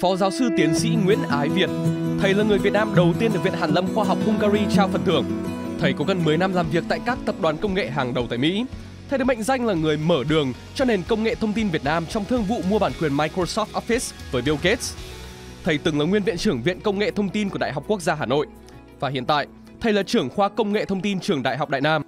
Phó giáo sư tiến sĩ Nguyễn Ái Việt. Thầy là người Việt Nam đầu tiên được Viện Hàn lâm Khoa học Hungary trao phần thưởng. Thầy có gần 10 năm làm việc tại các tập đoàn công nghệ hàng đầu tại Mỹ. Thầy được mệnh danh là người mở đường cho nền công nghệ thông tin Việt Nam trong thương vụ mua bản quyền Microsoft Office với Bill Gates. Thầy từng là nguyên viện trưởng Viện Công nghệ Thông tin của Đại học Quốc gia Hà Nội. Và hiện tại, thầy là trưởng khoa Công nghệ Thông tin trường Đại học Đại Nam.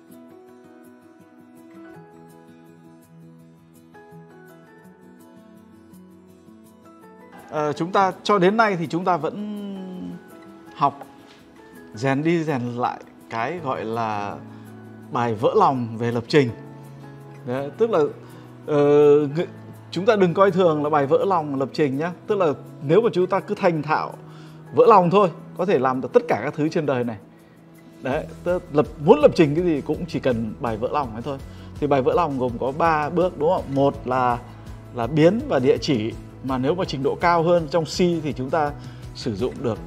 Chúng ta cho đến nay thì chúng ta vẫn học rèn đi rèn lại cái gọi là bài vỡ lòng về lập trình. Đấy, tức là chúng ta đừng coi thường là bài vỡ lòng lập trình nhé. Tức là nếu mà chúng ta cứ thành thạo vỡ lòng thôi, có thể làm được tất cả các thứ trên đời này. Đấy, muốn lập trình cái gì cũng chỉ cần bài vỡ lòng ấy thôi. Thì bài vỡ lòng gồm có 3 bước đúng không? Một là biến và địa chỉ, mà nếu mà trình độ cao hơn trong C thì chúng ta sử dụng được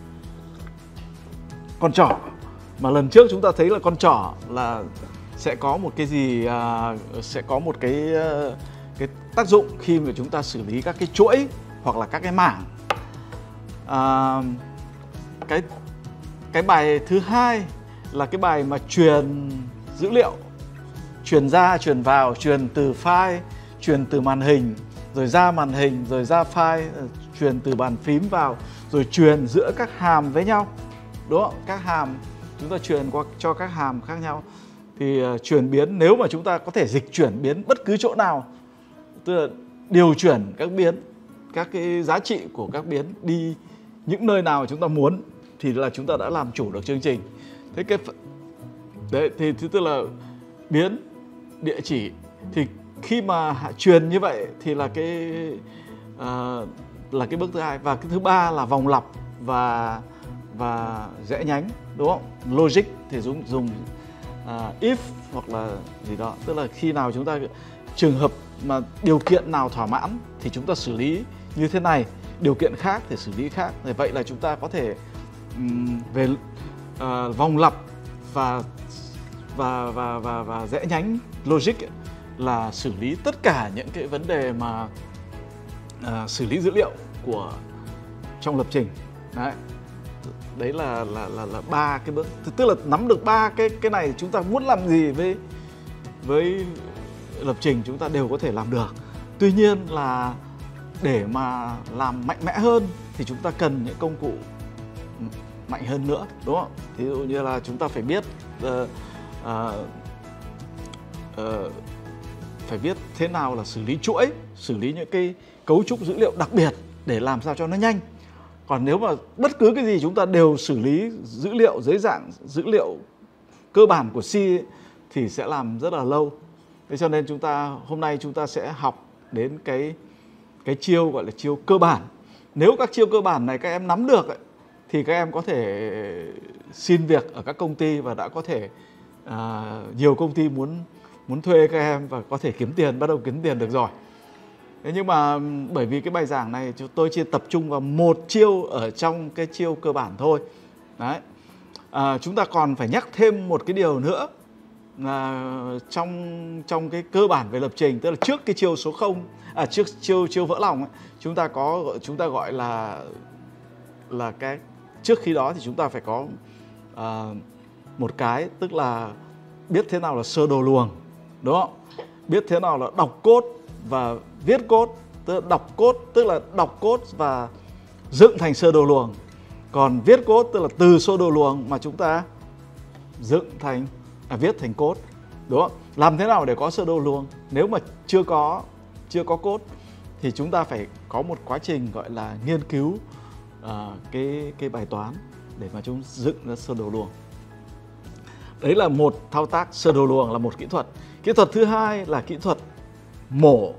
con trỏ. Mà lần trước chúng ta thấy là con trỏ là sẽ có một cái gì, sẽ có một cái tác dụng khi mà chúng ta xử lý các cái chuỗi hoặc là các cái mảng. Cái bài thứ hai là cái bài mà truyền dữ liệu, truyền ra, truyền vào, truyền từ file, truyền từ màn hình, rồi ra màn hình, rồi ra file, truyền từ bàn phím vào, rồi truyền giữa các hàm với nhau. Đúng không? Các hàm chúng ta truyền qua cho các hàm khác nhau. Thì chuyển biến, nếu mà chúng ta có thể dịch chuyển biến bất cứ chỗ nào, tức là điều chuyển các biến, các cái giá trị của các biến đi những nơi nào chúng ta muốn, thì là chúng ta đã làm chủ được chương trình. Thế cái đấy thì tức là biến, địa chỉ. Thì khi mà truyền như vậy thì là cái bước thứ hai. Và cái thứ ba là vòng lặp và rẽ nhánh, đúng không? Logic thì dùng if hoặc là gì đó, tức là khi nào chúng ta trường hợp mà điều kiện nào thỏa mãn thì chúng ta xử lý như thế này, điều kiện khác thì xử lý khác. Thì vậy là chúng ta có thể về vòng lặp và rẽ nhánh logic là xử lý tất cả những cái vấn đề mà xử lý dữ liệu của trong lập trình. Đấy là 3 cái bước, tức là nắm được 3 cái này, chúng ta muốn làm gì với lập trình chúng ta đều có thể làm được. Tuy nhiên là để mà làm mạnh mẽ hơn thì chúng ta cần những công cụ mạnh hơn nữa, đúng không? Ví dụ như là chúng ta phải biết phải biết thế nào là xử lý chuỗi, xử lý những cái cấu trúc dữ liệu đặc biệt để làm sao cho nó nhanh. Còn nếu mà bất cứ cái gì chúng ta đều xử lý dữ liệu dưới dạng dữ liệu cơ bản của C ấy, thì sẽ làm rất là lâu. Thế cho nên hôm nay chúng ta sẽ học đến cái chiêu gọi là chiêu cơ bản. Nếu các chiêu cơ bản này các em nắm được ấy, thì các em có thể xin việc ở các công ty và đã có thể nhiều công ty muốn thuê các em và có thể bắt đầu kiếm tiền được rồi. Thế nhưng mà bởi vì cái bài giảng này tôi chỉ tập trung vào một chiêu ở trong cái chiêu cơ bản thôi. Đấy. Chúng ta còn phải nhắc thêm một cái điều nữa là trong cái cơ bản về lập trình, tức là trước cái chiêu số 0, trước chiêu vỡ lòng ấy, chúng ta gọi là cái trước khi đó thì chúng ta phải có một cái, tức là biết thế nào là sơ đồ luồng, đúng không? Biết thế nào là đọc code và viết code, tức là đọc code và dựng thành sơ đồ luồng. Còn viết code tức là từ sơ đồ luồng mà chúng ta viết thành code, đúng không? Làm thế nào để có sơ đồ luồng? Nếu mà chưa có code thì chúng ta phải có một quá trình gọi là nghiên cứu cái bài toán để mà chúng dựng ra sơ đồ luồng. Đấy là một thao tác, sơ đồ luồng là một kỹ thuật. Kỹ thuật thứ hai là kỹ thuật mổ.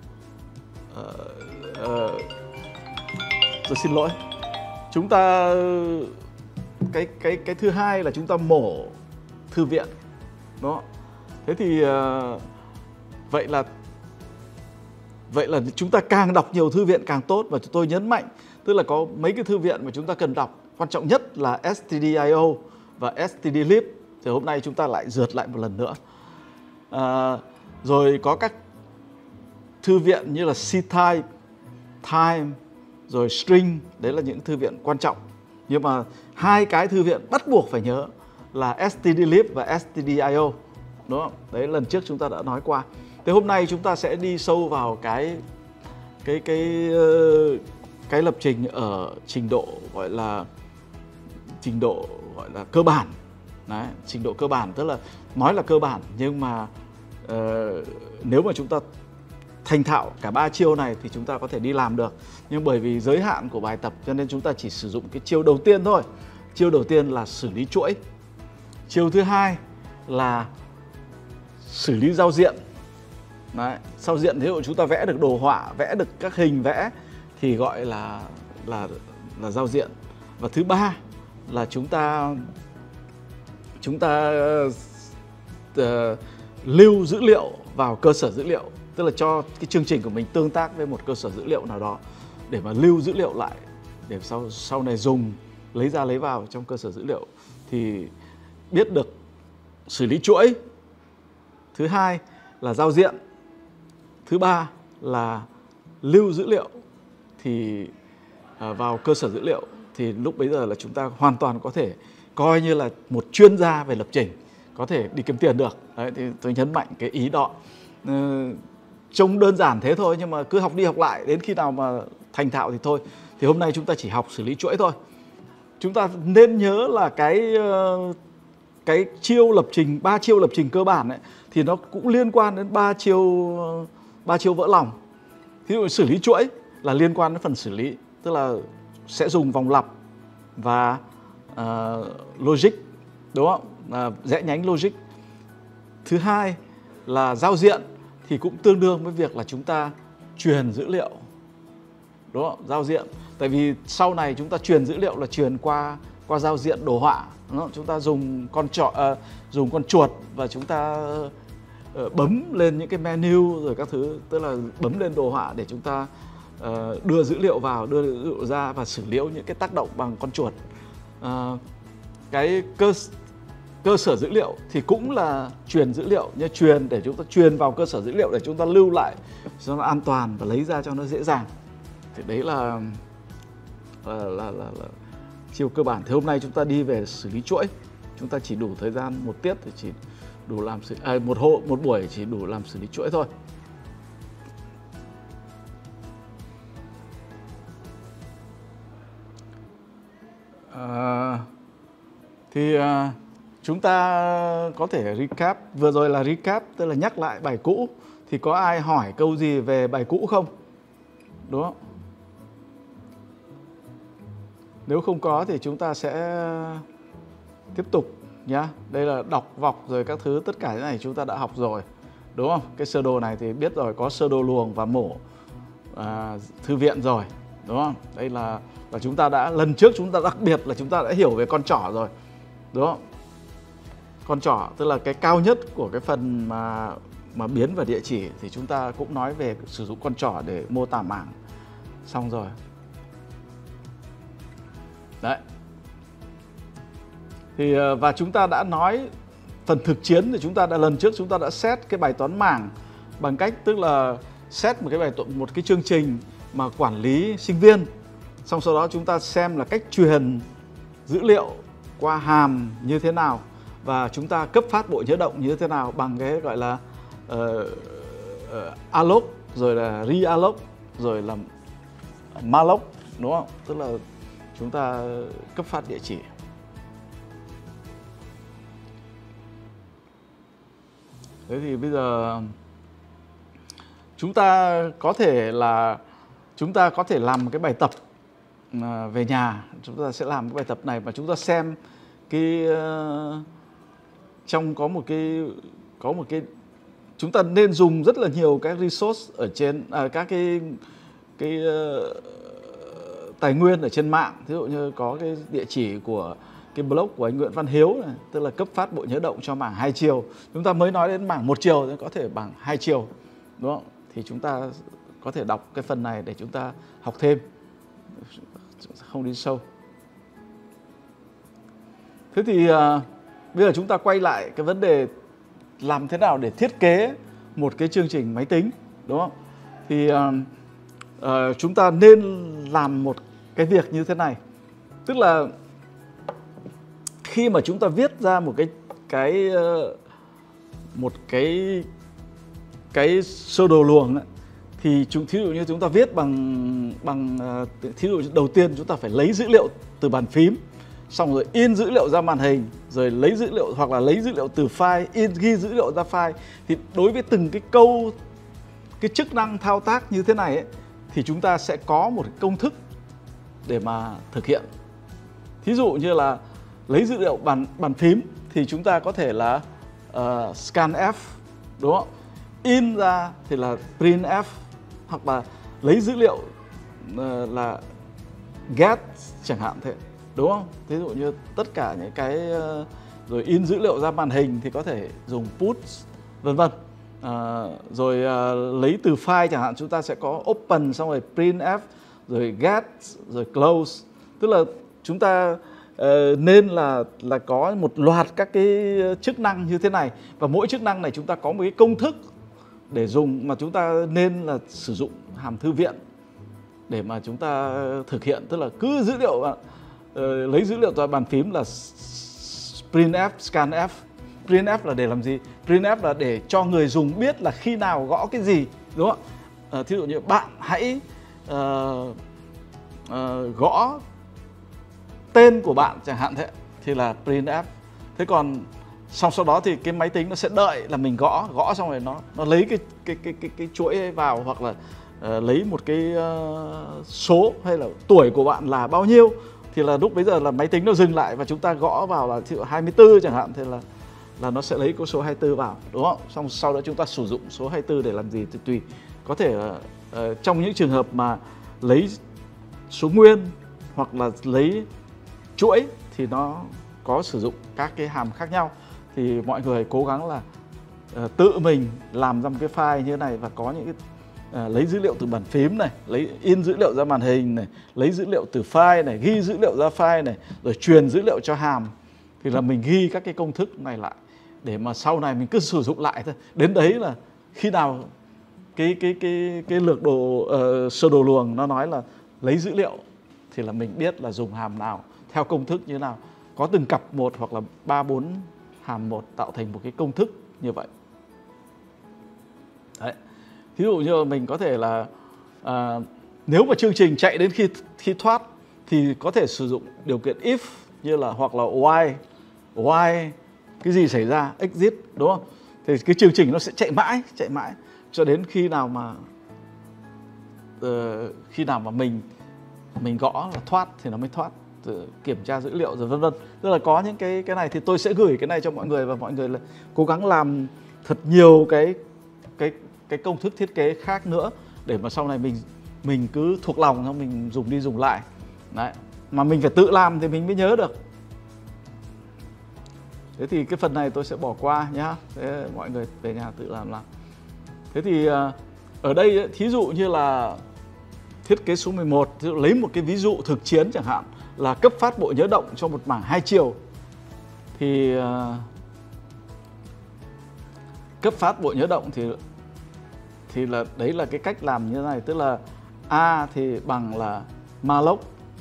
Tôi xin lỗi. Chúng ta cái thứ hai là chúng ta mổ thư viện. Đó. Thế thì vậy là chúng ta càng đọc nhiều thư viện càng tốt, và tôi nhấn mạnh, tức là có mấy cái thư viện mà chúng ta cần đọc. Quan trọng nhất là stdio và stdlib. Thì hôm nay chúng ta lại rượt lại một lần nữa. Rồi có các thư viện như là ctype, time, rồi string, đấy là những thư viện quan trọng. Nhưng mà hai cái thư viện bắt buộc phải nhớ là stdlib và stdio, đúng không? Đấy, lần trước chúng ta đã nói qua. Thế hôm nay chúng ta sẽ đi sâu vào cái lập trình ở trình độ gọi là cơ bản. Đấy, trình độ cơ bản, tức là nói là cơ bản nhưng mà nếu mà chúng ta thành thạo cả ba chiêu này thì chúng ta có thể đi làm được. Nhưng bởi vì giới hạn của bài tập cho nên chúng ta chỉ sử dụng cái chiêu đầu tiên thôi. Chiêu đầu tiên là xử lý chuỗi. Chiêu thứ hai là xử lý giao diện. Đấy, giao diện ví dụ chúng ta vẽ được đồ họa, vẽ được các hình vẽ thì gọi là giao diện. Và thứ ba là chúng ta lưu dữ liệu vào cơ sở dữ liệu, tức là cho cái chương trình của mình tương tác với một cơ sở dữ liệu nào đó để mà lưu dữ liệu lại, để sau này dùng lấy ra lấy vào trong cơ sở dữ liệu thì biết được xử lý chuỗi. Thứ hai là giao diện. Thứ ba là lưu dữ liệu thì vào cơ sở dữ liệu thì lúc bấy giờ là chúng ta hoàn toàn có thể coi như là một chuyên gia về lập trình, có thể đi kiếm tiền được. Đấy, thì tôi nhấn mạnh cái ý đó. Trông đơn giản thế thôi nhưng mà cứ học đi học lại, đến khi nào mà thành thạo thì thôi. Thì hôm nay chúng ta chỉ học xử lý chuỗi thôi. Chúng ta nên nhớ là cái chiêu lập trình, 3 chiêu lập trình cơ bản ấy, thì nó cũng liên quan đến 3 chiêu vỡ lòng. Ví dụ xử lý chuỗi là liên quan đến phần xử lý, tức là sẽ dùng vòng lặp và logic, đúng không? Rẽ nhánh logic. Thứ hai là giao diện thì cũng tương đương với việc là chúng ta truyền dữ liệu, đúng không? Giao diện, tại vì sau này chúng ta truyền dữ liệu là truyền qua giao diện đồ họa, đúng không? Chúng ta dùng con chuột và chúng ta bấm lên những cái menu rồi các thứ, tức là bấm lên đồ họa để chúng ta đưa dữ liệu vào, đưa dữ liệu ra và xử lý những cái tác động bằng con chuột. Cái cơ sở dữ liệu thì cũng là truyền dữ liệu, như truyền để chúng ta truyền vào cơ sở dữ liệu để chúng ta lưu lại cho nó an toàn và lấy ra cho nó dễ dàng. Thì đấy là chiêu cơ bản. Thì hôm nay chúng ta đi về xử lý chuỗi. Chúng ta chỉ đủ thời gian một tiết thì chỉ đủ làm một buổi chỉ đủ làm xử lý chuỗi thôi. Chúng ta có thể recap. Vừa rồi là recap, tức là nhắc lại bài cũ. Thì có ai hỏi câu gì về bài cũ không? Đúng không? Nếu không có thì chúng ta sẽ tiếp tục nhá. Đây là đọc vọc rồi các thứ, tất cả cái này chúng ta đã học rồi, đúng không? Cái sơ đồ này thì biết rồi, có sơ đồ luồng và mổ thư viện rồi, đúng không? Đây là và chúng ta đã, lần trước chúng ta đặc biệt là chúng ta đã hiểu về con trỏ rồi, đúng không? Con trỏ tức là cái cao nhất của cái phần mà biến vào địa chỉ, thì chúng ta cũng nói về sử dụng con trỏ để mô tả mảng. Xong rồi. Đấy. Thì và chúng ta đã nói phần thực chiến, thì chúng ta đã lần trước chúng ta đã set cái bài toán mảng bằng cách tức là set một cái chương trình mà quản lý sinh viên. Xong sau đó chúng ta xem là cách truyền dữ liệu qua hàm như thế nào và chúng ta cấp phát bộ nhớ động như thế nào bằng cái gọi là alloc, rồi là realloc, rồi là malloc, đúng không? Tức là chúng ta cấp phát địa chỉ. Thế thì bây giờ chúng ta có thể làm một cái bài tập về nhà. Chúng ta sẽ làm cái bài tập này và chúng ta xem cái trong có một cái chúng ta nên dùng rất là nhiều các resource ở trên các cái tài nguyên ở trên mạng. Ví dụ như có cái địa chỉ của cái blog của anh Nguyễn Văn Hiếu này, tức là cấp phát bộ nhớ động cho mảng 2 chiều. Chúng ta mới nói đến mảng 1 chiều thì có thể bằng 2 chiều, đúng không? Thì chúng ta có thể đọc cái phần này để chúng ta học thêm, không đi sâu. Thế thì bây giờ chúng ta quay lại cái vấn đề làm thế nào để thiết kế một cái chương trình máy tính, đúng không? Thì chúng ta nên làm một cái việc như thế này. Tức là khi mà chúng ta viết ra một cái sơ đồ luồng ấy, thì thí dụ như chúng ta viết thí dụ đầu tiên chúng ta phải lấy dữ liệu từ bàn phím, xong rồi in dữ liệu ra màn hình, rồi lấy dữ liệu hoặc là lấy dữ liệu từ file, ghi dữ liệu ra file. Thì đối với từng cái câu, cái chức năng thao tác như thế này ấy, thì chúng ta sẽ có một công thức để mà thực hiện. Thí dụ như là lấy dữ liệu bàn phím thì chúng ta có thể là scanf, đúng không? In ra thì là printf, hoặc là lấy dữ liệu là get chẳng hạn thế, đúng không? Thí dụ như tất cả những cái rồi in dữ liệu ra màn hình thì có thể dùng put, vân vân. Rồi lấy từ file chẳng hạn, chúng ta sẽ có open, xong rồi printf, rồi get, rồi close. Tức là chúng ta nên là có một loạt các cái chức năng như thế này, và mỗi chức năng này chúng ta có một cái công thức để dùng, mà chúng ta nên là sử dụng hàm thư viện để mà chúng ta thực hiện. Tức là cứ dữ liệu lấy dữ liệu từ bàn phím là printf, scanf. Printf là để làm gì? Printf là để cho người dùng biết là khi nào gõ cái gì, đúng không? Thí dụ như bạn hãy gõ tên của bạn chẳng hạn thế, thì là printf. Thế còn sau đó thì cái máy tính nó sẽ đợi là mình gõ xong rồi nó lấy cái chuỗi ấy vào, hoặc là lấy một cái số hay là tuổi của bạn là bao nhiêu, thì là lúc bấy giờ là máy tính nó dừng lại và chúng ta gõ vào là 24 chẳng hạn, thì là nó sẽ lấy cái số 24 vào, đúng không? Xong sau đó chúng ta sử dụng số 24 để làm gì thì tùy. Có thể trong những trường hợp mà lấy số nguyên hoặc là lấy chuỗi thì nó có sử dụng các cái hàm khác nhau. Thì mọi người cố gắng là tự mình làm ra một cái file như thế này, và có những cái lấy dữ liệu từ bàn phím này, lấy in dữ liệu ra màn hình này, lấy dữ liệu từ file này, ghi dữ liệu ra file này, rồi truyền dữ liệu cho hàm. Thì là mình ghi các cái công thức này lại để mà sau này mình cứ sử dụng lại thôi. Đến đấy là khi nào cái lược đồ sơ đồ luồng nó nói là lấy dữ liệu thì là mình biết là dùng hàm nào, theo công thức như thế nào. Có từng cặp một hoặc là 3-4 hàm một tạo thành một cái công thức như vậy. Đấy. Thí dụ như mình có thể là nếu mà chương trình chạy đến khi thoát thì có thể sử dụng điều kiện if, như là hoặc là while cái gì xảy ra, exit, đúng không? Thì cái chương trình nó sẽ chạy mãi cho đến khi nào mà mình gõ là thoát thì nó mới thoát, kiểm tra dữ liệu rồi vân vân. Tức là có những cái này thì tôi sẽ gửi cái này cho mọi người, và mọi người là cố gắng làm thật nhiều cái công thức thiết kế khác nữa để mà sau này mình cứ thuộc lòng, xong mình dùng đi dùng lại. Đấy. Mà mình phải tự làm thì mình mới nhớ được. Thế thì cái phần này tôi sẽ bỏ qua nhá. Thế mọi người về nhà tự làm. Thế thì ở đây thí dụ như là thiết kế số 11, lấy một cái ví dụ thực chiến chẳng hạn, là cấp phát bộ nhớ động cho một mảng 2 chiều. Thì cấp phát bộ nhớ động thì là đấy là cái cách làm như thế này. Tức là A thì bằng là malloc.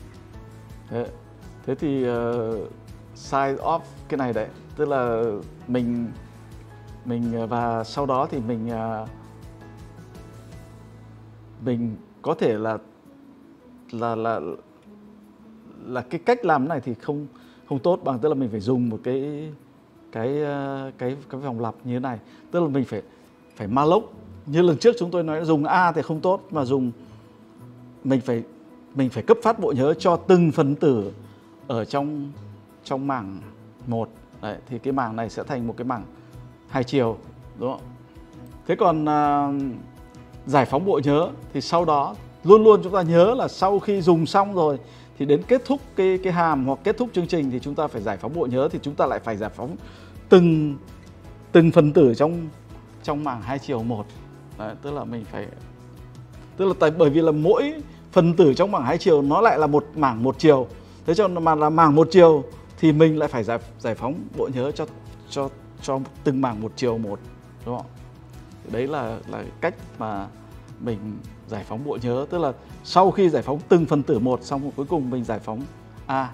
Thế thì size of cái này đấy, tức là mình và sau đó thì mình có thể là cái cách làm này thì không tốt bằng, tức là mình phải dùng một cái vòng lặp như thế này. Tức là mình phải malloc. Như lần trước chúng tôi nói dùng A thì không tốt, mà mình phải cấp phát bộ nhớ cho từng phần tử ở trong mảng 1. Đấy, thì cái mảng này sẽ thành một cái mảng 2 chiều, đúng không? Thế còn giải phóng bộ nhớ thì sau đó luôn luôn chúng ta nhớ là sau khi dùng xong rồi thì đến kết thúc cái hàm hoặc kết thúc chương trình thì chúng ta phải giải phóng bộ nhớ, thì chúng ta lại phải giải phóng từng phần tử trong mảng 2 chiều 1. Đấy, tức là mình phải, bởi vì là mỗi phần tử trong mảng 2 chiều nó lại là một mảng 1 chiều. Thế cho mà là mảng 1 chiều thì mình lại phải giải phóng bộ nhớ cho từng mảng 1 chiều 1, đúng không? Đấy là cách mà mình giải phóng bộ nhớ, tức là sau khi giải phóng từng phần tử một xong cuối cùng mình giải phóng A.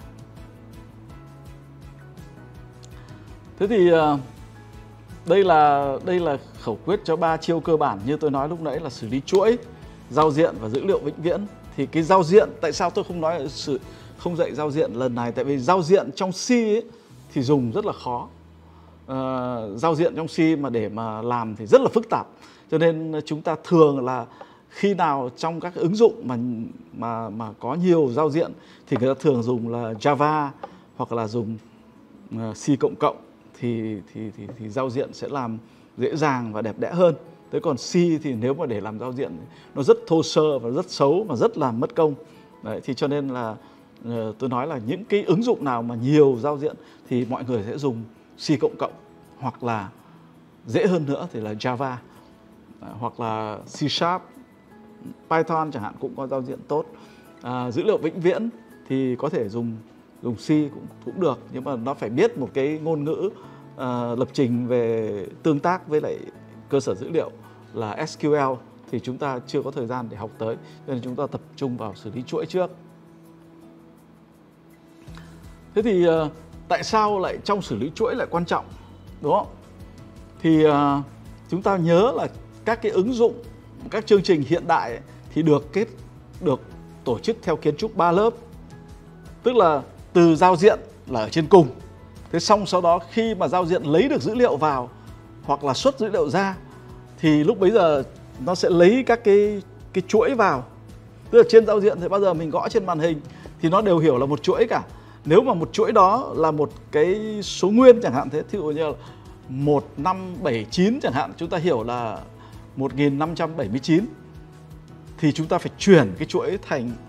Thế thì đây là khẩu quyết cho 3 chiêu cơ bản như tôi nói lúc nãy là xử lý chuỗi, giao diện và dữ liệu vĩnh viễn. Thì cái giao diện, tại sao tôi không dạy giao diện lần này? Tại vì giao diện trong C ấy, thì dùng rất là khó. Giao diện trong C mà để mà làm thì rất là phức tạp. Cho nên chúng ta thường là khi nào trong các ứng dụng mà có nhiều giao diện thì người ta thường dùng là Java hoặc là dùng C++ thì giao diện sẽ làm dễ dàng và đẹp đẽ hơn. Thế còn C thì nếu mà để làm giao diện nó rất thô sơ và rất xấu và rất là mất công. Đấy, thì cho nên là tôi nói là những cái ứng dụng nào mà nhiều giao diện thì mọi người sẽ dùng C++ hoặc là dễ hơn nữa thì là Java hoặc là C#, Python chẳng hạn cũng có giao diện tốt. Dữ liệu vĩnh viễn thì có thể dùng C cũng được, nhưng mà nó phải biết một cái ngôn ngữ lập trình về tương tác với lại cơ sở dữ liệu là SQL thì chúng ta chưa có thời gian để học tới, nên chúng ta tập trung vào xử lý chuỗi trước. Thế thì tại sao lại trong xử lý chuỗi lại quan trọng, đúng không? Thì chúng ta nhớ là các cái ứng dụng, các chương trình hiện đại ấy, thì được tổ chức theo kiến trúc 3 lớp. Tức là từ giao diện là ở trên cùng. Thế xong sau đó khi mà giao diện lấy được dữ liệu vào hoặc là xuất dữ liệu ra thì lúc bấy giờ nó sẽ lấy các cái chuỗi vào. Tức là trên giao diện thì bao giờ mình gõ trên màn hình thì nó đều hiểu là một chuỗi cả. Nếu mà một chuỗi đó là một cái số nguyên chẳng hạn thế, thí dụ như là 1579 chẳng hạn, chúng ta hiểu là 1579 thì chúng ta phải chuyển cái chuỗi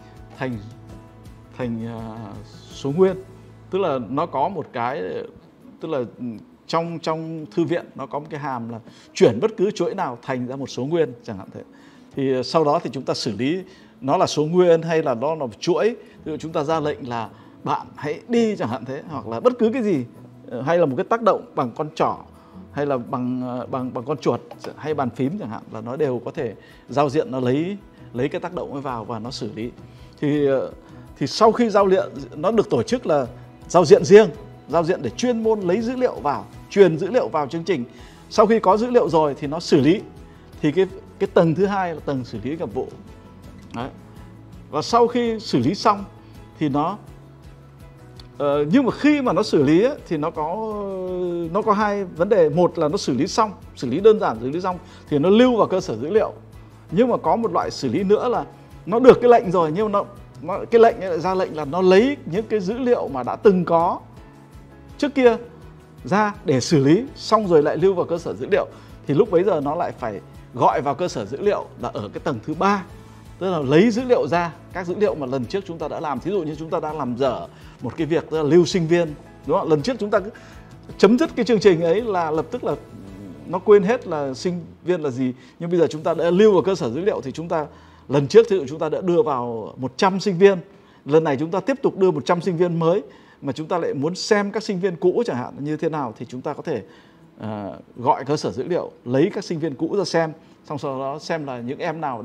thành số nguyên. Tức là nó có một cái, tức là trong thư viện nó có một cái hàm là chuyển bất cứ chuỗi nào thành ra một số nguyên chẳng hạn thế. Thì sau đó thì chúng ta xử lý nó là số nguyên hay là nó là một chuỗi. Ví dụ chúng ta ra lệnh là bạn hãy đi chẳng hạn thế, hoặc là bất cứ cái gì, hay là một cái tác động bằng con trỏ hay là bằng con chuột hay bàn phím chẳng hạn, là nó đều có thể giao diện nó lấy cái tác động ấy vào và nó xử lý. Thì sau khi giao diện nó được tổ chức là giao diện riêng, giao diện để chuyên môn lấy dữ liệu vào, truyền dữ liệu vào chương trình. Sau khi có dữ liệu rồi thì nó xử lý. Thì cái tầng thứ hai là tầng xử lý nghiệp vụ. Đấy. Và sau khi xử lý xong thì nhưng mà khi mà nó xử lý ấy, thì nó có hai vấn đề. Một là nó xử lý xong, xử lý đơn giản, xử lý xong thì nó lưu vào cơ sở dữ liệu. Nhưng mà có một loại xử lý nữa là nó được cái lệnh rồi, nhưng mà cái lệnh ấy lại ra lệnh là nó lấy những cái dữ liệu mà đã từng có trước kia ra để xử lý, xong rồi lại lưu vào cơ sở dữ liệu. Thì lúc bấy giờ nó lại phải gọi vào cơ sở dữ liệu là ở cái tầng thứ 3. Tức là lấy dữ liệu ra, các dữ liệu mà lần trước chúng ta đã làm. Thí dụ như chúng ta đã làm dở một cái việc là lưu sinh viên, đúng không? Lần trước chúng ta cứ chấm dứt cái chương trình ấy là lập tức là nó quên hết là sinh viên là gì. Nhưng bây giờ chúng ta đã lưu vào cơ sở dữ liệu thì chúng ta lần trước thì chúng ta đã đưa vào 100 sinh viên. Lần này chúng ta tiếp tục đưa 100 sinh viên mới, mà chúng ta lại muốn xem các sinh viên cũ chẳng hạn như thế nào thì chúng ta có thể gọi cơ sở dữ liệu, lấy các sinh viên cũ ra xem, xong sau đó xem là những em nào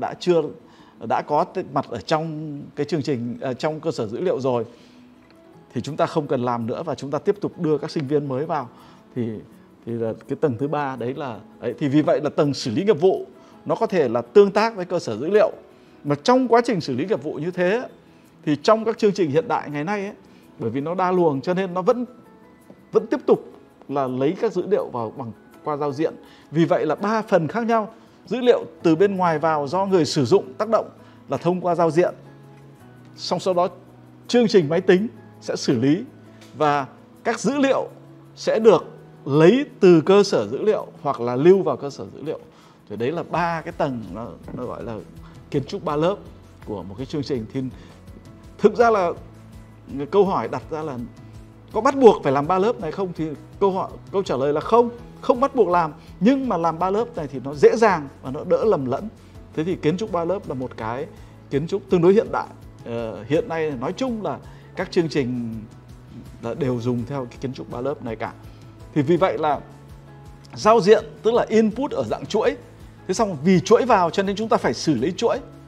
đã có mặt ở trong cái chương trình, trong cơ sở dữ liệu rồi thì chúng ta không cần làm nữa và chúng ta tiếp tục đưa các sinh viên mới vào. Thì là cái tầng thứ 3 đấy là đấy. Thì vì vậy là tầng xử lý nghiệp vụ nó có thể là tương tác với cơ sở dữ liệu. Mà trong quá trình xử lý nghiệp vụ như thế thì trong các chương trình hiện đại ngày nay ấy, bởi vì nó đa luồng cho nên nó vẫn tiếp tục là lấy các dữ liệu vào qua giao diện. Vì vậy là 3 phần khác nhau. Dữ liệu từ bên ngoài vào do người sử dụng tác động là thông qua giao diện. Xong sau đó chương trình máy tính sẽ xử lý và các dữ liệu sẽ được lấy từ cơ sở dữ liệu hoặc là lưu vào cơ sở dữ liệu. Thì đấy là 3 cái tầng, nó gọi là kiến trúc 3 lớp của một cái chương trình. Thì thực ra là câu hỏi đặt ra là có bắt buộc phải làm 3 lớp này không, thì câu trả lời là không bắt buộc làm, nhưng mà làm 3 lớp này thì nó dễ dàng và nó đỡ lầm lẫn. Thế thì kiến trúc 3 lớp là một cái kiến trúc tương đối hiện đại. Hiện nay nói chung là các chương trình đều dùng theo cái kiến trúc 3 lớp này cả. Thì vì vậy là giao diện tức là input ở dạng chuỗi. Thế xong vì chuỗi vào cho nên chúng ta phải xử lý chuỗi.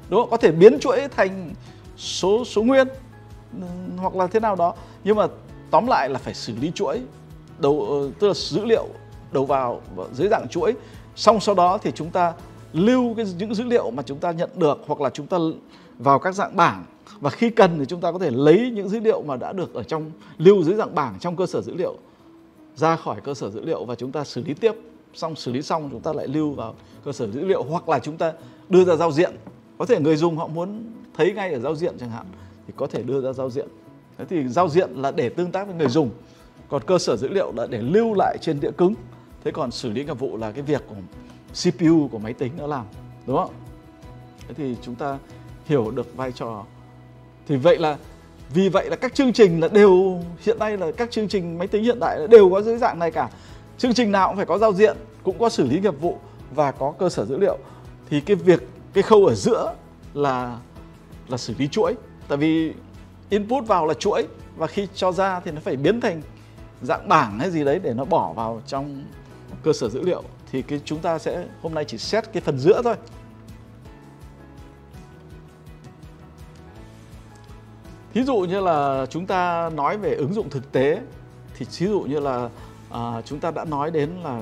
đúng không? Có thể biến chuỗi thành số nguyên hoặc là thế nào đó, nhưng mà tóm lại là phải xử lý chuỗi tức là dữ liệu đầu vào dưới dạng chuỗi. Xong sau đó thì chúng ta lưu những dữ liệu mà chúng ta nhận được, hoặc là chúng ta vào các dạng bảng, và khi cần thì chúng ta có thể lấy những dữ liệu mà đã được ở trong lưu dưới dạng bảng trong cơ sở dữ liệu ra khỏi cơ sở dữ liệu và chúng ta xử lý tiếp. Xử lý xong chúng ta lại lưu vào cơ sở dữ liệu, hoặc là chúng ta đưa ra giao diện. Có thể người dùng họ muốn thấy ngay ở giao diện chẳng hạn thì có thể đưa ra giao diện. Thế thì giao diện là để tương tác với người dùng, còn cơ sở dữ liệu là để lưu lại trên đĩa cứng. Thế còn xử lý nghiệp vụ là cái việc của CPU của máy tính nó làm, đúng không? Thế thì chúng ta hiểu được vai trò. Thì vì vậy là các chương trình là đều hiện nay là các chương trình máy tính hiện đại đều có dưới dạng này cả. Chương trình nào cũng phải có giao diện, cũng có xử lý nghiệp vụ và có cơ sở dữ liệu. Thì cái khâu ở giữa là xử lý chuỗi. Tại vì input vào là chuỗi, và khi cho ra thì nó phải biến thành dạng bảng hay gì đấy để nó bỏ vào trong cơ sở dữ liệu. Thì chúng ta sẽ hôm nay chỉ xét cái phần giữa thôi. Thí dụ như là chúng ta nói về ứng dụng thực tế, thì thí dụ như là chúng ta đã nói đến là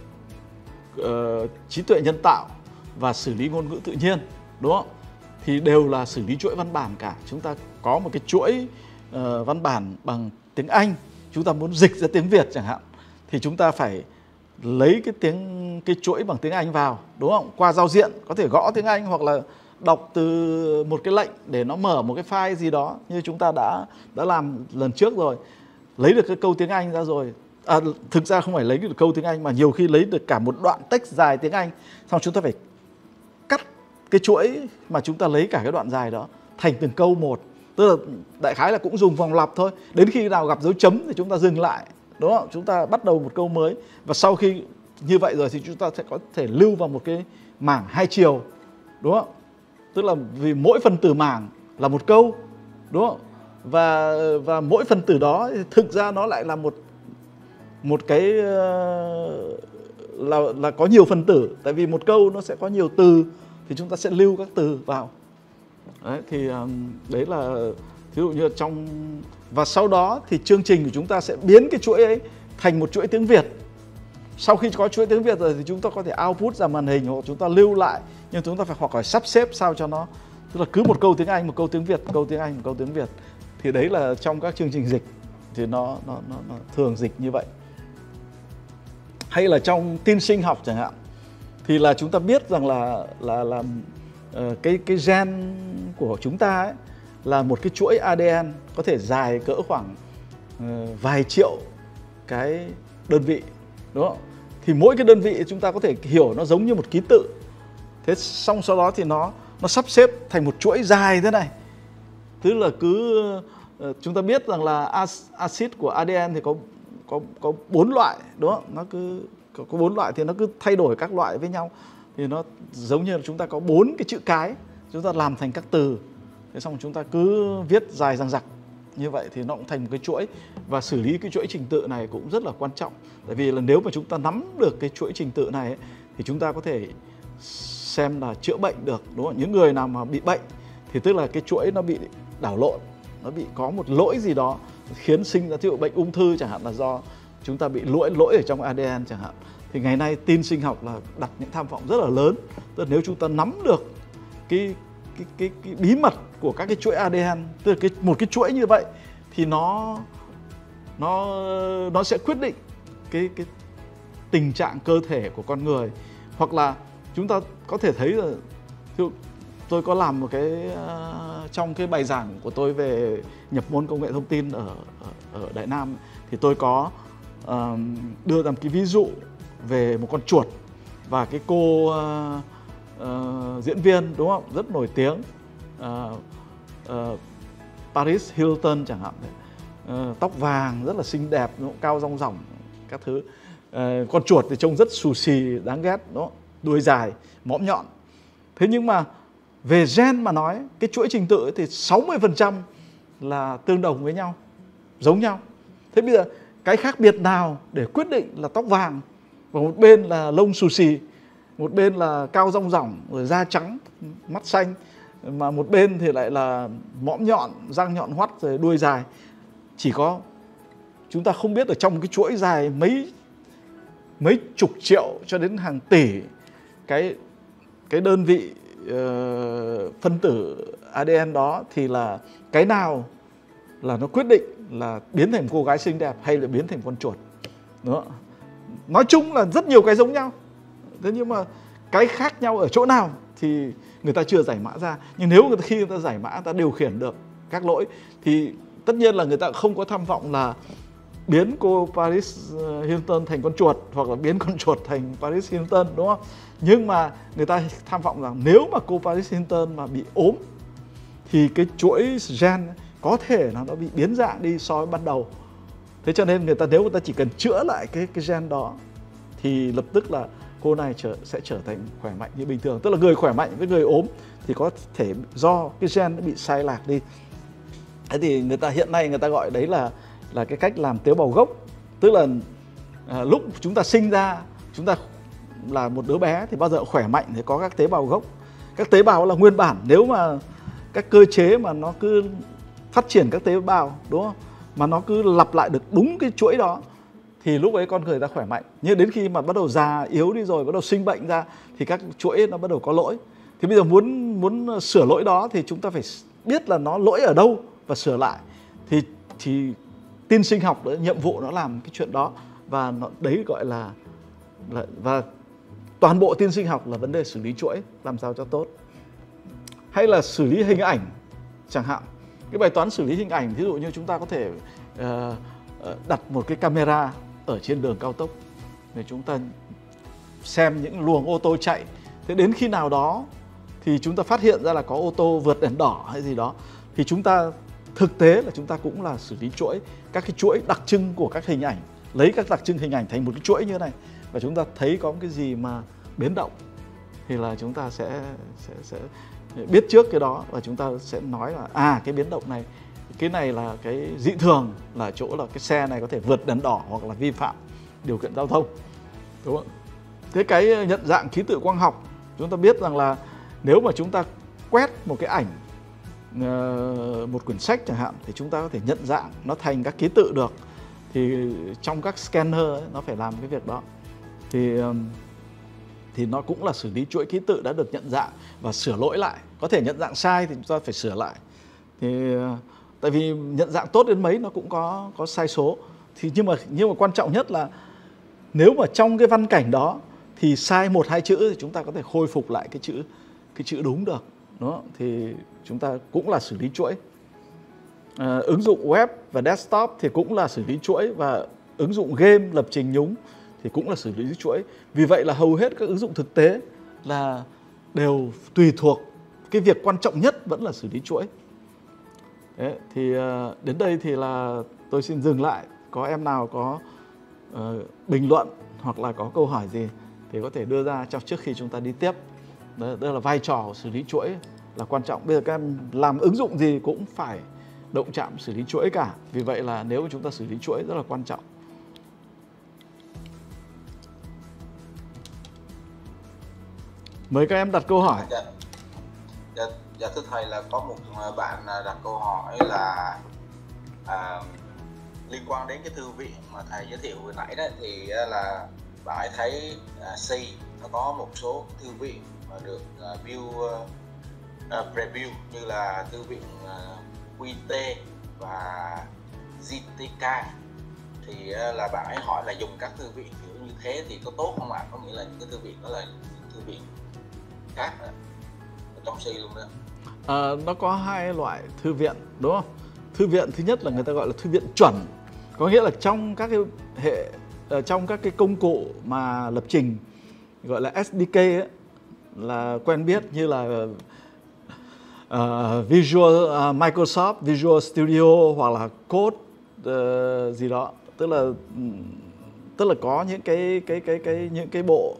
trí tuệ nhân tạo và xử lý ngôn ngữ tự nhiên, đúng không? Thì đều là xử lý chuỗi văn bản cả. Chúng ta có một cái chuỗi văn bản bằng tiếng Anh, chúng ta muốn dịch ra tiếng Việt chẳng hạn, thì chúng ta phải lấy cái chuỗi bằng tiếng Anh vào, đúng không? Qua giao diện có thể gõ tiếng Anh hoặc là đọc từ một cái lệnh để nó mở một cái file gì đó, như chúng ta đã làm lần trước rồi. Lấy được cái câu tiếng Anh ra rồi. Thực ra không phải lấy được câu tiếng Anh mà nhiều khi lấy được cả một đoạn text dài tiếng Anh, xong chúng ta phải cắt cái chuỗi mà chúng ta lấy cả cái đoạn dài đó thành từng câu một. Tức là đại khái là cũng dùng vòng lặp thôi. Đến khi nào gặp dấu chấm thì chúng ta dừng lại, đúng không? Chúng ta bắt đầu một câu mới. Và sau khi như vậy rồi thì chúng ta sẽ có thể lưu vào một cái mảng hai chiều, đúng không? Tức là vì mỗi phần tử mảng là một câu, đúng không? Và mỗi phần tử đó thực ra nó lại là một cái là có nhiều phần tử. Tại vì một câu nó sẽ có nhiều từ thì chúng ta sẽ lưu các từ vào. Đấy, thì đấy là ví dụ như và sau đó thì chương trình của chúng ta sẽ biến cái chuỗi ấy thành một chuỗi tiếng Việt. Sau khi có chuỗi tiếng Việt rồi thì chúng ta có thể output ra màn hình, hoặc chúng ta lưu lại, nhưng chúng ta phải sắp xếp sao cho nó, tức là cứ một câu tiếng Anh, một câu tiếng Việt, một câu tiếng Anh, một câu tiếng Việt. Thì đấy là trong các chương trình dịch thì nó thường dịch như vậy. Hay là trong tin sinh học chẳng hạn, thì là chúng ta biết rằng là cái gen của chúng ta ấy là một cái chuỗi ADN có thể dài cỡ khoảng vài triệu cái đơn vị, đúng không? Thì mỗi cái đơn vị chúng ta có thể hiểu nó giống như một ký tự. Thế xong sau đó thì nó sắp xếp thành một chuỗi dài thế này. Tức là chúng ta biết rằng là axit của ADN thì có 4 loại, đúng không? Nó cứ có 4 loại thì nó cứ thay đổi các loại với nhau. Thì nó giống như là chúng ta có 4 cái chữ cái, chúng ta làm thành các từ. Thế xong chúng ta cứ viết dài dằng dặc như vậy thì nó cũng thành một cái chuỗi. Và xử lý cái chuỗi trình tự này cũng rất là quan trọng. Tại vì là nếu mà chúng ta nắm được cái chuỗi trình tự này ấy, thì chúng ta có thể xem là chữa bệnh được, đúng không? Những người nào mà bị bệnh thì tức là cái chuỗi nó bị đảo lộn, nó bị có một lỗi gì đó khiến sinh ra, ví dụ bệnh ung thư chẳng hạn là do chúng ta bị lỗi ở trong ADN chẳng hạn. Thì ngày nay tin sinh học là đặt những tham vọng rất là lớn. Tức là nếu chúng ta nắm được cái bí mật của các cái chuỗi ADN, tức là một cái chuỗi như vậy thì nó sẽ quyết định cái tình trạng cơ thể của con người. Hoặc là chúng ta có thể thấy là tôi có làm một cái trong cái bài giảng của tôi về nhập môn công nghệ thông tin ở Đại Nam, thì tôi có đưa ra một cái ví dụ về một con chuột và cái cô diễn viên, đúng không, rất nổi tiếng, Paris Hilton chẳng hạn, tóc vàng rất là xinh đẹp, cao rong ròng các thứ. Con chuột thì trông rất xù xì đáng ghét, đúng không? Đuôi dài, mõm nhọn. Thế nhưng mà về gen mà nói, cái chuỗi trình tự thì 60% là tương đồng với nhau, giống nhau. Thế bây giờ cái khác biệt nào để quyết định là tóc vàng, và một bên là lông xù xì, một bên là cao rong ròng, rồi da trắng, mắt xanh, mà một bên thì lại là mõm nhọn, răng nhọn hoắt rồi đuôi dài. Chỉ có chúng ta không biết ở trong cái chuỗi dài mấy chục triệu cho đến hàng tỷ cái đơn vị phân tử ADN đó thì là cái nào là nó quyết định là biến thành cô gái xinh đẹp hay là biến thành con chuột. Đó. Nói chung là rất nhiều cái giống nhau. Thế nhưng mà cái khác nhau ở chỗ nào thì người ta chưa giải mã ra. Nhưng nếu khi người ta giải mã, người ta điều khiển được các lỗi thì tất nhiên là người ta không có tham vọng là biến cô Paris Hilton thành con chuột hoặc là biến con chuột thành Paris Hilton, đúng không? Nhưng mà người ta tham vọng rằng nếu mà cô Paris Hilton mà bị ốm thì cái chuỗi gen có thể là nó bị biến dạng đi so với ban đầu. Thế cho nên nếu người ta chỉ cần chữa lại cái gen đó thì lập tức là cô này sẽ trở thành khỏe mạnh như bình thường. Tức là người khỏe mạnh với người ốm thì có thể do cái gen nó bị sai lạc đi. Thế thì hiện nay người ta gọi đấy là cái cách làm tế bào gốc. Tức là lúc chúng ta sinh ra, chúng ta là một đứa bé thì bao giờ khỏe mạnh thì có các tế bào gốc. Các tế bào là nguyên bản, nếu mà các cơ chế mà nó cứ phát triển các tế bào, đúng không? Mà nó cứ lặp lại được đúng cái chuỗi đó thì lúc ấy con người ta khỏe mạnh. Nhưng đến khi mà bắt đầu già yếu đi rồi, bắt đầu sinh bệnh ra thì các chuỗi nó bắt đầu có lỗi. Thì bây giờ muốn sửa lỗi đó thì chúng ta phải biết là nó lỗi ở đâu và sửa lại. Thì tin sinh học đó, nhiệm vụ nó làm cái chuyện đó, và đấy gọi là và toàn bộ tin sinh học là vấn đề xử lý chuỗi làm sao cho tốt. Hay là xử lý hình ảnh chẳng hạn. Cái bài toán xử lý hình ảnh, ví dụ như chúng ta có thể đặt một cái camera ở trên đường cao tốc để chúng ta xem những luồng ô tô chạy. Thế đến khi nào đó thì chúng ta phát hiện ra là có ô tô vượt đèn đỏ hay gì đó, thì chúng ta thực tế là chúng ta cũng là xử lý chuỗi, các cái chuỗi đặc trưng của các hình ảnh, lấy các đặc trưng hình ảnh thành một cái chuỗi như thế này, và chúng ta thấy có cái gì mà biến động thì là chúng ta sẽ biết trước cái đó, và chúng ta sẽ nói là cái biến động này, cái này là cái dị thường, là chỗ là cái xe này có thể vượt đèn đỏ hoặc là vi phạm điều kiện giao thông, đúng không? Thế cái nhận dạng ký tự quang học, chúng ta biết rằng là nếu mà chúng ta quét một cái ảnh, một quyển sách chẳng hạn, thì chúng ta có thể nhận dạng nó thành các ký tự được. Thì trong các scanner ấy, nó phải làm cái việc đó. Thì nó cũng là xử lý chuỗi ký tự đã được nhận dạng và sửa lỗi lại. Có thể nhận dạng sai thì chúng ta phải sửa lại. Thì tại vì nhận dạng tốt đến mấy nó cũng có sai số. Thì nhưng mà quan trọng nhất là nếu mà trong cái văn cảnh đó thì sai 1-2 chữ thì chúng ta có thể khôi phục lại cái chữ đúng được. Đó, thì chúng ta cũng là xử lý chuỗi. Ứng dụng web và desktop thì cũng là xử lý chuỗi, và ứng dụng game, lập trình nhúng thì cũng là xử lý chuỗi. Vì vậy là hầu hết các ứng dụng thực tế là đều tùy thuộc, cái việc quan trọng nhất vẫn là xử lý chuỗi. Đấy, thì đến đây thì là tôi xin dừng lại. Có em nào có bình luận hoặc là có câu hỏi gì thì có thể đưa ra trước khi chúng ta đi tiếp. Đó là vai trò của xử lý chuỗi là quan trọng. Bây giờ các em làm ứng dụng gì cũng phải động chạm xử lý chuỗi cả. Vì vậy là nếu chúng ta xử lý chuỗi rất là quan trọng. Mời các em đặt câu hỏi. Dạ thưa thầy, là có một bạn đặt câu hỏi là liên quan đến cái thư viện mà thầy giới thiệu vừa nãy đó, thì là bạn ấy thấy C nó có một số thư viện mà được preview như là thư viện QT và GTK, thì là bạn ấy hỏi là dùng các thư viện kiểu như thế thì có tốt không ạ? Có nghĩa là những cái thư viện đó là những thư viện khác ở trong C luôn đó. Nó có hai loại thư viện, đúng không? Thư viện thứ nhất là người ta gọi là thư viện chuẩn, có nghĩa là trong các cái trong các cái công cụ mà lập trình gọi là SDK ấy, là quen biết như là Microsoft Visual Studio hoặc là Code gì đó, tức là có những cái bộ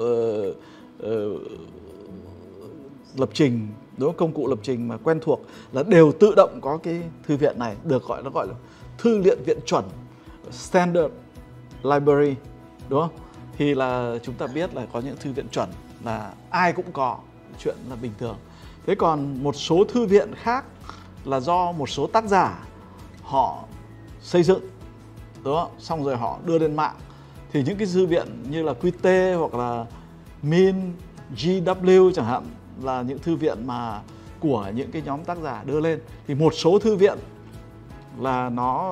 lập trình, đúng không? Công cụ lập trình mà quen thuộc là đều tự động có cái thư viện này, được gọi là thư viện chuẩn, standard library, đúng không? Thì là chúng ta biết là có những thư viện chuẩn là ai cũng có, chuyện là bình thường. Thế còn một số thư viện khác là do một số tác giả họ xây dựng, đúng không? Xong rồi họ đưa lên mạng. Thì những cái thư viện như là QT hoặc là Min, GW chẳng hạn, là những thư viện mà của những cái nhóm tác giả đưa lên. Thì một số thư viện là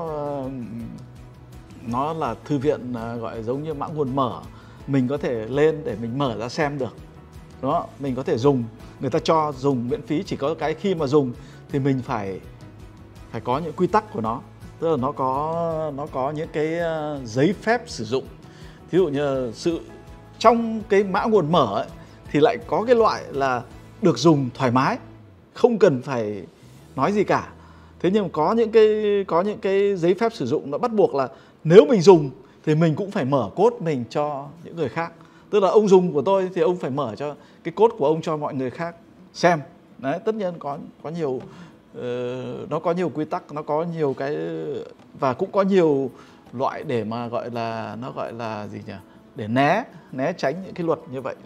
nó là thư viện gọi giống như mã nguồn mở, mình có thể lên để mình mở ra xem được. Đó, mình có thể dùng, người ta cho dùng miễn phí, chỉ có cái khi mà dùng thì mình phải có những quy tắc của nó. Tức là nó có những cái giấy phép sử dụng. Thí dụ như trong cái mã nguồn mở ấy, thì lại có cái loại là được dùng thoải mái, không cần phải nói gì cả. Thế nhưng mà có những cái giấy phép sử dụng nó bắt buộc là nếu mình dùng thì mình cũng phải mở code mình cho những người khác. Tức là ông dùng của tôi thì ông phải mở cho cái code của ông cho mọi người khác xem. Đấy, tất nhiên có nhiều nó có nhiều quy tắc, nó có nhiều cái, và cũng có nhiều loại để mà gọi là gì nhỉ? Để né tránh những cái luật như vậy.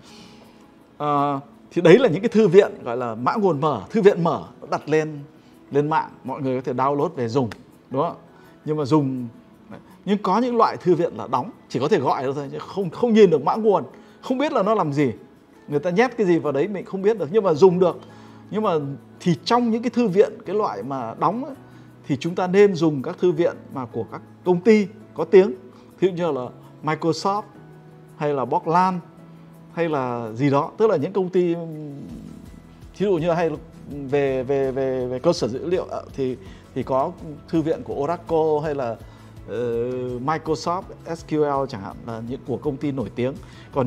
Thì đấy là những cái thư viện gọi là mã nguồn mở, thư viện mở, nó đặt lên mạng, mọi người có thể download về dùng, đúng không? Nhưng có những loại thư viện là đóng, chỉ có thể gọi được thôi, chứ không nhìn được mã nguồn, không biết là nó làm gì, người ta nhét cái gì vào đấy mình không biết được, nhưng mà dùng được. Nhưng mà thì trong những cái thư viện cái loại mà đóng ấy, thì chúng ta nên dùng các thư viện mà của các công ty có tiếng, ví dụ như là Microsoft hay là Boglan hay là gì đó, tức là những công ty ví dụ như hay về cơ sở dữ liệu thì có thư viện của Oracle hay là Microsoft SQL chẳng hạn, là những của công ty nổi tiếng. Còn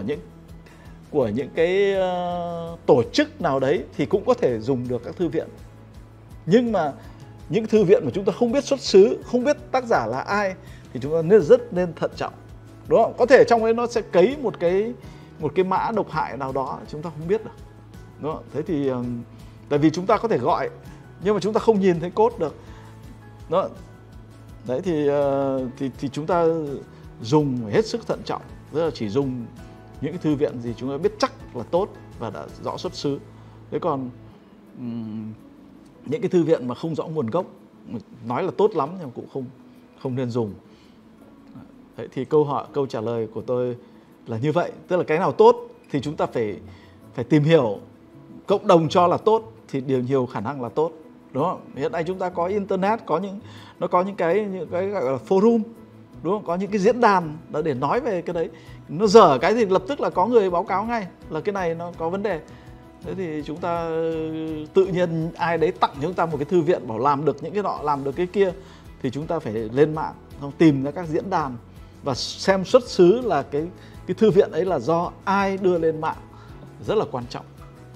của những cái tổ chức nào đấy thì cũng có thể dùng được các thư viện. Nhưng mà những thư viện mà chúng ta không biết xuất xứ, không biết tác giả là ai thì chúng ta rất nên thận trọng. Đúng không? Có thể trong ấy nó sẽ cấy một cái mã độc hại nào đó chúng ta không biết được. Đúng không? Thế thì tại vì chúng ta có thể gọi nhưng mà chúng ta không nhìn thấy code được. Đó. Đấy thì chúng ta dùng phải hết sức thận trọng, tức là chỉ dùng những cái thư viện gì chúng ta biết chắc là tốt và đã rõ xuất xứ. Thế còn những cái thư viện mà không rõ nguồn gốc, nói là tốt lắm nhưng cũng không nên dùng. Đấy, thì câu trả lời của tôi là như vậy, tức là cái nào tốt thì chúng ta phải tìm hiểu, cộng đồng cho là tốt thì điều nhiều khả năng là tốt, đúng không? Hiện nay chúng ta có internet, nó có những cái gọi là forum, đúng không? Có những cái diễn đàn để nói về cái đấy. Nó dở cái thì lập tức là có người báo cáo ngay là cái này nó có vấn đề. Thế thì chúng ta tự nhiên ai đấy tặng chúng ta một cái thư viện bảo làm được những cái nọ, làm được cái kia, thì chúng ta phải lên mạng tìm ra các diễn đàn và xem xuất xứ là cái thư viện ấy là do ai đưa lên mạng, rất là quan trọng.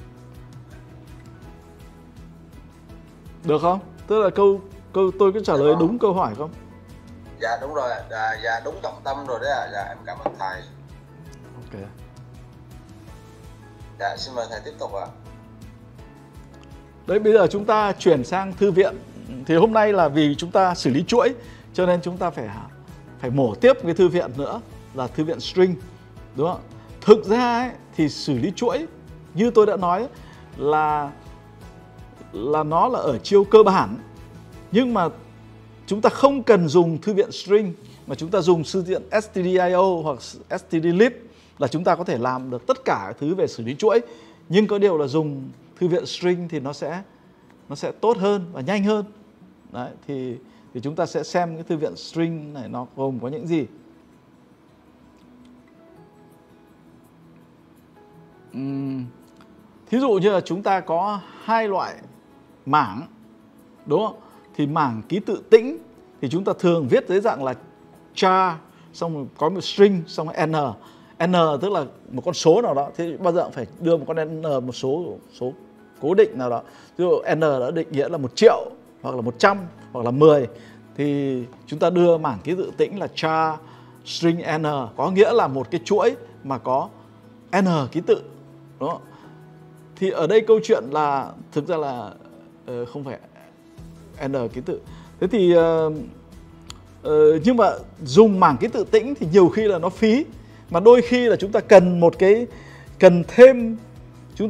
Được không? Tức là câu tôi có trả lời đúng câu hỏi không? Dạ đúng rồi, dạ đúng trọng tâm rồi đấy ạ. Dạ em cảm ơn thầy. Ok. Dạ xin mời thầy tiếp tục ạ. Đấy, bây giờ chúng ta chuyển sang thư viện. Thì hôm nay là vì chúng ta xử lý chuỗi cho nên chúng ta phải mổ tiếp cái thư viện nữa là thư viện string, đúng không? Thực ra ấy, thì xử lý chuỗi như tôi đã nói là nó là ở chiêu cơ bản, nhưng mà chúng ta không cần dùng thư viện string mà chúng ta dùng thư viện stdio hoặc stdlib là chúng ta có thể làm được tất cả thứ về xử lý chuỗi. Nhưng có điều là dùng thư viện string thì nó sẽ tốt hơn và nhanh hơn. Đấy, thì chúng ta sẽ xem cái thư viện string này nó gồm có những gì. Thí dụ như là chúng ta có hai loại mảng, đúng không? Thì mảng ký tự tĩnh thì chúng ta thường viết dưới dạng là char, xong rồi có một string, xong rồi n tức là một con số nào đó, thì bao giờ phải đưa một con n, một số cố định nào đó. Ví dụ n đã định nghĩa là 1 triệu hoặc là 100 hoặc là 10 thì chúng ta đưa mảng ký tự tĩnh là char string n, có nghĩa là một cái chuỗi mà có n ký tự, đúng không? Thì ở đây câu chuyện là thực ra là không phải n ký tự. Thế thì nhưng mà dùng mảng ký tự tĩnh thì nhiều khi là nó phí, mà đôi khi là chúng ta cần thêm, chúng ta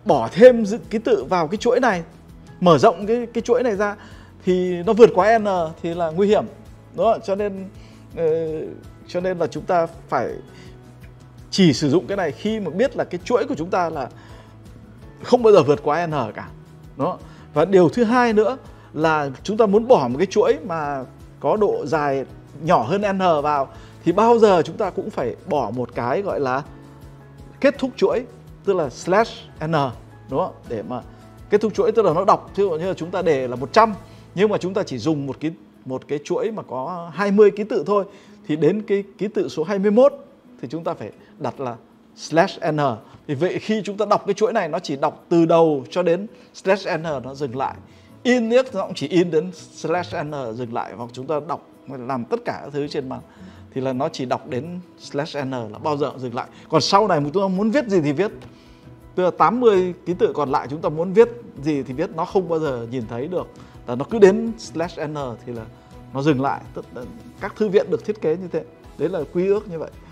bỏ thêm ký tự vào cái chuỗi này, mở rộng cái chuỗi này ra thì nó vượt quá n thì là nguy hiểm. Đó, cho nên là chúng ta phải chỉ sử dụng cái này khi mà biết là cái chuỗi của chúng ta là không bao giờ vượt quá n cả. Đó. Và điều thứ hai nữa là chúng ta muốn bỏ một cái chuỗi mà có độ dài nhỏ hơn n vào thì bao giờ chúng ta cũng phải bỏ một cái gọi là kết thúc chuỗi, tức là /n, đúng không? Để mà kết thúc chuỗi, tức là nó đọc, ví dụ như là chúng ta để là 100 nhưng mà chúng ta chỉ dùng một cái chuỗi mà có 20 ký tự thôi, thì đến cái ký tự số 21 thì chúng ta phải đặt là /n. Thì vậy khi chúng ta đọc cái chuỗi này nó chỉ đọc từ đầu cho đến /n nó dừng lại. In nó cũng chỉ in đến /n dừng lại, hoặc chúng ta đọc làm tất cả các thứ trên màn thì là nó chỉ đọc đến /n là bao giờ dừng lại. Còn sau này chúng ta muốn viết gì thì viết, tức là 80 ký tự còn lại chúng ta muốn viết gì thì viết, nó không bao giờ nhìn thấy được, là nó cứ đến /n thì là nó dừng lại. Các thư viện được thiết kế như thế, đấy là quy ước như vậy.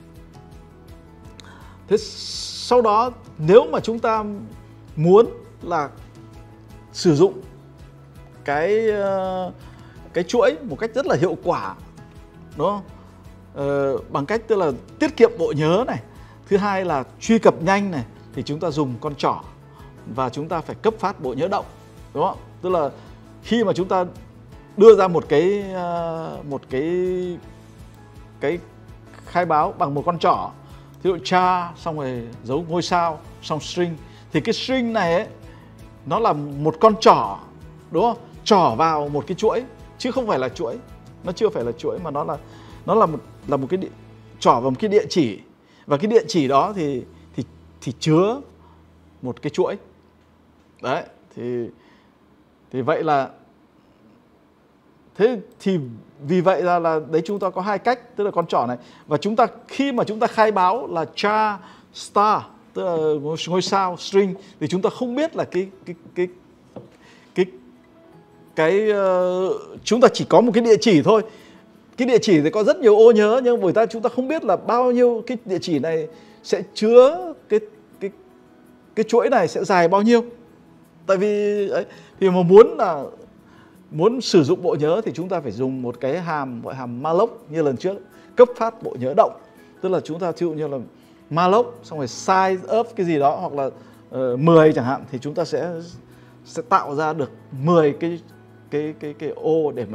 Thế sau đó nếu mà chúng ta muốn là sử dụng cái chuỗi một cách rất là hiệu quả, đúng không? Bằng cách tức là tiết kiệm bộ nhớ này, thứ hai là truy cập nhanh này, thì chúng ta dùng con trỏ và chúng ta phải cấp phát bộ nhớ động, đúng không? Tức là khi mà chúng ta đưa ra một cái khai báo bằng một con trỏ, ví dụ char xong rồi dấu ngôi sao xong string, thì cái string này ấy, nó là một con trỏ, đúng không? Trỏ vào một cái chuỗi chứ không phải là chuỗi, nó chưa phải là chuỗi mà nó là một cái trỏ vào một cái địa chỉ, và cái địa chỉ đó thì chứa một cái chuỗi. Đấy, thì vậy là thế thì vì vậy là đấy chúng ta có hai cách, tức là con trỏ này, và chúng ta khi mà chúng ta khai báo là char star, tức là ngôi sao string, thì chúng ta không biết là chúng ta chỉ có một cái địa chỉ thôi. Cái địa chỉ thì có rất nhiều ô nhớ, nhưng bởi chúng ta không biết là bao nhiêu cái địa chỉ này sẽ chứa cái chuỗi này sẽ dài bao nhiêu. Tại vì ấy, thì mà muốn sử dụng bộ nhớ thì chúng ta phải dùng một cái hàm gọi hàm malloc như lần trước, cấp phát bộ nhớ động. Tức là chúng ta ví dụ như là malloc xong rồi size of cái gì đó, hoặc là 10 chẳng hạn, thì chúng ta sẽ tạo ra được 10 cái ô để mà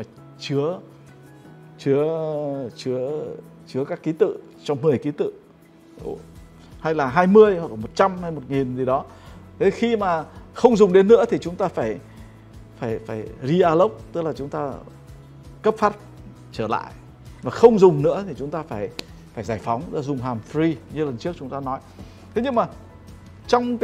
chứa các ký tự trong 10 ký tự, hay là 20 hoặc 100 hay 1000 gì đó. Thế khi mà không dùng đến nữa thì chúng ta phải realloc, tức là chúng ta cấp phát trở lại, và không dùng nữa thì chúng ta phải giải phóng, ra dùng hàm free như lần trước chúng ta nói. Thế nhưng mà trong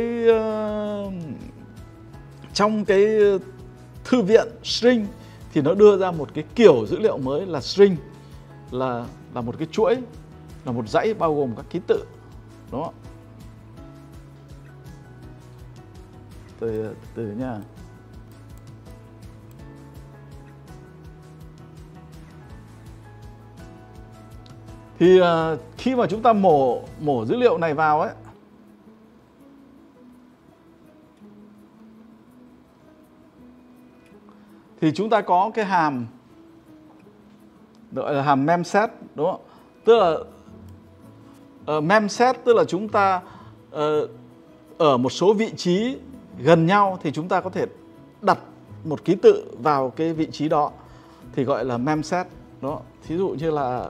cái thư viện string thì nó đưa ra một cái kiểu dữ liệu mới là string, là một cái chuỗi, là một dãy bao gồm các ký tự, đúng không? Từ nha. Thì khi mà chúng ta mổ dữ liệu này vào ấy, thì chúng ta có cái hàm gọi là hàm memset, đúng không? Tức là memset tức là chúng ta ở một số vị trí gần nhau thì chúng ta có thể đặt một ký tự vào cái vị trí đó thì gọi là memset. Đó, thí dụ như là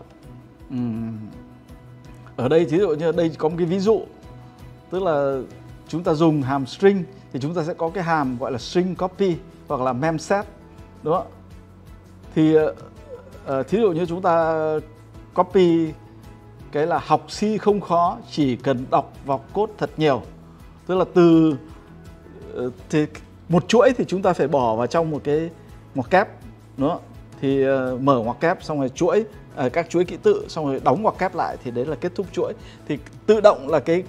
ở đây, thí dụ như đây có một cái ví dụ, tức là chúng ta dùng hàm string thì chúng ta sẽ có cái hàm gọi là string copy hoặc là memset, đúng không? Thì thí dụ như chúng ta copy cái là học C không khó, chỉ cần đọc vào code thật nhiều, tức là từ thì một chuỗi thì chúng ta phải bỏ vào trong một cái ngoặc kép, đúng không? Thì mở ngoặc kép xong rồi chuỗi các chuỗi ký tự, xong rồi đóng ngoặc kép lại thì đấy là kết thúc chuỗi. Thì tự động là cái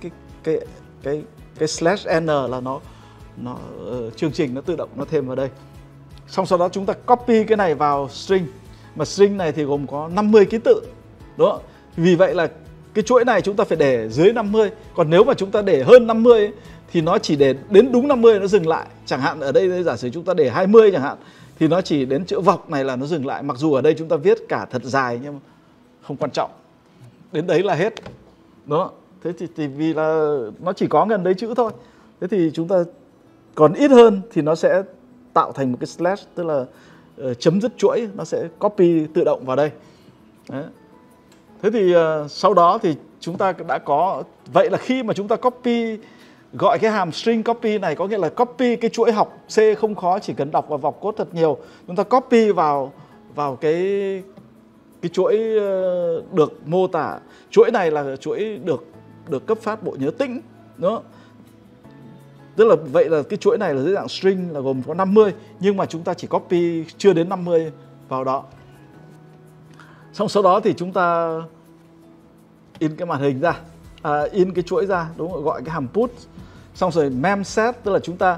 /n là nó chương trình nó tự động nó thêm vào đây. Xong sau đó chúng ta copy cái này vào string, mà string này thì gồm có 50 ký tự, đúng không? Vì vậy là cái chuỗi này chúng ta phải để dưới 50, còn nếu mà chúng ta để hơn 50 ấy, thì nó chỉ để đến đúng 50 nó dừng lại. Chẳng hạn ở đây giả sử chúng ta để 20 chẳng hạn, thì nó chỉ đến chữ vọc này là nó dừng lại. Mặc dù ở đây chúng ta viết cả thật dài nhưng không quan trọng. Đến đấy là hết. Đó. Thế thì vì là nó chỉ có gần đấy chữ thôi. Thế thì chúng ta còn ít hơn thì nó sẽ tạo thành một cái slash, tức là chấm dứt chuỗi, nó sẽ copy tự động vào đây. Đấy. Thế thì sau đó thì chúng ta đã có, vậy là khi mà chúng ta copy, gọi cái hàm string copy này có nghĩa là copy cái chuỗi học C không khó, chỉ cần đọc và vọc code thật nhiều. Chúng ta copy vào cái chuỗi được mô tả. Chuỗi này là chuỗi được cấp phát bộ nhớ tĩnh. Đó. Tức là vậy là cái chuỗi này là dưới dạng string, là gồm có 50, nhưng mà chúng ta chỉ copy chưa đến 50 vào đó. Xong sau đó thì chúng ta in cái màn hình ra, in cái chuỗi ra, đúng không? Gọi cái hàm put. Xong rồi memset, tức là chúng ta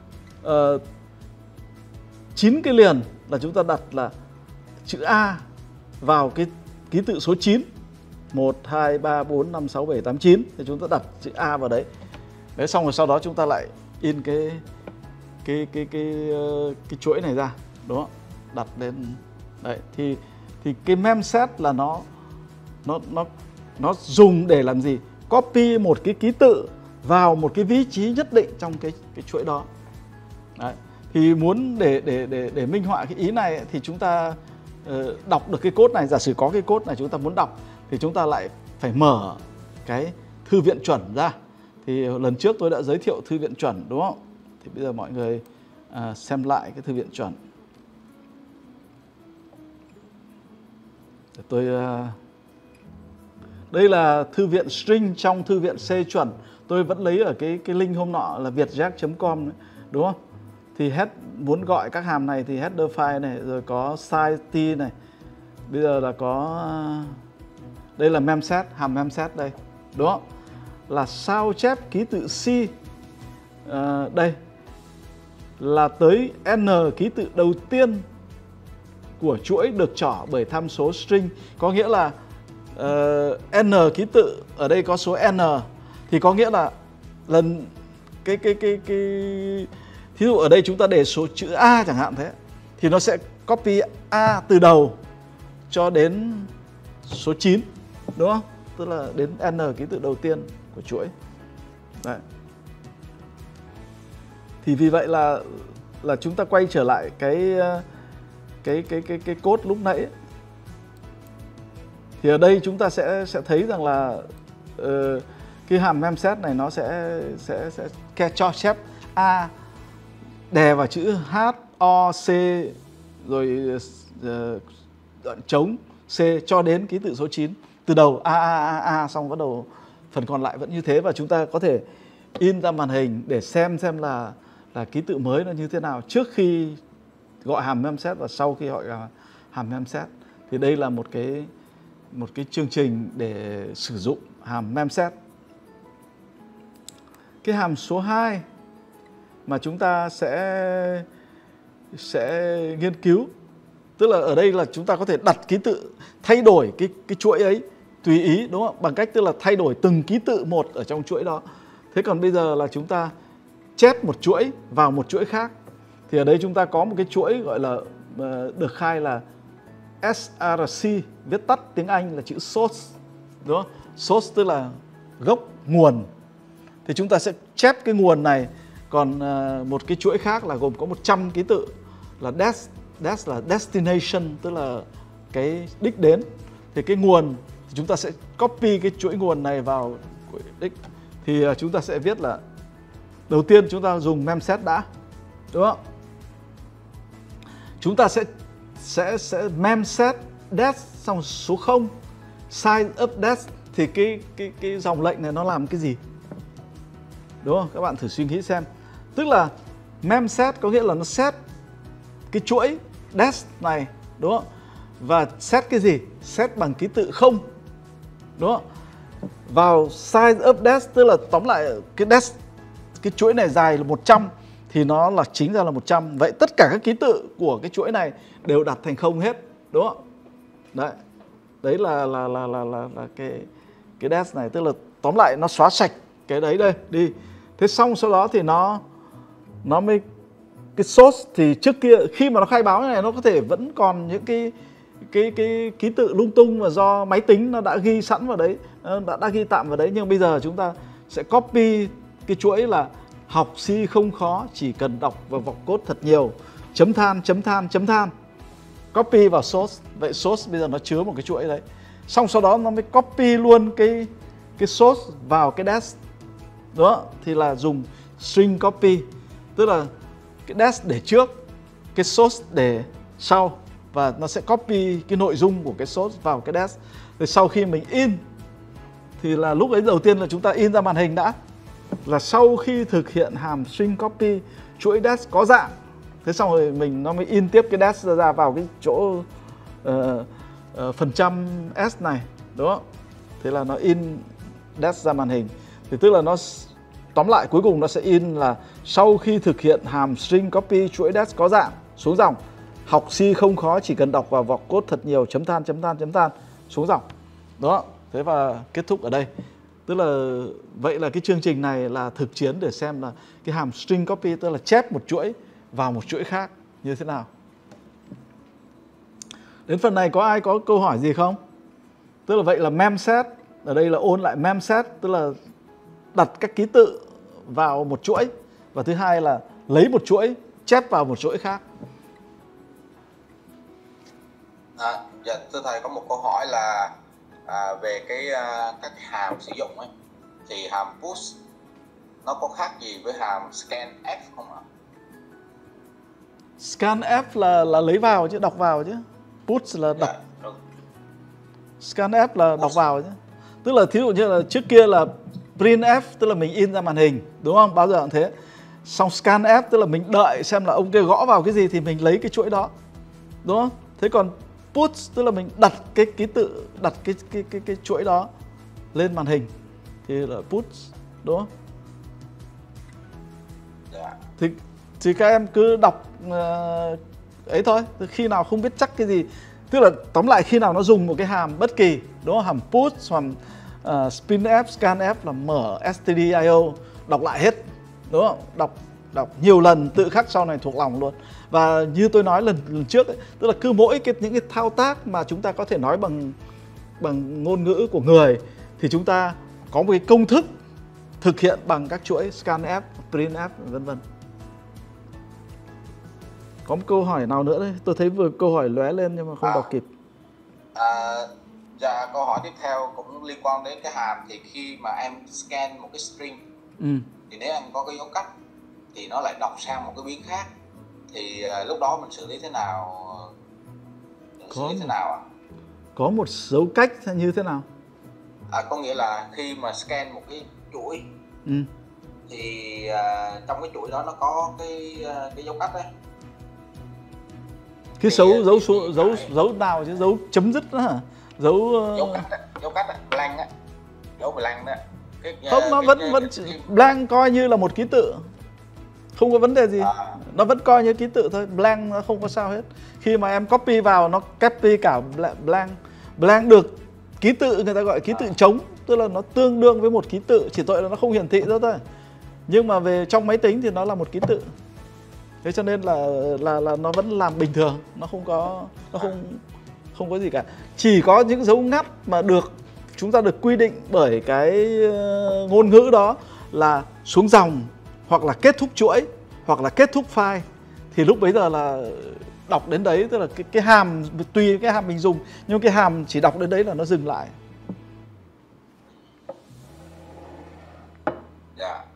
9 cái liền là chúng ta đặt là chữ A vào cái ký tự số 9. 1, 2, 3, 4, 5, 6, 7, 8, 9 thì chúng ta đặt chữ A vào đấy. Đấy, xong rồi sau đó chúng ta lại in cái chuỗi này ra, đúng không? Đặt lên đấy, thì cái memset là nó dùng để làm gì? Copy một cái ký tự vào một cái vị trí nhất định trong cái chuỗi đó. Đấy. Thì muốn để minh họa cái ý này thì chúng ta đọc được cái code này. Giả sử có cái code này chúng ta muốn đọc thì chúng ta lại phải mở cái thư viện chuẩn ra. Thì lần trước tôi đã giới thiệu thư viện chuẩn, đúng không? Thì bây giờ mọi người xem lại cái thư viện chuẩn. Đây là thư viện string trong thư viện C chuẩn. Tôi vẫn lấy ở cái link hôm nọ là vietjack.com, đúng không? Thì muốn gọi các hàm này thì header file này, rồi có size t này. Bây giờ là có đây là memset, hàm memset đây, đúng không? Là sao chép ký tự C. Đây là tới n ký tự đầu tiên của chuỗi được trỏ bởi tham số string. Có nghĩa là n ký tự ở đây có số n, thì có nghĩa là lần thí dụ ở đây chúng ta để số chữ A chẳng hạn thế, thì nó sẽ copy A từ đầu cho đến số 9, đúng không? Tức là đến n ký tự đầu tiên của chuỗi. Đấy. Thì vì vậy là chúng ta quay trở lại cái code lúc nãy. Thì ở đây chúng ta sẽ thấy rằng là cái hàm memset này nó sẽ cho chép A đè vào chữ H, O, C rồi đoạn trống C cho đến ký tự số 9. Từ đầu A, xong bắt đầu phần còn lại vẫn như thế. Và chúng ta có thể in ra màn hình để xem là ký tự mới nó như thế nào trước khi gọi hàm memset và sau khi gọi hàm memset. Thì đây là một cái chương trình để sử dụng hàm memset. Cái hàm số 2 mà chúng ta sẽ nghiên cứu, tức là ở đây là chúng ta có thể đặt ký tự, thay đổi cái chuỗi ấy tùy ý, đúng không? Bằng cách tức là thay đổi từng ký tự một ở trong chuỗi đó. Thế còn bây giờ là chúng ta chép một chuỗi vào một chuỗi khác. Thì ở đây chúng ta có một cái chuỗi gọi là được khai là src, viết tắt tiếng Anh là chữ source, đúng không? Source tức là gốc, nguồn. Thì chúng ta sẽ chép cái nguồn này. Còn một cái chuỗi khác là gồm có 100 ký tự là des là destination, tức là cái đích đến. Thì cái nguồn thì chúng ta sẽ copy cái chuỗi nguồn này vào đích. Thì chúng ta sẽ viết là đầu tiên chúng ta dùng memset đã, đúng không? Chúng ta sẽ memset des xong số 0 size of des. Thì cái dòng lệnh này nó làm cái gì? Đúng không? Các bạn thử suy nghĩ xem. Tức là memset có nghĩa là nó set cái chuỗi des này, đúng không? Và set cái gì? Set bằng ký tự 0, đúng không? Vào size of des, tức là tóm lại cái des, cái chuỗi này dài là 100 thì nó là chính ra là 100. Vậy tất cả các ký tự của cái chuỗi này đều đặt thành 0 hết, đúng không? Đấy. Đấy là cái des này, tức là tóm lại nó xóa sạch cái đấy đây đi. Thế Thế xong sau đó thì nó mới cái source thì trước kia khi mà nó khai báo như này nó có thể vẫn còn những cái ký tự lung tung mà do máy tính nó đã ghi sẵn vào đấy, đã ghi tạm vào đấy. Nhưng bây giờ chúng ta sẽ copy cái chuỗi là học C không khó, chỉ cần đọc và vọc code thật nhiều, chấm than. Copy vào source. Vậy source bây giờ nó chứa một cái chuỗi đấy. Xong sau đó nó mới copy luôn cái source vào cái dash. Đó, thì là dùng string copy. Tức là cái dash để trước, cái source để sau. Và nó sẽ copy cái nội dung của cái source vào cái dash. Rồi sau khi mình in thì là lúc ấy đầu tiên là chúng ta in ra màn hình đã. Là sau khi thực hiện hàm string copy chuỗi dash có dạng, thế xong rồi nó mới in tiếp cái dash ra vào cái chỗ phần trăm s này, đúng không? Thế là nó in dash ra màn hình. Thì tức là nó tóm lại cuối cùng nó sẽ in là sau khi thực hiện hàm string copy chuỗi dash có dạng xuống dòng, học C không khó, chỉ cần đọc và vọc code thật nhiều, chấm than xuống dòng. Đó, thế và kết thúc ở đây. Tức là vậy là cái chương trình này là thực chiến để xem là cái hàm string copy, tức là chép một chuỗi vào một chuỗi khác như thế nào. Đến phần này có ai có câu hỏi gì không? Tức là vậy là memset, ở đây là ôn lại memset, tức là đặt các ký tự vào một chuỗi. Và thứ hai là lấy một chuỗi chép vào một chuỗi khác. Dạ, thưa thầy có một câu hỏi là về các cái hàm sử dụng ấy, thì hàm push nó có khác gì với hàm scanf không ạ? Scanf là lấy vào chứ, đọc vào chứ. Push là đọc. Dạ, Scanf là đọc vào chứ. Tức là thí dụ như là trước kia là printf, tức là mình in ra màn hình, đúng không? Bao giờ cũng thế. Xong scanf tức là mình đợi xem là ông kia gõ vào cái gì thì mình lấy cái chuỗi đó, đúng không? Thế còn push tức là mình đặt cái ký tự, đặt cái chuỗi đó lên màn hình thì là push, đúng không? dạ. Thì các em cứ đọc ấy thôi. Khi nào không biết chắc cái gì, tức là tóm lại khi nào nó dùng một cái hàm bất kỳ, đúng không? Hàm push, hàm spinf, scanf là mở stdio đọc lại hết, đúng không? Đọc nhiều lần tự khắc sau này thuộc lòng luôn. Và như tôi nói lần trước ấy, tức là cứ mỗi những cái thao tác mà chúng ta có thể nói bằng ngôn ngữ của người thì chúng ta có một cái công thức thực hiện bằng các chuỗi scanf, printf, vân vân. Có một câu hỏi nào nữa đấy? Tôi thấy vừa câu hỏi lóe lên nhưng mà không đọc kịp. Dạ, câu hỏi tiếp theo cũng liên quan đến cái hàm. Thì khi mà em scan một cái string thì nếu em có cái dấu cách thì nó lại đọc sang một cái biến khác, thì lúc đó mình xử lý thế nào? Có một dấu cách như thế nào? Có nghĩa là khi mà scan một cái chuỗi thì trong cái chuỗi đó nó có cái dấu cách đấy. Cái dấu nào chứ, dấu chấm dứt đó hả? Dấu cách blank á, dấu blank đó. Không, nó vẫn blank coi như là một ký tự, không có vấn đề gì. Nó vẫn coi như ký tự thôi, blank nó không có sao hết. Khi mà em copy vào nó copy cả blank được ký tự, người ta gọi ký tự trống, tức là nó tương đương với một ký tự, chỉ tội là nó không hiển thị ra thôi. Nhưng mà về trong máy tính thì nó là một ký tự. Thế cho nên là nó vẫn làm bình thường, nó không có gì cả. Chỉ có những dấu ngắt mà chúng ta được quy định bởi cái ngôn ngữ đó là xuống dòng, hoặc là kết thúc chuỗi, hoặc là kết thúc file, thì lúc bấy giờ là đọc đến đấy, tức là cái hàm tùy cái hàm mình dùng, nhưng cái hàm chỉ đọc đến đấy là nó dừng lại. Dạ.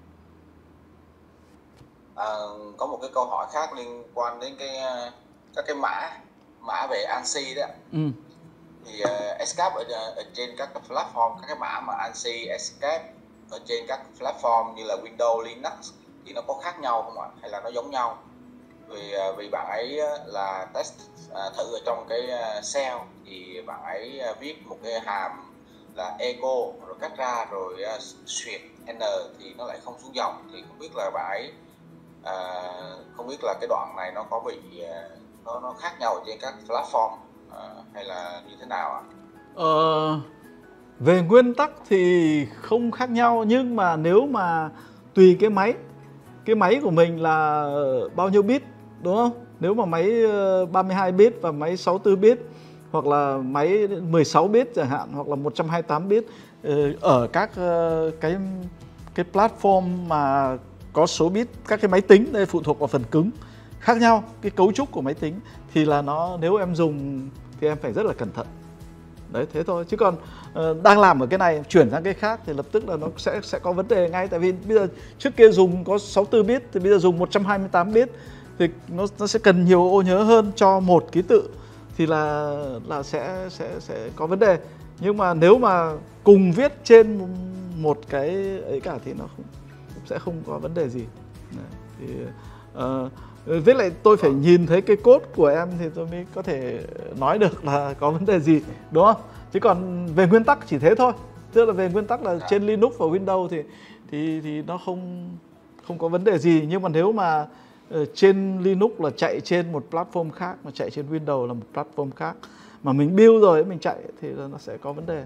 Có một cái câu hỏi khác liên quan đến các cái mã về ANSI đó. Thì Escape ở trên các cái platform, các cái mã mà ANSI, Escape ở trên các platform như là Windows, Linux thì nó có khác nhau không ạ? Hay là nó giống nhau? Vì bạn ấy là test thử ở trong cái shell thì bạn ấy viết một cái hàm là echo rồi cắt ra rồi suyệt n thì nó lại không xuống dòng, thì không biết là bạn ấy không biết là cái đoạn này nó có bị nó khác nhau trên các platform hay là như thế nào ạ? Về nguyên tắc thì không khác nhau, nhưng mà nếu mà tùy cái máy của mình là bao nhiêu bit, đúng không? Nếu mà máy 32 bit và máy 64 bit hoặc là máy 16 bit chẳng hạn, hoặc là 128 bit, ở các cái platform mà có số bit, các cái máy tính đây phụ thuộc vào phần cứng khác nhau, cái cấu trúc của máy tính thì là nó, nếu em dùng thì em phải rất là cẩn thận. Đấy, thế thôi. Chứ còn đang làm ở cái này chuyển sang cái khác thì lập tức là nó sẽ có vấn đề ngay. Tại vì bây giờ trước kia dùng có 64 bit thì bây giờ dùng 128 bit thì nó sẽ cần nhiều ô nhớ hơn cho một ký tự, thì là sẽ có vấn đề. Nhưng mà nếu mà cùng viết trên một cái ấy cả thì nó sẽ không có vấn đề gì. Đấy, thì với lại tôi phải nhìn thấy cái code của em thì tôi mới có thể nói được là có vấn đề gì, đúng không? Chứ còn về nguyên tắc chỉ thế thôi. Tức là về nguyên tắc là trên Linux và Windows thì nó không có vấn đề gì. Nhưng mà nếu mà trên Linux là chạy trên một platform khác, mà chạy trên Windows là một platform khác, mà mình build rồi mình chạy thì nó sẽ có vấn đề.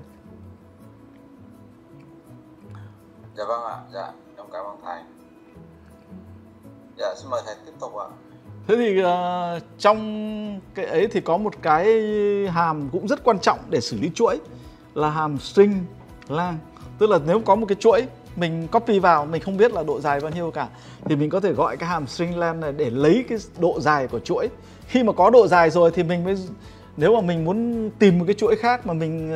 Dạ vâng ạ, dạ, em cảm ơn thầy. Dạ, xin mời thầy tiếp tục ạ. Thế thì trong cái ấy thì có một cái hàm cũng rất quan trọng để xử lý chuỗi là hàm string lang. Tức là nếu có một cái chuỗi mình copy vào, mình không biết là độ dài bao nhiêu cả, thì mình có thể gọi cái hàm string lang này để lấy cái độ dài của chuỗi. Khi mà có độ dài rồi thì mình mới, nếu mà mình muốn tìm một cái chuỗi khác mà mình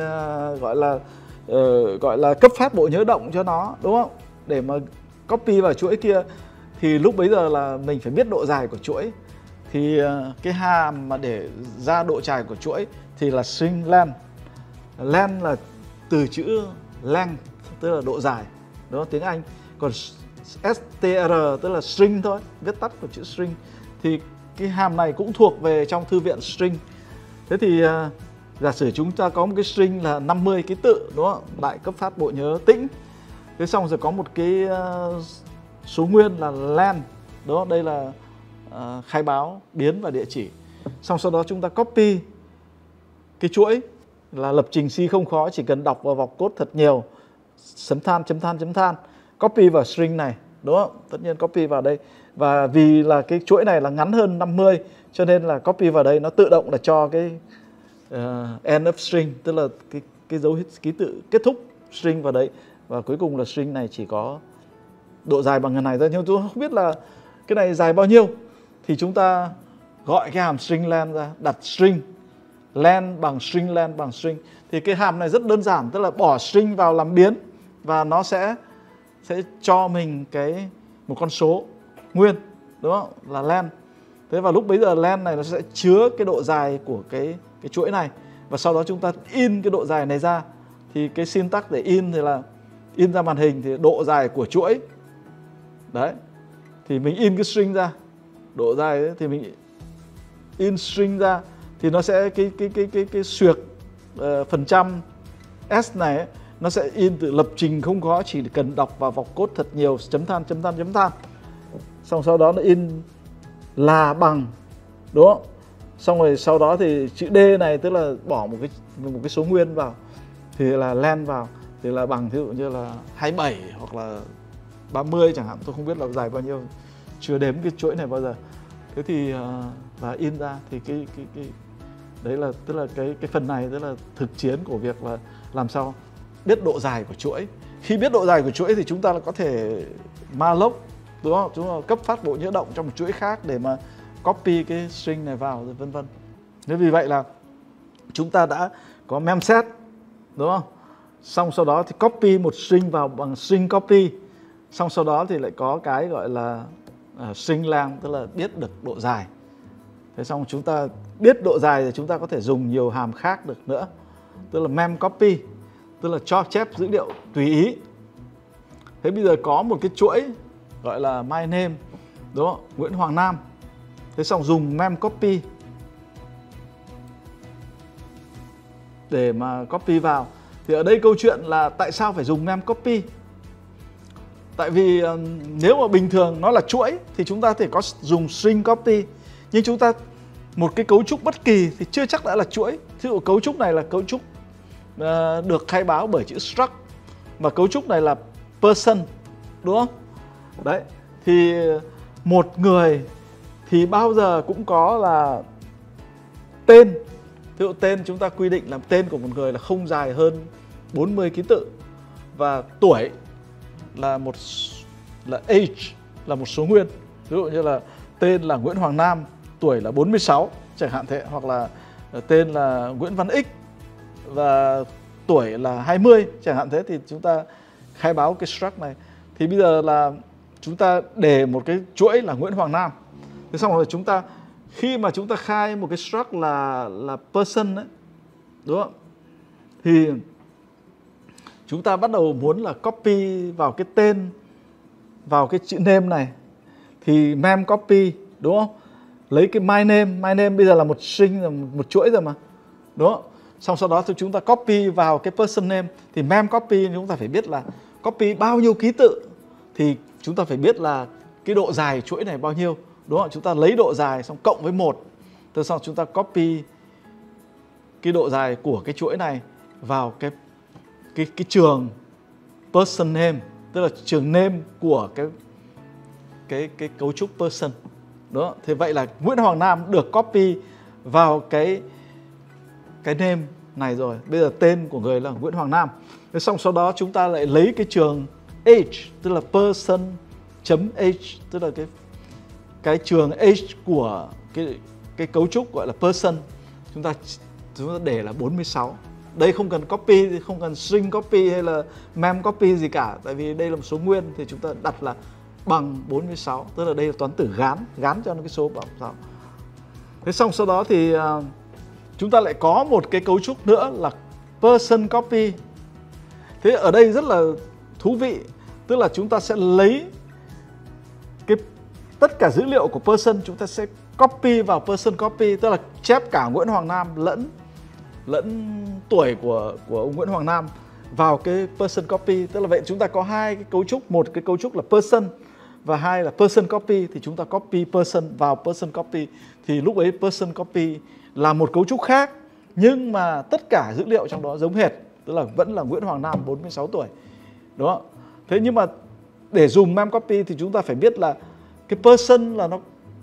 gọi là cấp phát bộ nhớ động cho nó, đúng không? Để mà copy vào chuỗi kia thì lúc bấy giờ là mình phải biết độ dài của chuỗi. Thì cái hàm mà để ra độ dài của chuỗi thì là string length. Length là từ chữ length, tức là độ dài, đó tiếng Anh. Còn str tức là string thôi, viết tắt của chữ string. Thì cái hàm này cũng thuộc về trong thư viện string. Thế thì giả sử chúng ta có một cái string là 50 ký tự, đúng không? Đại cấp phát bộ nhớ tĩnh. Thế xong rồi có một cái số nguyên là len, đó, đây là khai báo biến và địa chỉ. Xong sau đó chúng ta copy cái chuỗi là lập trình C không khó, chỉ cần đọc và vọc code thật nhiều, chấm than, copy vào string này, đúng không? Tất nhiên copy vào đây. Và vì là cái chuỗi này là ngắn hơn 50 cho nên là copy vào đây nó tự động là cho cái end of string, tức là cái dấu ký tự kết thúc string vào đấy. Và cuối cùng là string này chỉ có độ dài bằng cái này thôi, nhưng tôi không biết là cái này dài bao nhiêu. Thì chúng ta gọi cái hàm string length ra, đặt string length bằng string length bằng string. Thì cái hàm này rất đơn giản, tức là bỏ string vào làm biến và nó sẽ cho mình một con số nguyên, đúng không? Là length. Thế và lúc bấy giờ length này nó sẽ chứa cái độ dài của cái chuỗi này, và sau đó chúng ta in cái độ dài này ra. Thì cái syntax để in thì là in ra màn hình thì độ dài của chuỗi. Đấy. Thì mình in cái string ra, độ dài ấy, thì mình in string ra thì nó sẽ cái xuyệt phần trăm s này ấy, nó sẽ in từ lập trình không khó, chỉ cần đọc và vọc code thật nhiều, chấm than. Xong sau đó nó in là bằng, đúng không? Xong rồi sau đó thì chữ D này tức là bỏ một cái số nguyên vào thì là len vào thì là bằng, ví dụ như là 27 hoặc là 30 chẳng hạn, tôi không biết là dài bao nhiêu, chưa đếm cái chuỗi này bao giờ. Thế thì và in ra thì cái đấy là tức là cái phần này tức là thực chiến của việc là làm sao biết độ dài của chuỗi. Khi biết độ dài của chuỗi thì chúng ta có thể malloc, đúng không? Chúng ta cấp phát bộ nhớ động trong một chuỗi khác để mà copy cái string này vào rồi vân vân. Nên vì vậy là chúng ta đã có memset, đúng không? Xong sau đó thì copy một string vào bằng string copy. Xong sau đó thì lại có cái gọi là string length, tức là biết được độ dài. Thế xong chúng ta biết độ dài thì chúng ta có thể dùng nhiều hàm khác được nữa. Tức là mem copy, tức là cho chép dữ liệu tùy ý. Thế bây giờ có một cái chuỗi gọi là my name, đúng không? Nguyễn Hoàng Nam. Thế xong dùng mem copy để mà copy vào. Thì ở đây câu chuyện là tại sao phải dùng mem copy? Tại vì nếu mà bình thường nó là chuỗi thì chúng ta có thể có dùng string copy. Nhưng chúng ta một cái cấu trúc bất kỳ thì chưa chắc đã là chuỗi. Ví dụ cấu trúc này là cấu trúc được khai báo bởi chữ struct, và cấu trúc này là person, đúng không? Đấy, thì một người thì bao giờ cũng có là tên. Ví dụ tên chúng ta quy định là tên của một người là không dài hơn 40 ký tự, và tuổi là age là một số nguyên. Ví dụ như là tên là Nguyễn Hoàng Nam, tuổi là 46 chẳng hạn thế, hoặc là tên là Nguyễn Văn X và tuổi là 20 chẳng hạn thế, thì chúng ta khai báo cái struct này. Thì bây giờ là chúng ta để một cái chuỗi là Nguyễn Hoàng Nam. Thế xong rồi chúng ta khi mà chúng ta khai một cái struct là person ấy, đúng không? Thì chúng ta bắt đầu muốn là copy vào cái tên, vào cái chữ name này, thì mem copy, đúng không? Lấy cái my name bây giờ là một string, là một chuỗi rồi mà, đúng không? Xong sau đó thì chúng ta copy vào cái person name, thì mem copy chúng ta phải biết là copy bao nhiêu ký tự, thì chúng ta phải biết là cái độ dài chuỗi này bao nhiêu, đúng không? Chúng ta lấy độ dài xong cộng với 1, từ sau chúng ta copy cái độ dài của cái chuỗi này vào cái trường person name, tức là trường name của cái cấu trúc person. Đó, thế vậy là Nguyễn Hoàng Nam được copy vào cái name này rồi. Bây giờ tên của người là Nguyễn Hoàng Nam. Thế xong sau đó chúng ta lại lấy cái trường age, tức là person.age, tức là cái trường age của cái cấu trúc gọi là person. Chúng ta để là 46. Đây không cần copy, không cần string copy hay là mem copy gì cả, tại vì đây là một số nguyên, thì chúng ta đặt là bằng 46, tức là đây là toán tử gán cho nó cái số 46. Thế xong sau đó thì chúng ta lại có một cái cấu trúc nữa là person copy. Thế ở đây rất là thú vị, tức là chúng ta sẽ lấy tất cả dữ liệu của person, chúng ta sẽ copy vào person copy, tức là chép cả Nguyễn Hoàng Nam lẫn tuổi của ông Nguyễn Hoàng Nam vào cái person copy. Tức là vậy chúng ta có hai cái cấu trúc, một cái cấu trúc là person và hai là person copy, thì chúng ta copy person vào person copy, thì lúc ấy person copy là một cấu trúc khác, nhưng mà tất cả dữ liệu trong đó giống hệt, tức là vẫn là Nguyễn Hoàng Nam 46 tuổi. Đúng không? Thế nhưng mà để dùng mem copy thì chúng ta phải biết là cái person là nó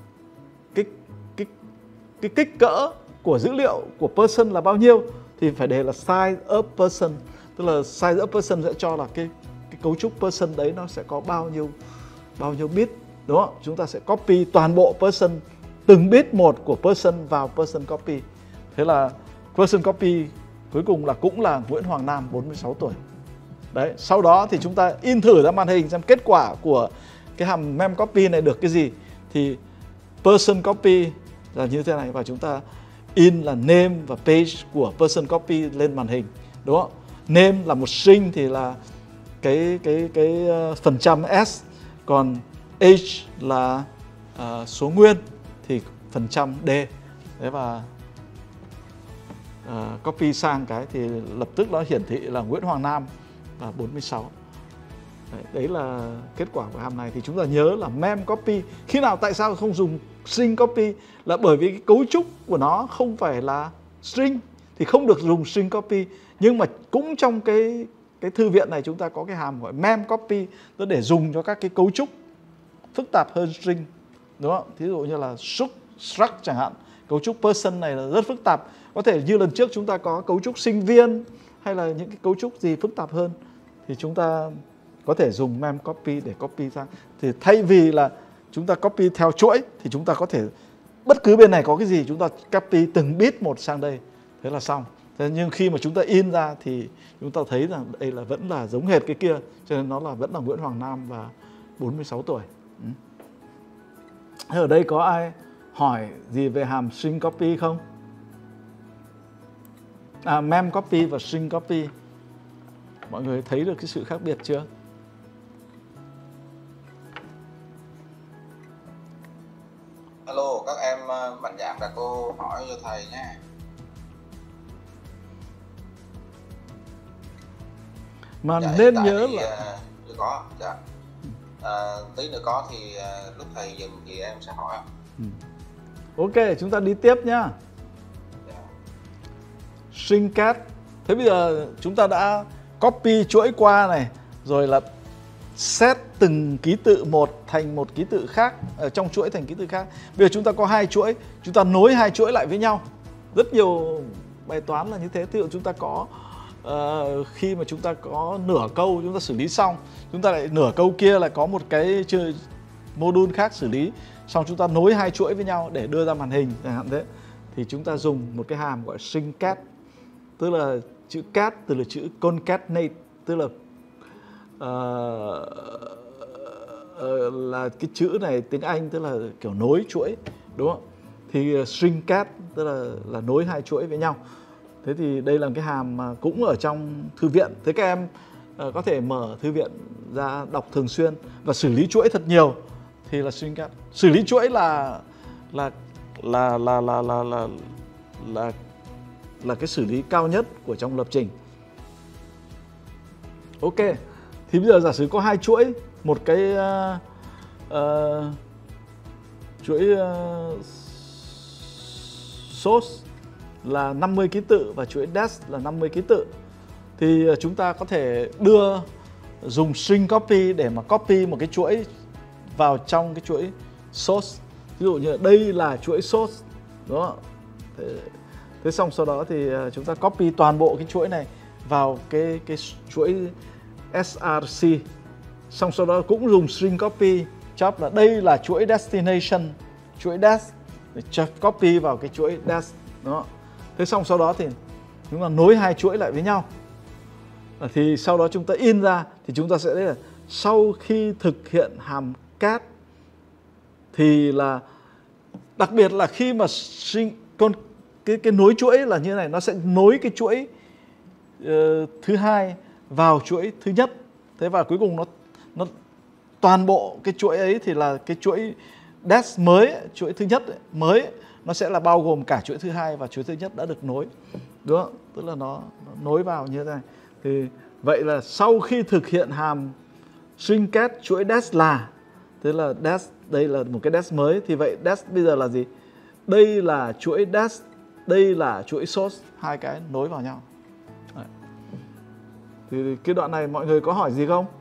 cái kích cỡ của dữ liệu của person là bao nhiêu, thì phải để là size of person, tức là size of person sẽ cho là cái cấu trúc person đấy nó sẽ có bao nhiêu bit, đúng không? Chúng ta sẽ copy toàn bộ person, từng bit một của person vào person copy. Thế là person copy cuối cùng là cũng là Nguyễn Hoàng Nam 46 tuổi. Đấy, sau đó thì chúng ta in thử ra màn hình xem kết quả của cái hàm mem copy này được cái gì. Thì person copy là như thế này, và chúng ta in là name và page của person copy lên màn hình, đúng không? Name là một string thì là cái phần trăm s, còn age là số nguyên thì phần trăm d. Đấy, và copy sang cái thì lập tức nó hiển thị là Nguyễn Hoàng Nam là 46. Đấy là kết quả của hàm này. Thì chúng ta nhớ là mem copy. Khi nào tại sao không dùng string copy? Là bởi vì cái cấu trúc của nó không phải là string, thì không được dùng string copy. Nhưng mà cũng trong cái thư viện này chúng ta có cái hàm gọi mem copy, tức để dùng cho các cái cấu trúc phức tạp hơn string, đúng không? Thí dụ như là struct chẳng hạn, cấu trúc person này là rất phức tạp. Có thể như lần trước chúng ta có cấu trúc sinh viên hay là những cái cấu trúc gì phức tạp hơn, thì chúng ta có thể dùng mem copy để copy sang. Thì thay vì là chúng ta copy theo chuỗi thì chúng ta có thể bất cứ bên này có cái gì chúng ta copy từng bit một sang đây, thế là xong. Thế nhưng khi mà chúng ta in ra thì chúng ta thấy rằng đây là vẫn là giống hệt cái kia, cho nên nó là vẫn là Nguyễn Hoàng Nam và 46 tuổi. Thế ở đây có ai hỏi gì về hàm string copy không? Mem copy và string copy. Mọi người thấy được cái sự khác biệt chưa? Alo, các em mạnh dạn đặt câu hỏi cho thầy nhé. Mà nên nhớ thì, là có, dạ. Tí nữa có thì lúc thầy dừng thì em sẽ hỏi. Ok, chúng ta đi tiếp nhá. Dạ. String cat. Thế bây giờ chúng ta đã copy chuỗi qua này, rồi là set từng ký tự một thành một ký tự khác, ở trong chuỗi thành ký tự khác. Bây giờ chúng ta có 2 chuỗi, chúng ta nối 2 chuỗi lại với nhau. Rất nhiều bài toán là như thế. Ví dụ chúng ta có khi mà chúng ta có nửa câu chúng ta xử lý xong, chúng ta lại nửa câu kia lại có một cái module khác xử lý, xong chúng ta nối 2 chuỗi với nhau để đưa ra màn hình chẳng hạn thế. Thì chúng ta dùng một cái hàm gọi string cat, tức là chữ cat từ là chữ concatenate, tức là cái chữ này tiếng Anh tức là kiểu nối chuỗi, đúng không? Thì string cat tức là nối 2 chuỗi với nhau. Thế thì đây là cái hàm mà cũng ở trong thư viện. Thế các em có thể mở thư viện ra đọc thường xuyên và xử lý chuỗi thật nhiều thì là string cat. Xử lý chuỗi là cái xử lý cao nhất của trong lập trình. Ok, thì bây giờ giả sử có 2 chuỗi, một cái chuỗi source là 50 ký tự và chuỗi dash là 50 ký tự, thì chúng ta có thể dùng string copy để mà copy một cái chuỗi vào trong cái chuỗi source. Ví dụ như đây là chuỗi source, đúng không? Thế xong sau đó thì chúng ta copy toàn bộ cái chuỗi này vào cái chuỗi src. Xong sau đó cũng dùng string copy chop là đây là chuỗi destination, chuỗi dash để copy vào cái chuỗi dash đó. Thế xong sau đó thì chúng ta nối 2 chuỗi lại với nhau. Thì sau đó chúng ta in ra thì chúng ta sẽ thấy là sau khi thực hiện hàm cat thì là đặc biệt là khi mà cái nối chuỗi là như này, nó sẽ nối cái chuỗi thứ hai vào chuỗi thứ nhất. Thế và cuối cùng nó toàn bộ cái chuỗi ấy thì là cái chuỗi dash mới, chuỗi thứ nhất mới nó sẽ là bao gồm cả chuỗi thứ hai và chuỗi thứ nhất đã được nối, đúng không? Tức là nó nối vào như thế này. Thì vậy là sau khi thực hiện hàm string cat chuỗi dash là, tức là dash đây là một cái dash mới, thì vậy dash bây giờ là gì? Đây là chuỗi dash, đây là chuỗi source, 2 cái nối vào nhau. Đấy. Thì cái đoạn này mọi người có hỏi gì không?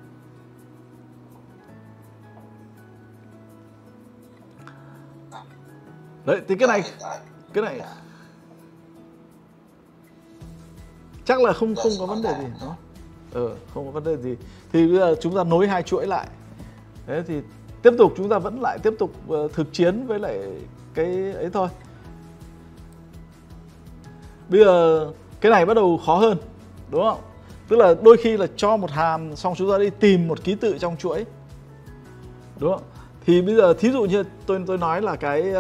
Đấy, thì cái này chắc là không có vấn đề gì, đúng không? Không có vấn đề gì. Thì bây giờ chúng ta nối 2 chuỗi lại. Thế thì tiếp tục chúng ta vẫn lại tiếp tục thực chiến với lại cái ấy thôi. Bây giờ cái này bắt đầu khó hơn, đúng không? Tức là đôi khi là cho một hàm xong chúng ta đi tìm một ký tự trong chuỗi, đúng không? Thì bây giờ thí dụ như tôi nói là cái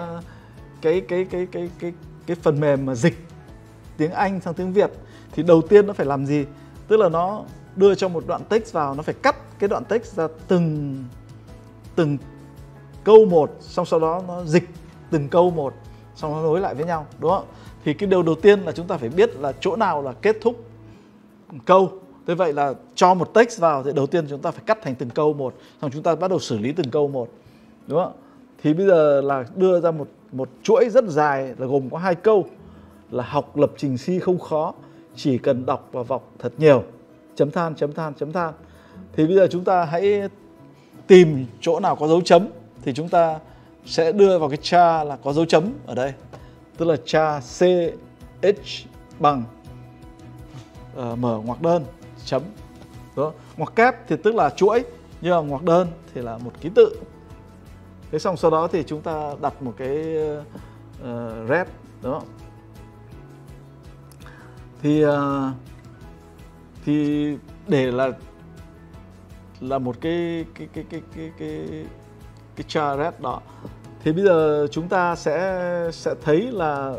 phần mềm mà dịch tiếng Anh sang tiếng Việt thì đầu tiên nó phải làm gì? Tức là nó đưa cho một đoạn text vào, nó phải cắt cái đoạn text ra từng câu một, xong sau đó nó dịch từng câu một, xong nó nối lại với nhau, đúng không? Thì cái điều đầu tiên là chúng ta phải biết là chỗ nào là kết thúc câu. Thế vậy là cho một text vào thì đầu tiên chúng ta phải cắt thành từng câu một, xong chúng ta bắt đầu xử lý từng câu một, đúng không? Thì bây giờ là đưa ra một chuỗi rất dài là gồm có 2 câu là học lập trình C không khó, chỉ cần đọc và vọc thật nhiều, chấm than. Thì bây giờ chúng ta hãy tìm chỗ nào có dấu chấm thì chúng ta sẽ đưa vào cái char là có dấu chấm ở đây, tức là char ch bằng mở ngoặc đơn chấm, đó. Ngoặc kép thì tức là chuỗi, nhưng mà ngoặc đơn thì là một ký tự. Thế xong sau đó thì chúng ta đặt một cái red, đó. Thì để là một cái char red đó. Thì bây giờ chúng ta sẽ thấy là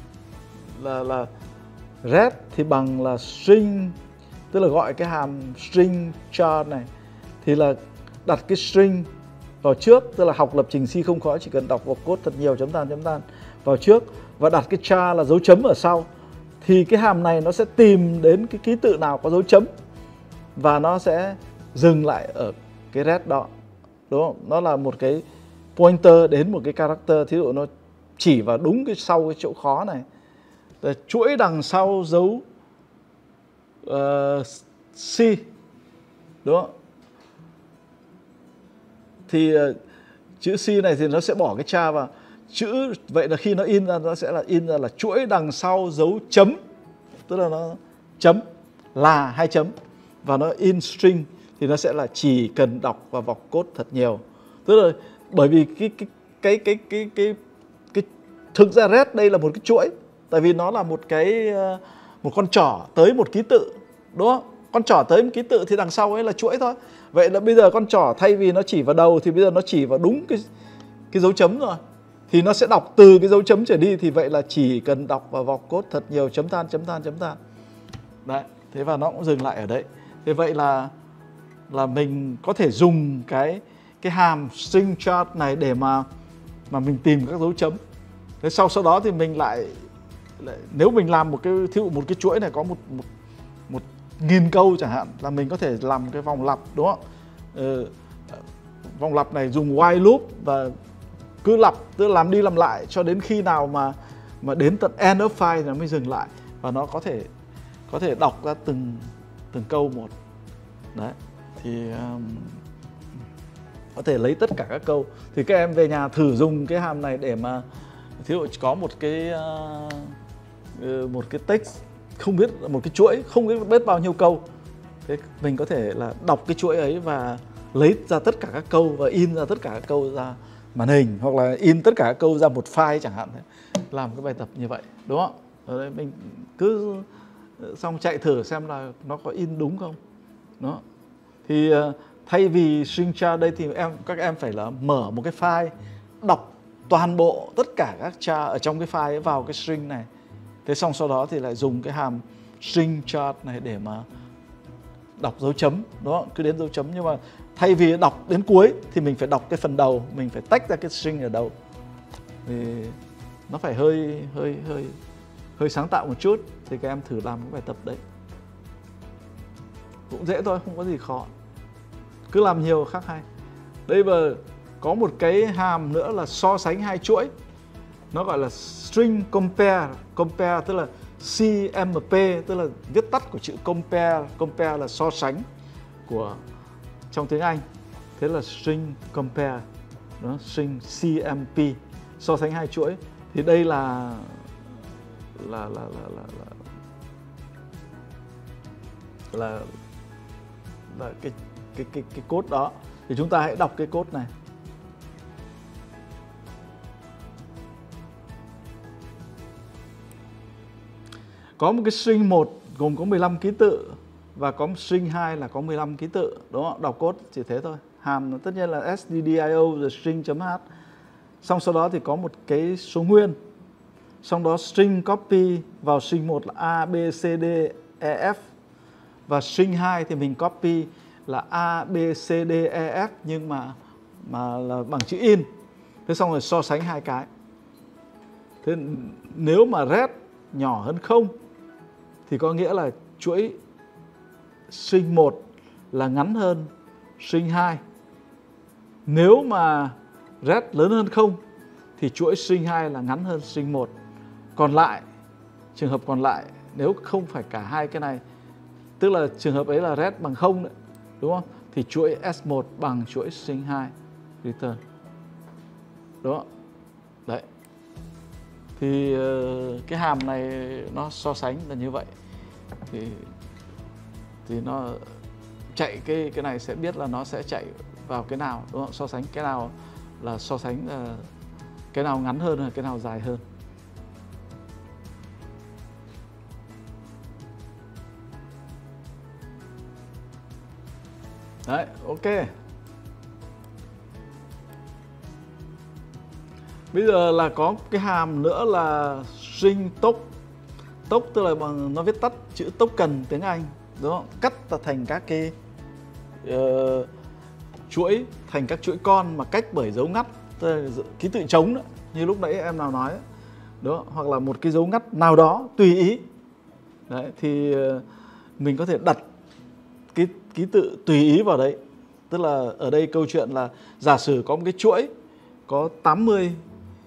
red thì bằng là string, tức là gọi cái hàm string char này thì là đặt cái string vào trước, tức là học lập trình C không khó, chỉ cần đọc vào code thật nhiều, chấm than vào trước, và đặt cái char là dấu chấm ở sau. Thì cái hàm này nó sẽ tìm đến cái ký tự nào có dấu chấm và nó sẽ dừng lại ở cái red đó, đúng không? Nó là một cái pointer đến một cái character, thí dụ nó chỉ vào đúng cái sau cái chỗ khó này. Chuỗi đằng sau dấu C, đúng không? thì chữ C này thì nó sẽ bỏ cái char vào. Chữ vậy là khi nó in ra nó sẽ là in ra là chuỗi đằng sau dấu chấm, tức là nó chấm là 2 chấm, và nó in string thì nó sẽ là chỉ cần đọc và vọc code thật nhiều. Tức là bởi vì cái thực ra red đây là một cái chuỗi, tại vì nó là một con trỏ tới một ký tự, đúng không? Con trỏ tới một ký tự thì đằng sau ấy là chuỗi thôi. Vậy là bây giờ con trỏ thay vì nó chỉ vào đầu thì bây giờ nó chỉ vào đúng cái dấu chấm rồi, thì nó sẽ đọc từ cái dấu chấm trở đi, thì vậy là chỉ cần đọc và vọc code thật nhiều, chấm than. Đấy, thế và nó cũng dừng lại ở đấy. Thế vậy là mình có thể dùng cái hàm string chart này để mà mình tìm các dấu chấm. Thế sau đó thì mình lại nếu mình làm một cái chuỗi này có một 1000 câu chẳng hạn, là mình có thể làm cái vòng lặp, đúng không? Vòng lặp này dùng while loop và cứ lặp, tức là làm đi làm lại cho đến khi nào mà đến tận end of file thì nó mới dừng lại, và nó có thể đọc ra từng câu một. Đấy, thì có thể lấy tất cả các câu. Thì các em về nhà thử dùng cái hàm này để mà thí dụ có một cái text không biết, một cái chuỗi không biết bao nhiêu câu, thế mình có thể là đọc cái chuỗi ấy và lấy ra tất cả các câu và in ra tất cả các câu ra màn hình, hoặc là in tất cả các câu ra một file chẳng hạn, làm cái bài tập như vậy, đúng không? Ở đây mình cứ xong chạy thử xem là nó có in đúng không. Đó. Thì thay vì string char đây thì các em phải là mở một cái file, đọc toàn bộ tất cả các char ở trong cái file ấy vào cái string này. Thế xong sau đó thì lại dùng cái hàm string chart này để mà đọc dấu chấm, đó, cứ đến dấu chấm. Nhưng mà thay vì đọc đến cuối thì mình phải đọc cái phần đầu, mình phải tách ra cái string ở đầu. Thì nó phải hơi sáng tạo một chút. Thì các em thử làm cái bài tập đấy. Cũng dễ thôi, không có gì khó. Cứ làm nhiều khác hay. Đây mà có một cái hàm nữa là so sánh hai chuỗi. Nó gọi là string compare. Compare tức là CMP, tức là viết tắt của chữ compare. Compare là so sánh của trong tiếng Anh. Thế là string compare. Đó, string CMP, so sánh hai chuỗi. Thì đây là cái code đó. Thì chúng ta hãy đọc cái code này. Có một cái string 1 gồm có 15 ký tự và có một string 2 là có 15 ký tự, đúng không? Đọc code chỉ thế thôi. Hàm tất nhiên là stdio rồi string.h. Xong sau đó thì có một cái số nguyên. Xong đó string copy vào string 1 là A, B, C, D, E, F. Và string 2 thì mình copy là A, B, C, D, E, F nhưng mà là bằng chữ in. Thế xong rồi so sánh hai cái. Thế nếu mà red nhỏ hơn 0 thì có nghĩa là chuỗi string 1 là ngắn hơn string 2. Nếu mà red lớn hơn 0 thì chuỗi string 2 là ngắn hơn string 1. Còn lại, trường hợp còn lại nếu không phải cả hai cái này, tức là trường hợp ấy là red bằng 0 đấy, đúng không? Thì chuỗi S1 bằng chuỗi string 2 return. Đúng không? Đấy. Thì cái hàm này nó so sánh là như vậy. Thì nó chạy cái này sẽ biết là nó sẽ chạy vào cái nào, đúng không? So sánh cái nào là so sánh cái nào ngắn hơn hay cái nào dài hơn. Đấy, ok. Bây giờ là có cái hàm nữa là string token. Token tức là nó viết tắt chữ token tiếng Anh, đúng không? Cắt thành các cái chuỗi, thành các chuỗi con mà cách bởi dấu ngắt, tức là ký tự trống đó, như lúc nãy em nào nói đó. Đúng không? Hoặc là một cái dấu ngắt nào đó tùy ý. Đấy, thì mình có thể đặt cái ký tự tùy ý vào đấy. Tức là ở đây câu chuyện là giả sử có một cái chuỗi có 80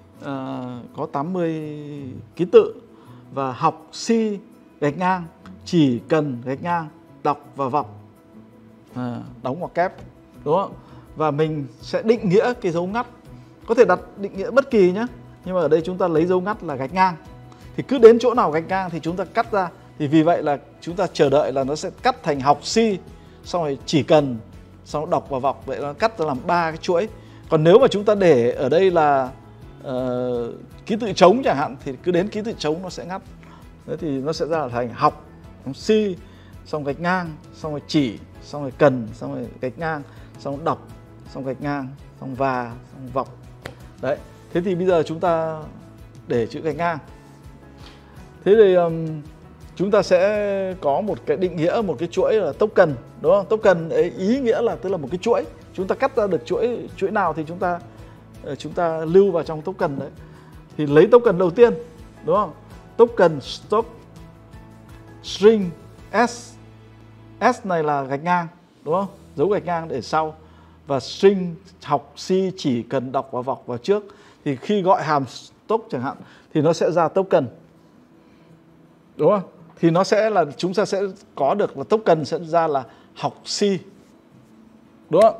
ký tự và học C gạch ngang chỉ cần gạch ngang đọc và vọc đóng ngoặc kép, đúng không? và mình sẽ định nghĩa cái dấu ngắt. Có thể đặt định nghĩa bất kỳ nhé, nhưng mà ở đây chúng ta lấy dấu ngắt là gạch ngang. Thì cứ đến chỗ nào gạch ngang thì chúng ta cắt ra. Thì vì vậy là chúng ta chờ đợi là nó sẽ cắt thành học si, xong rồi chỉ cần, xong rồi đọc và vọc. Vậy nó cắt ra làm 3 cái chuỗi. Còn nếu mà chúng ta để ở đây là ký tự trống chẳng hạn, thì cứ đến ký tự trống nó sẽ ngắt. Thế thì nó sẽ ra thành học, si, xong gạch ngang, xong rồi chỉ, xong rồi cần, xong rồi gạch ngang, xong rồi đọc, xong gạch ngang, xong và, xong vọc. Đấy. Thế thì bây giờ chúng ta để chữ gạch ngang. Thế thì chúng ta sẽ có một cái định nghĩa, một cái chuỗi là token, đúng không? Token ấy ý nghĩa là tức là một cái chuỗi. Chúng ta cắt ra được chuỗi nào thì chúng ta lưu vào trong token đấy. Thì lấy token đầu tiên, đúng không? Token stock string s. S này là gạch ngang, đúng không? Dấu gạch ngang để sau. Và string học si chỉ cần đọc và vọc vào trước. Thì khi gọi hàm stock chẳng hạn thì nó sẽ ra token, đúng không? Thì nó sẽ là chúng ta sẽ có được là token sẽ ra là học si, đúng không?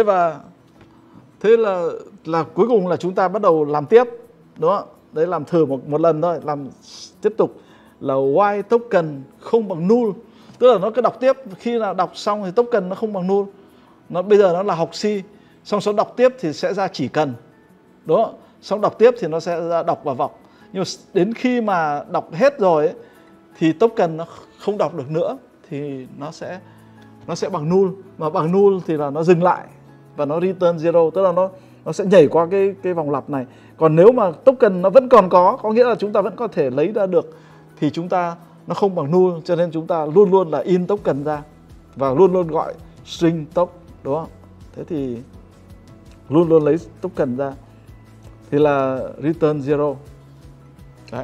Thế là cuối cùng là chúng ta bắt đầu làm tiếp, đúng không? Đấy, làm thử một lần thôi, làm tiếp tục là while token không bằng null, tức là nó cứ đọc tiếp, khi nào đọc xong thì token nó không bằng null, bây giờ nó là học si, xong số đọc tiếp thì sẽ ra chỉ cần, đúng không? Xong đọc tiếp thì nó sẽ ra đọc và vọc. Nhưng mà đến khi mà đọc hết rồi ấy, thì token nó không đọc được nữa thì nó sẽ bằng null, mà bằng null thì là nó dừng lại và nó return zero, tức là nó sẽ nhảy qua cái vòng lặp này. Còn nếu mà token nó vẫn còn có nghĩa là chúng ta vẫn có thể lấy ra được, thì nó không bằng null, cho nên chúng ta luôn luôn là in token ra và luôn luôn gọi string token, đúng không? Thế thì luôn luôn lấy token ra thì là return zero. Đấy.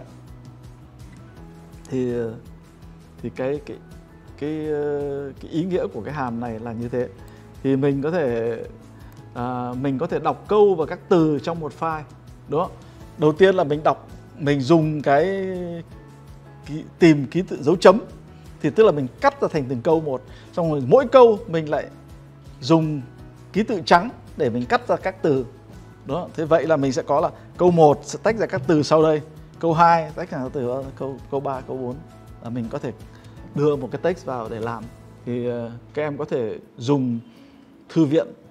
Thì cái ý nghĩa của cái hàm này là như thế. Thì mình có thể đọc câu và các từ trong một file, đúng không? Đầu tiên là mình dùng tìm ký tự dấu chấm, thì tức là mình cắt ra thành từng câu một, xong rồi mỗi câu mình lại dùng ký tự trắng để mình cắt ra các từ. Đó, thế vậy là mình sẽ có là câu 1 sẽ tách ra các từ sau đây, câu 2 tách ra các từ, câu 3, câu 4 là mình có thể đưa một cái text vào để làm. Thì các em có thể dùng thư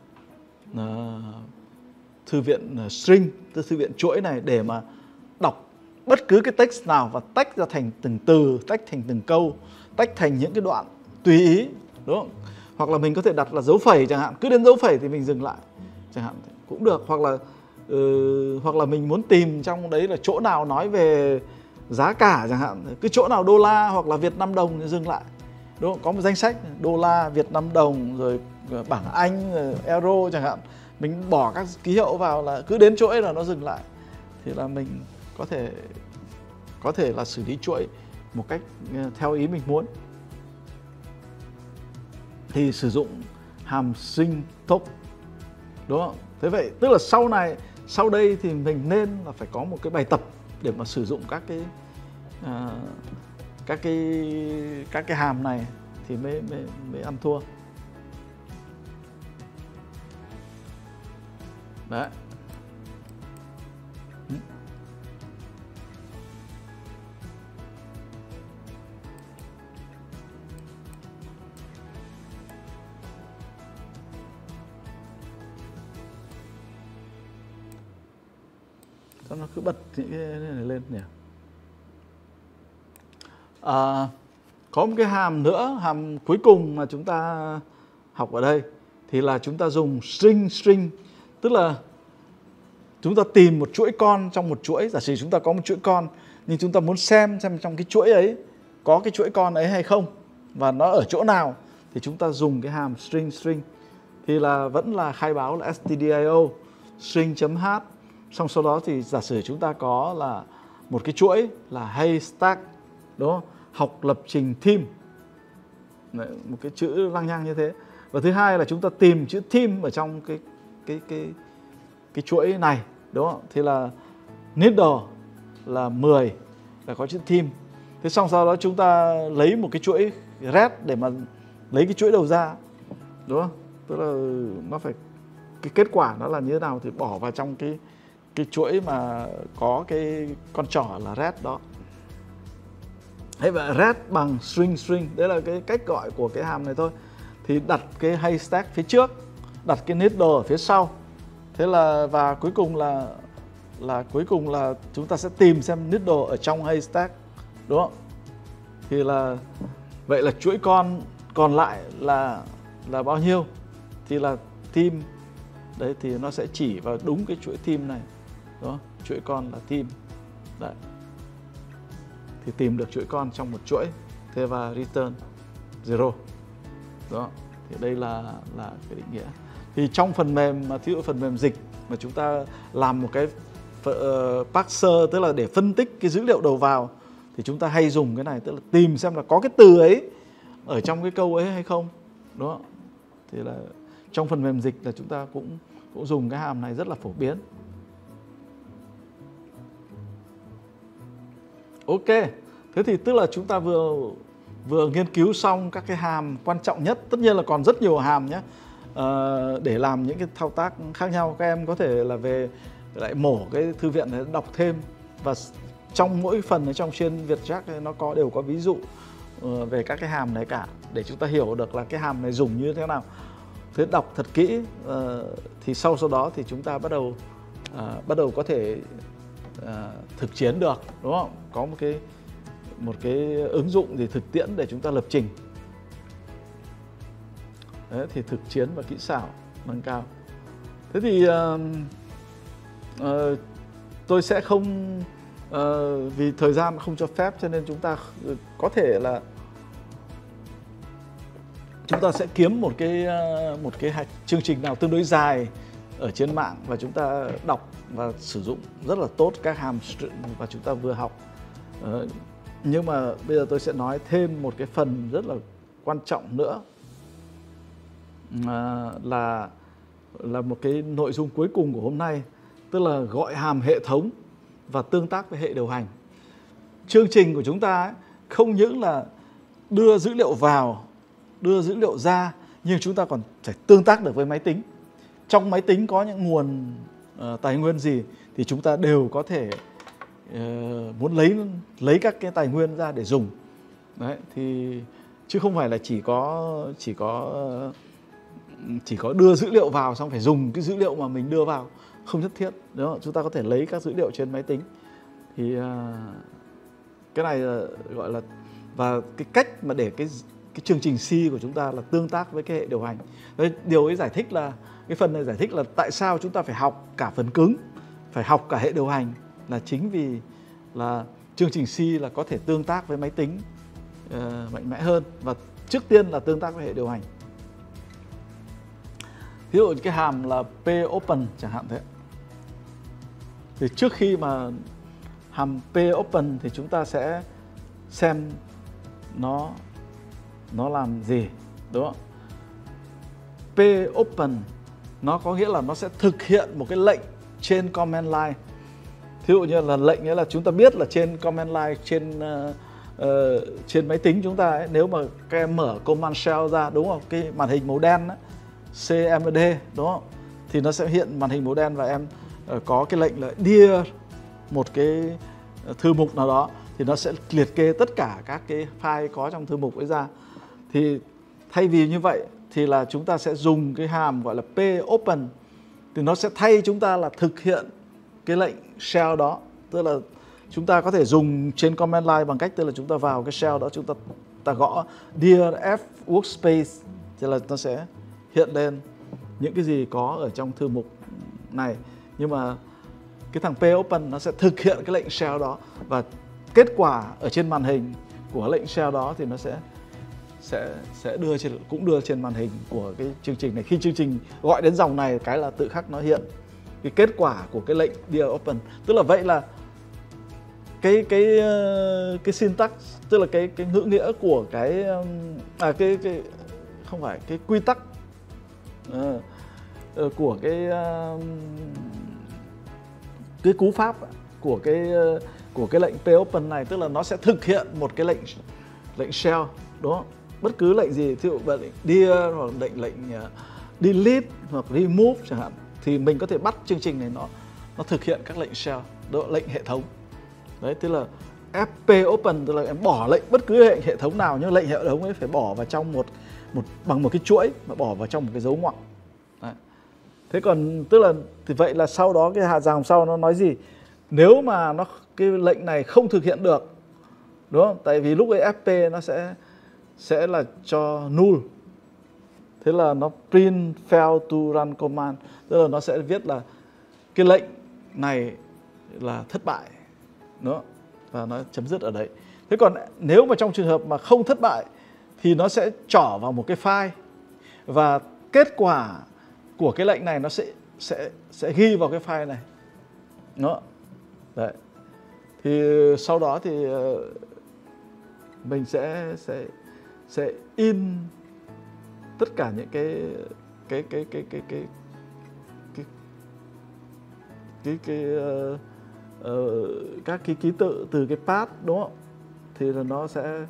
viện string, tức thư viện chuỗi này để mà đọc bất cứ cái text nào và tách ra thành từng từ, tách thành từng câu, tách thành những cái đoạn tùy ý, đúng không? Hoặc là mình có thể đặt là dấu phẩy chẳng hạn, cứ đến dấu phẩy thì mình dừng lại chẳng hạn cũng được. Hoặc là mình muốn tìm trong đấy là chỗ nào nói về giá cả chẳng hạn, cứ chỗ nào đô la hoặc là Việt Nam đồng thì dừng lại, đúng không? Có một danh sách đô la, Việt Nam đồng, rồi bảng Anh, rồi euro chẳng hạn, mình bỏ các ký hiệu vào là cứ đến chỗ ấy là nó dừng lại. Thì là mình có thể là xử lý chuỗi một cách theo ý mình muốn. Thì sử dụng hàm string token, đúng không? Thế vậy tức là sau đây thì mình nên là phải có một cái bài tập để mà sử dụng các cái hàm này thì mới ăn thua. Đấy. Sao nó cứ bật những cái này lên nhỉ? Có một cái hàm nữa, hàm cuối cùng mà chúng ta học ở đây thì là chúng ta dùng string, tức là chúng ta tìm một chuỗi con trong một chuỗi. Giả sử chúng ta có một chuỗi con nhưng chúng ta muốn xem trong cái chuỗi ấy có cái chuỗi con ấy hay không và nó ở chỗ nào, thì chúng ta dùng cái hàm string thì là vẫn là khai báo là stdio string.h. Xong sau đó thì giả sử chúng ta có là một cái chuỗi là haystack, đúng không? Học lập trình theme. Đấy, một cái chữ lăng nhăng như thế. Và thứ hai là chúng ta tìm chữ theme ở trong cái chuỗi này, đúng không? Thì là needle là 10 là có chữ theme. Thế xong sau đó chúng ta lấy một cái chuỗi red để mà lấy cái chuỗi đầu ra, đúng không? Tức là nó phải cái kết quả nó là như thế nào thì bỏ vào trong cái chuỗi mà có cái con trỏ là red đó. Thế và red bằng string, đấy là cái cách gọi của cái hàm này thôi. Thì đặt cái haystack phía trước, đặt cái needle ở phía sau. Thế là và cuối cùng là chúng ta sẽ tìm xem needle ở trong haystack, đúng không? Thì là vậy là chuỗi con còn lại là bao nhiêu? Thì là team. Đấy thì nó sẽ chỉ vào đúng cái chuỗi team này. Đúng không? Chuỗi con là team. Đấy. Thì tìm được chuỗi con trong một chuỗi. Thế và return 0. Đó. Thì đây là cái định nghĩa. Thì trong phần mềm thí dụ phần mềm dịch mà chúng ta làm một cái parser, tức là để phân tích cái dữ liệu đầu vào, thì chúng ta hay dùng cái này, tức là tìm xem là có cái từ ấy ở trong cái câu ấy hay không. Đúng không? Thì là trong phần mềm dịch là chúng ta cũng dùng cái hàm này rất là phổ biến. Ok, thế thì tức là chúng ta vừa nghiên cứu xong các cái hàm quan trọng nhất. Tất nhiên là còn rất nhiều hàm nhé, để làm những cái thao tác khác nhau. Các em có thể là về lại mổ cái thư viện để đọc thêm. Và trong mỗi phần ở trong trên Vietjack nó đều có ví dụ về các cái hàm này cả, để chúng ta hiểu được là cái hàm này dùng như thế nào. Thế đọc thật kỹ, thì sau đó thì chúng ta bắt đầu có thể thực chiến được, đúng không? Có một cái ứng dụng gì thực tiễn để chúng ta lập trình. Đấy, thì thực chiến và kỹ xảo nâng cao. Thế thì tôi sẽ không, vì thời gian không cho phép, cho nên chúng ta có thể là chúng ta sẽ kiếm một cái chương trình nào tương đối dài ở trên mạng và chúng ta đọc và sử dụng rất là tốt các hàm và chúng ta vừa học. Nhưng mà bây giờ tôi sẽ nói thêm một cái phần rất là quan trọng nữa, là một cái nội dung cuối cùng của hôm nay, tức là gọi hàm hệ thống và tương tác với hệ điều hành. Chương trình của chúng ta ấy, không những là đưa dữ liệu vào, đưa dữ liệu ra, nhưng chúng ta còn phải tương tác được với máy tính. Trong máy tính có những nguồn tài nguyên gì thì chúng ta đều có thể muốn lấy các cái tài nguyên ra để dùng. Đấy, thì chứ không phải là chỉ có đưa dữ liệu vào xong phải dùng cái dữ liệu mà mình đưa vào, không nhất thiết. Đó, chúng ta có thể lấy các dữ liệu trên máy tính. Thì cái này gọi là, và cái cách mà để cái chương trình C của chúng ta là tương tác với cái hệ điều hành. Đấy, điều ấy giải thích là cái phần này giải thích là tại sao chúng ta phải học cả phần cứng, phải học cả hệ điều hành, là chính vì là chương trình C là có thể tương tác với máy tính mạnh mẽ hơn, và trước tiên là tương tác với hệ điều hành. Ví dụ cái hàm là popen chẳng hạn thế. Thì trước khi mà hàm popen thì chúng ta sẽ xem nó làm gì, đúng không? popen nó có nghĩa là nó sẽ thực hiện một cái lệnh trên command line. Thí dụ như là lệnh ấy là chúng ta biết là trên command line trên máy tính chúng ta ấy, nếu mà các em mở command shell ra, đúng không? Cái màn hình màu đen ấy, CMD, đúng không? Thì nó sẽ hiện màn hình màu đen và em có cái lệnh là dear một cái thư mục nào đó, thì nó sẽ liệt kê tất cả các cái file có trong thư mục ấy ra. Thì thay vì như vậy thì là chúng ta sẽ dùng cái hàm gọi là popen, thì nó sẽ thay chúng ta là thực hiện cái lệnh shell đó. Tức là chúng ta có thể dùng trên command line bằng cách tức là chúng ta vào cái shell đó, chúng ta gõ dear f workspace, thì là nó sẽ hiện lên những cái gì có ở trong thư mục này. Nhưng mà cái thằng popen nó sẽ thực hiện cái lệnh shell đó, và kết quả ở trên màn hình của lệnh shell đó thì nó sẽ đưa trên màn hình của cái chương trình này. Khi chương trình gọi đến dòng này cái là tự khắc nó hiện cái kết quả của cái lệnh dear open. Tức là vậy là cái syntax, tức là cái ngữ nghĩa của cái không phải cái quy tắc của cái cú pháp của cái lệnh popen này, tức là nó sẽ thực hiện một cái lệnh shell, đúng không? Bất cứ lệnh gì, ví dụ lệnh dear hoặc lệnh delete hoặc remove chẳng hạn, thì mình có thể bắt chương trình này nó thực hiện các lệnh shell, lệnh hệ thống. Đấy, tức là fp open, tức là em bỏ lệnh bất cứ hệ thống nào, nhưng lệnh hệ thống ấy phải bỏ vào trong bằng một cái chuỗi, mà bỏ vào trong một cái dấu ngoặc. Đấy. Thế còn tức là thì vậy là sau đó cái dòng sau nó nói gì? Nếu mà cái lệnh này không thực hiện được, đúng không? Tại vì lúc ấy fp nó sẽ là cho null. Thế là nó print fail to run command, tức là nó sẽ viết là cái lệnh này là thất bại, đúng không? Và nó chấm dứt ở đấy. Thế còn nếu mà trong trường hợp mà không thất bại thì nó sẽ trỏ vào một cái file, và kết quả của cái lệnh này nó sẽ ghi vào cái file này. Đó. Đấy. Thì sau đó thì mình sẽ in tất cả những các cái ký tự từ cái path, đúng không? Thì là nó sẽ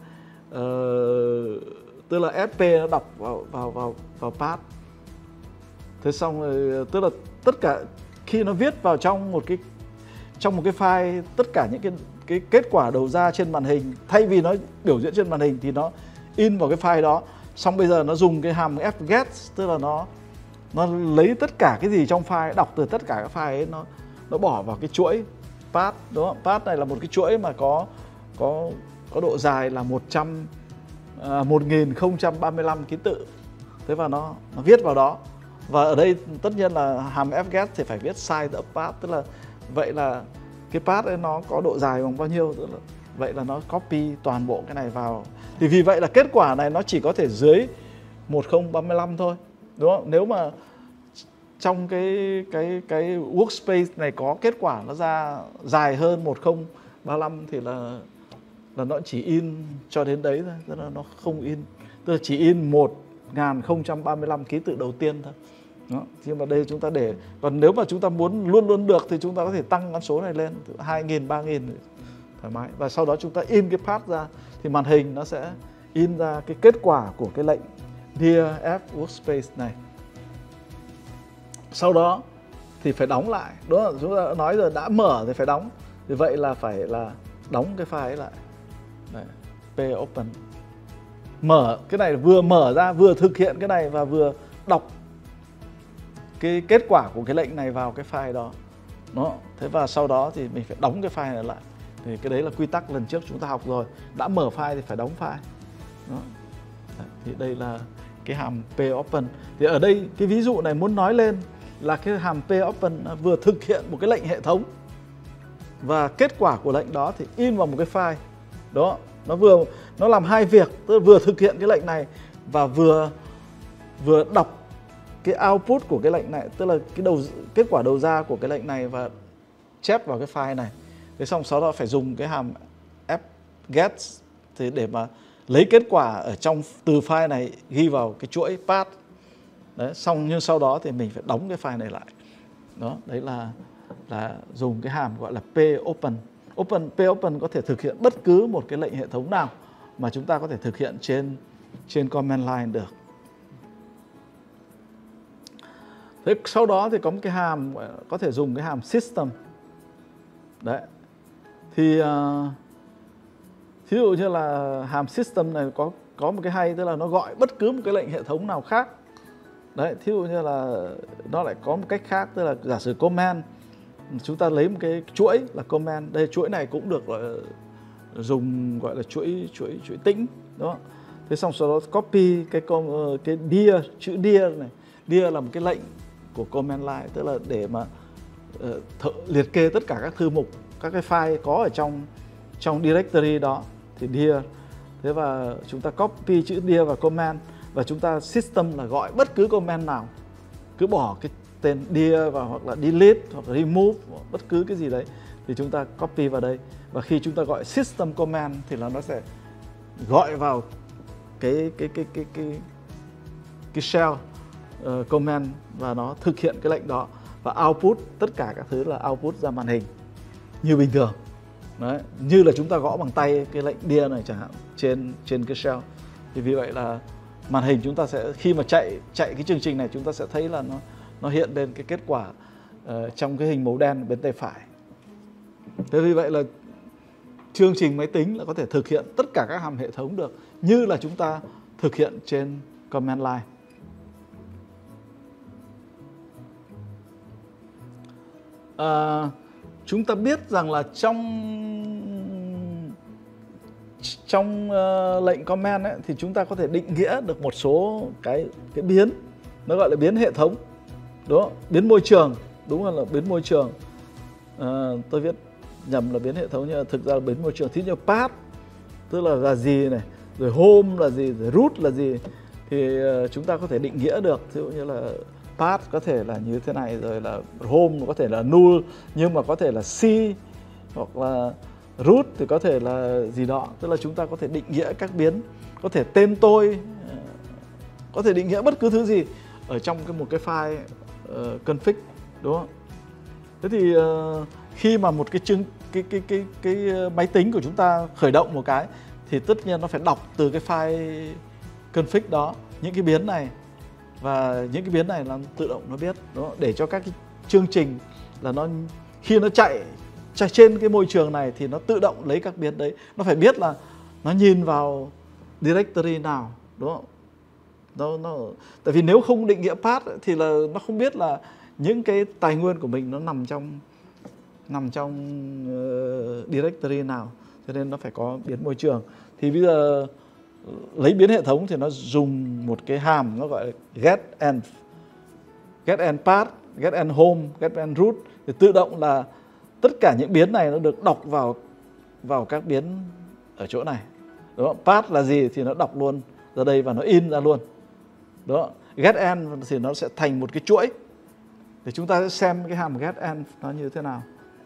tức là fp nó đọc vào path. Thế xong rồi tức là tất cả khi nó viết vào trong một cái file, tất cả những cái kết quả đầu ra trên màn hình, thay vì nó biểu diễn trên màn hình thì nó in vào cái file đó. Xong bây giờ nó dùng cái hàm fget, tức là nó lấy tất cả cái gì trong file, đọc từ tất cả các file ấy, nó bỏ vào cái chuỗi path, đúng không? Path này là một cái chuỗi mà có độ dài là 1035 ký tự. Thế và nó viết vào đó. Và ở đây tất nhiên là hàm fget thì phải viết size of path, tức là vậy là cái path ấy nó có độ dài bằng bao nhiêu, tức là vậy là nó copy toàn bộ cái này vào. Thì vì vậy là kết quả này nó chỉ có thể dưới 1035 thôi, đúng không? Nếu mà trong cái workspace này có kết quả nó ra dài hơn 1035 thì là nó chỉ in cho đến đấy thôi, tức là nó không in, tức là chỉ in 1035 ký tự đầu tiên thôi. Đó. Nhưng mà đây chúng ta để, còn nếu mà chúng ta muốn luôn luôn được thì chúng ta có thể tăng con số này lên 2.000, 3.000 thoải mái. Và sau đó chúng ta in cái path ra thì màn hình nó sẽ in ra cái kết quả của cái lệnh Dear F Workspace này. Sau đó thì phải đóng lại. Đó, chúng ta đã nói rồi, đã mở thì phải đóng. Thì vậy là phải là đóng cái file ấy lại. Đấy, p open. Mở cái này, vừa mở ra vừa thực hiện cái này và vừa đọc cái kết quả của cái lệnh này vào cái file đó. Đó. Thế và sau đó thì mình phải đóng cái file này lại. Thì cái đấy là quy tắc lần trước chúng ta học rồi. Đã mở file thì phải đóng file. Đó. Thì đây là cái hàm popen. Thì ở đây cái ví dụ này muốn nói lên là cái hàm popen vừa thực hiện một cái lệnh hệ thống, và kết quả của lệnh đó thì in vào một cái file. Đó, nó làm hai việc, tức là vừa thực hiện cái lệnh này và vừa đọc cái output của cái lệnh này, tức là kết quả đầu ra của cái lệnh này và chép vào cái file này. Thế xong sau đó phải dùng cái hàm fget thì để mà lấy kết quả ở trong từ file này ghi vào cái chuỗi path. Đấy, xong nhưng sau đó thì mình phải đóng cái file này lại. Đó, đấy là dùng cái hàm gọi là popen. Popen có thể thực hiện bất cứ một cái lệnh hệ thống nào mà chúng ta có thể thực hiện trên command line được. Thế sau đó thì có một cái hàm có thể dùng cái hàm system. Đấy. Thì thí dụ như là hàm system này có một cái hay, tức là nó gọi bất cứ một cái lệnh hệ thống nào khác. Đấy, thí dụ như là nó lại có một cách khác, tức là giả sử command, chúng ta lấy một cái chuỗi là command. Đây, chuỗi này cũng được dùng gọi là chuỗi tĩnh, đúng không? Thế xong sau đó copy cái dear, chữ dear này. Dear là một cái lệnh của command line, tức là để mà liệt kê tất cả các thư mục, các cái file có ở trong directory đó thì dear. Thế và chúng ta copy chữ dear vào command, và chúng ta system là gọi bất cứ command nào, cứ bỏ cái tên dear vào, hoặc là delete hoặc là remove, bất cứ cái gì đấy thì chúng ta copy vào đây. Và khi chúng ta gọi system command thì là nó sẽ gọi vào cái shell command và nó thực hiện cái lệnh đó, và output tất cả các thứ là output ra màn hình như bình thường. Đấy, như là chúng ta gõ bằng tay cái lệnh dear này chẳng hạn trên cái shell. Thì vì vậy là màn hình chúng ta sẽ khi mà chạy cái chương trình này chúng ta sẽ thấy là nó hiện lên cái kết quả trong cái hình màu đen bên tay phải. Thế vì vậy là chương trình máy tính là có thể thực hiện tất cả các hàm hệ thống được như là chúng ta thực hiện trên command line. Chúng ta biết rằng là trong lệnh command ấy, thì chúng ta có thể định nghĩa được một số cái biến, nó gọi là biến hệ thống, đúng không? Biến môi trường, đúng là biến môi trường. Tôi viết nhầm là biến hệ thống nhưng mà thực ra là biến môi trường. Thí dụ path tức là gì này, rồi home là gì, rồi root là gì, thì chúng ta có thể định nghĩa được. Ví dụ như là path có thể là như thế này, rồi là home có thể là null, nhưng mà có thể là C, hoặc là root thì có thể là gì đó. Tức là chúng ta có thể định nghĩa các biến, có thể tên tôi, có thể định nghĩa bất cứ thứ gì ở trong một cái file config, đúng không? Thế thì khi mà một cái máy tính của chúng ta khởi động một cái thì tất nhiên nó phải đọc từ cái file config đó những cái biến này, và những cái biến này là tự động nó biết, đúng không? Để cho các cái chương trình là nó khi nó chạy trên cái môi trường này thì nó tự động lấy các biến đấy. Nó phải biết là nó nhìn vào directory nào, đúng không? Tại vì nếu không định nghĩa path thì là nó không biết là những cái tài nguyên của mình nó nằm trong directory nào, cho nên nó phải có biến môi trường. Thì bây giờ lấy biến hệ thống thì nó dùng một cái hàm nó gọi là get and path, get and home, get and root, thì tự động là tất cả những biến này nó được đọc vào các biến ở chỗ này, đúng không? Path là gì thì nó đọc luôn ra đây và nó in ra luôn, đó. Get and thì nó sẽ thành một cái chuỗi. Để chúng ta sẽ xem cái hàm get and nó như thế nào.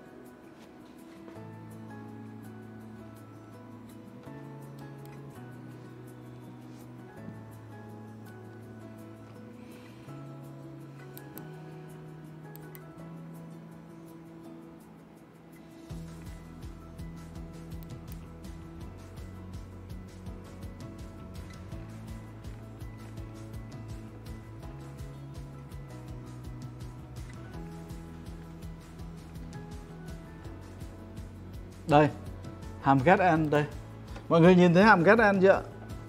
Đây, hàm get and đây. Mọi người nhìn thấy hàm get and chưa?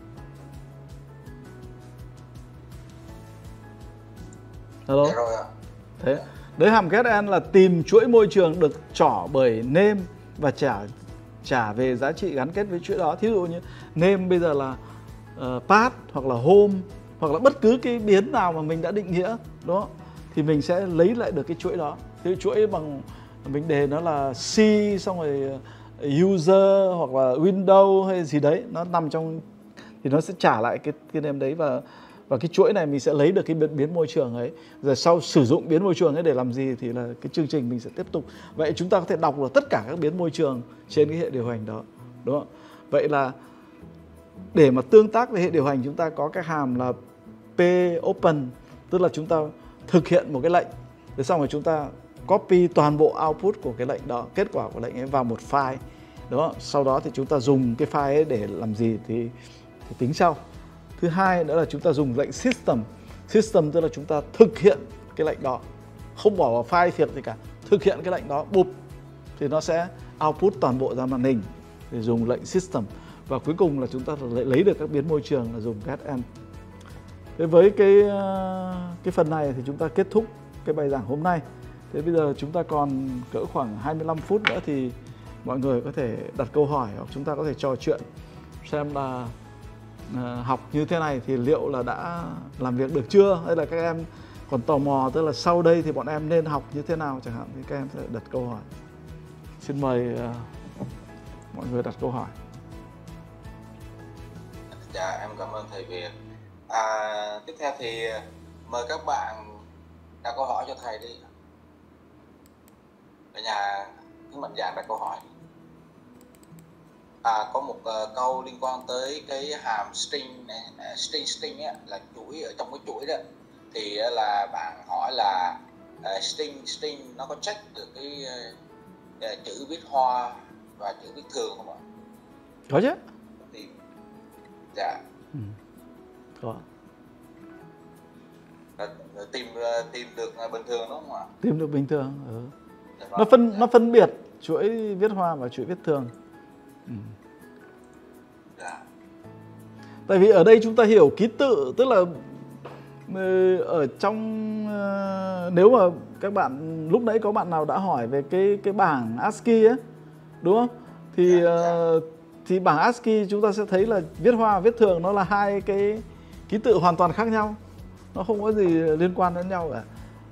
Hello. Thế. Đấy, hàm get and là tìm chuỗi môi trường được trỏ bởi name và trả về giá trị gắn kết với chuỗi đó. Thí dụ như name bây giờ là path hoặc là home hoặc là bất cứ cái biến nào mà mình đã định nghĩa, đúng không? Thì mình sẽ lấy lại được cái chuỗi đó. Cái chuỗi bằng mình đề nó là C xong rồi user hoặc là window hay gì đấy, nó nằm trong thì nó sẽ trả lại cái name đấy, và cái chuỗi này mình sẽ lấy được cái biến môi trường ấy. Rồi sau sử dụng biến môi trường ấy để làm gì thì là cái chương trình mình sẽ tiếp tục. Vậy chúng ta có thể đọc được tất cả các biến môi trường trên cái hệ điều hành đó, đúng không? Vậy là để mà tương tác với hệ điều hành chúng ta có cái hàm là popen, tức là chúng ta thực hiện một cái lệnh, rồi xong rồi chúng ta copy toàn bộ output của cái lệnh đó, kết quả của lệnh ấy vào một file, đúng không? Sau đó thì chúng ta dùng cái file ấy để làm gì thì tính sau. Thứ hai nữa là chúng ta dùng lệnh system. System tức là chúng ta thực hiện cái lệnh đó, không bỏ vào file việc gì cả, thực hiện cái lệnh đó, bụp thì nó sẽ output toàn bộ ra màn hình để dùng lệnh system. Và cuối cùng là chúng ta lấy được các biến môi trường là dùng get and. Thế với cái phần này thì chúng ta kết thúc cái bài giảng hôm nay. Thế bây giờ chúng ta còn cỡ khoảng 25 phút nữa thì mọi người có thể đặt câu hỏi hoặc chúng ta có thể trò chuyện xem là học như thế này thì liệu là đã làm việc được chưa, hay là các em còn tò mò, tức là sau đây thì bọn em nên học như thế nào chẳng hạn, thì các em sẽ đặt câu hỏi. Xin mời mọi người đặt câu hỏi. Dạ, em cảm ơn thầy Việt. Tiếp theo thì mời các bạn đặt câu hỏi cho thầy đi. Ở nhà cứ mạnh dạn đặt câu hỏi. Có một câu liên quan tới cái hàm string này, string á, là chuỗi ở trong cái chuỗi đó, thì là bạn hỏi là string nó có check được cái chữ viết hoa và chữ viết thường không ạ? Có chứ. Thì dạ. Có. Tìm được bình thường đúng không ạ? Tìm được bình thường. Dạ vâng. Nó phân biệt chuỗi viết hoa và chuỗi viết thường. Dạ. Tại vì ở đây chúng ta hiểu ký tự, tức là ở trong nếu mà các bạn lúc nãy có bạn nào đã hỏi về cái bảng ASCII ấy, đúng không? Thì bảng ASCII chúng ta sẽ thấy là viết hoa và viết thường nó là hai cái ký tự hoàn toàn khác nhau. Nó không có gì liên quan đến nhau cả.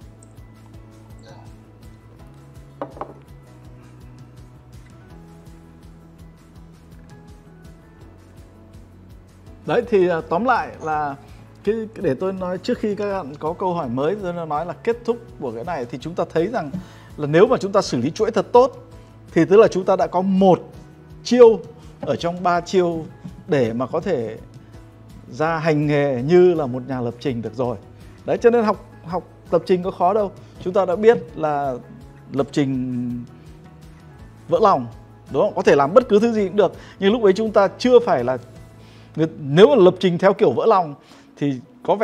Đấy thì tóm lại là để tôi nói trước khi các bạn có câu hỏi mới, tôi nói là kết thúc của cái này thì chúng ta thấy rằng là nếu mà chúng ta xử lý chuỗi thật tốt thì tức là chúng ta đã có một chiêu ở trong 3 chiêu để mà có thể ra hành nghề như là một nhà lập trình được rồi. Đấy, cho nên học lập trình có khó đâu. Chúng ta đã biết là lập trình vỡ lòng, đúng không? Có thể làm bất cứ thứ gì cũng được. Nhưng lúc ấy chúng ta chưa phải là, nếu mà lập trình theo kiểu vỡ lòng thì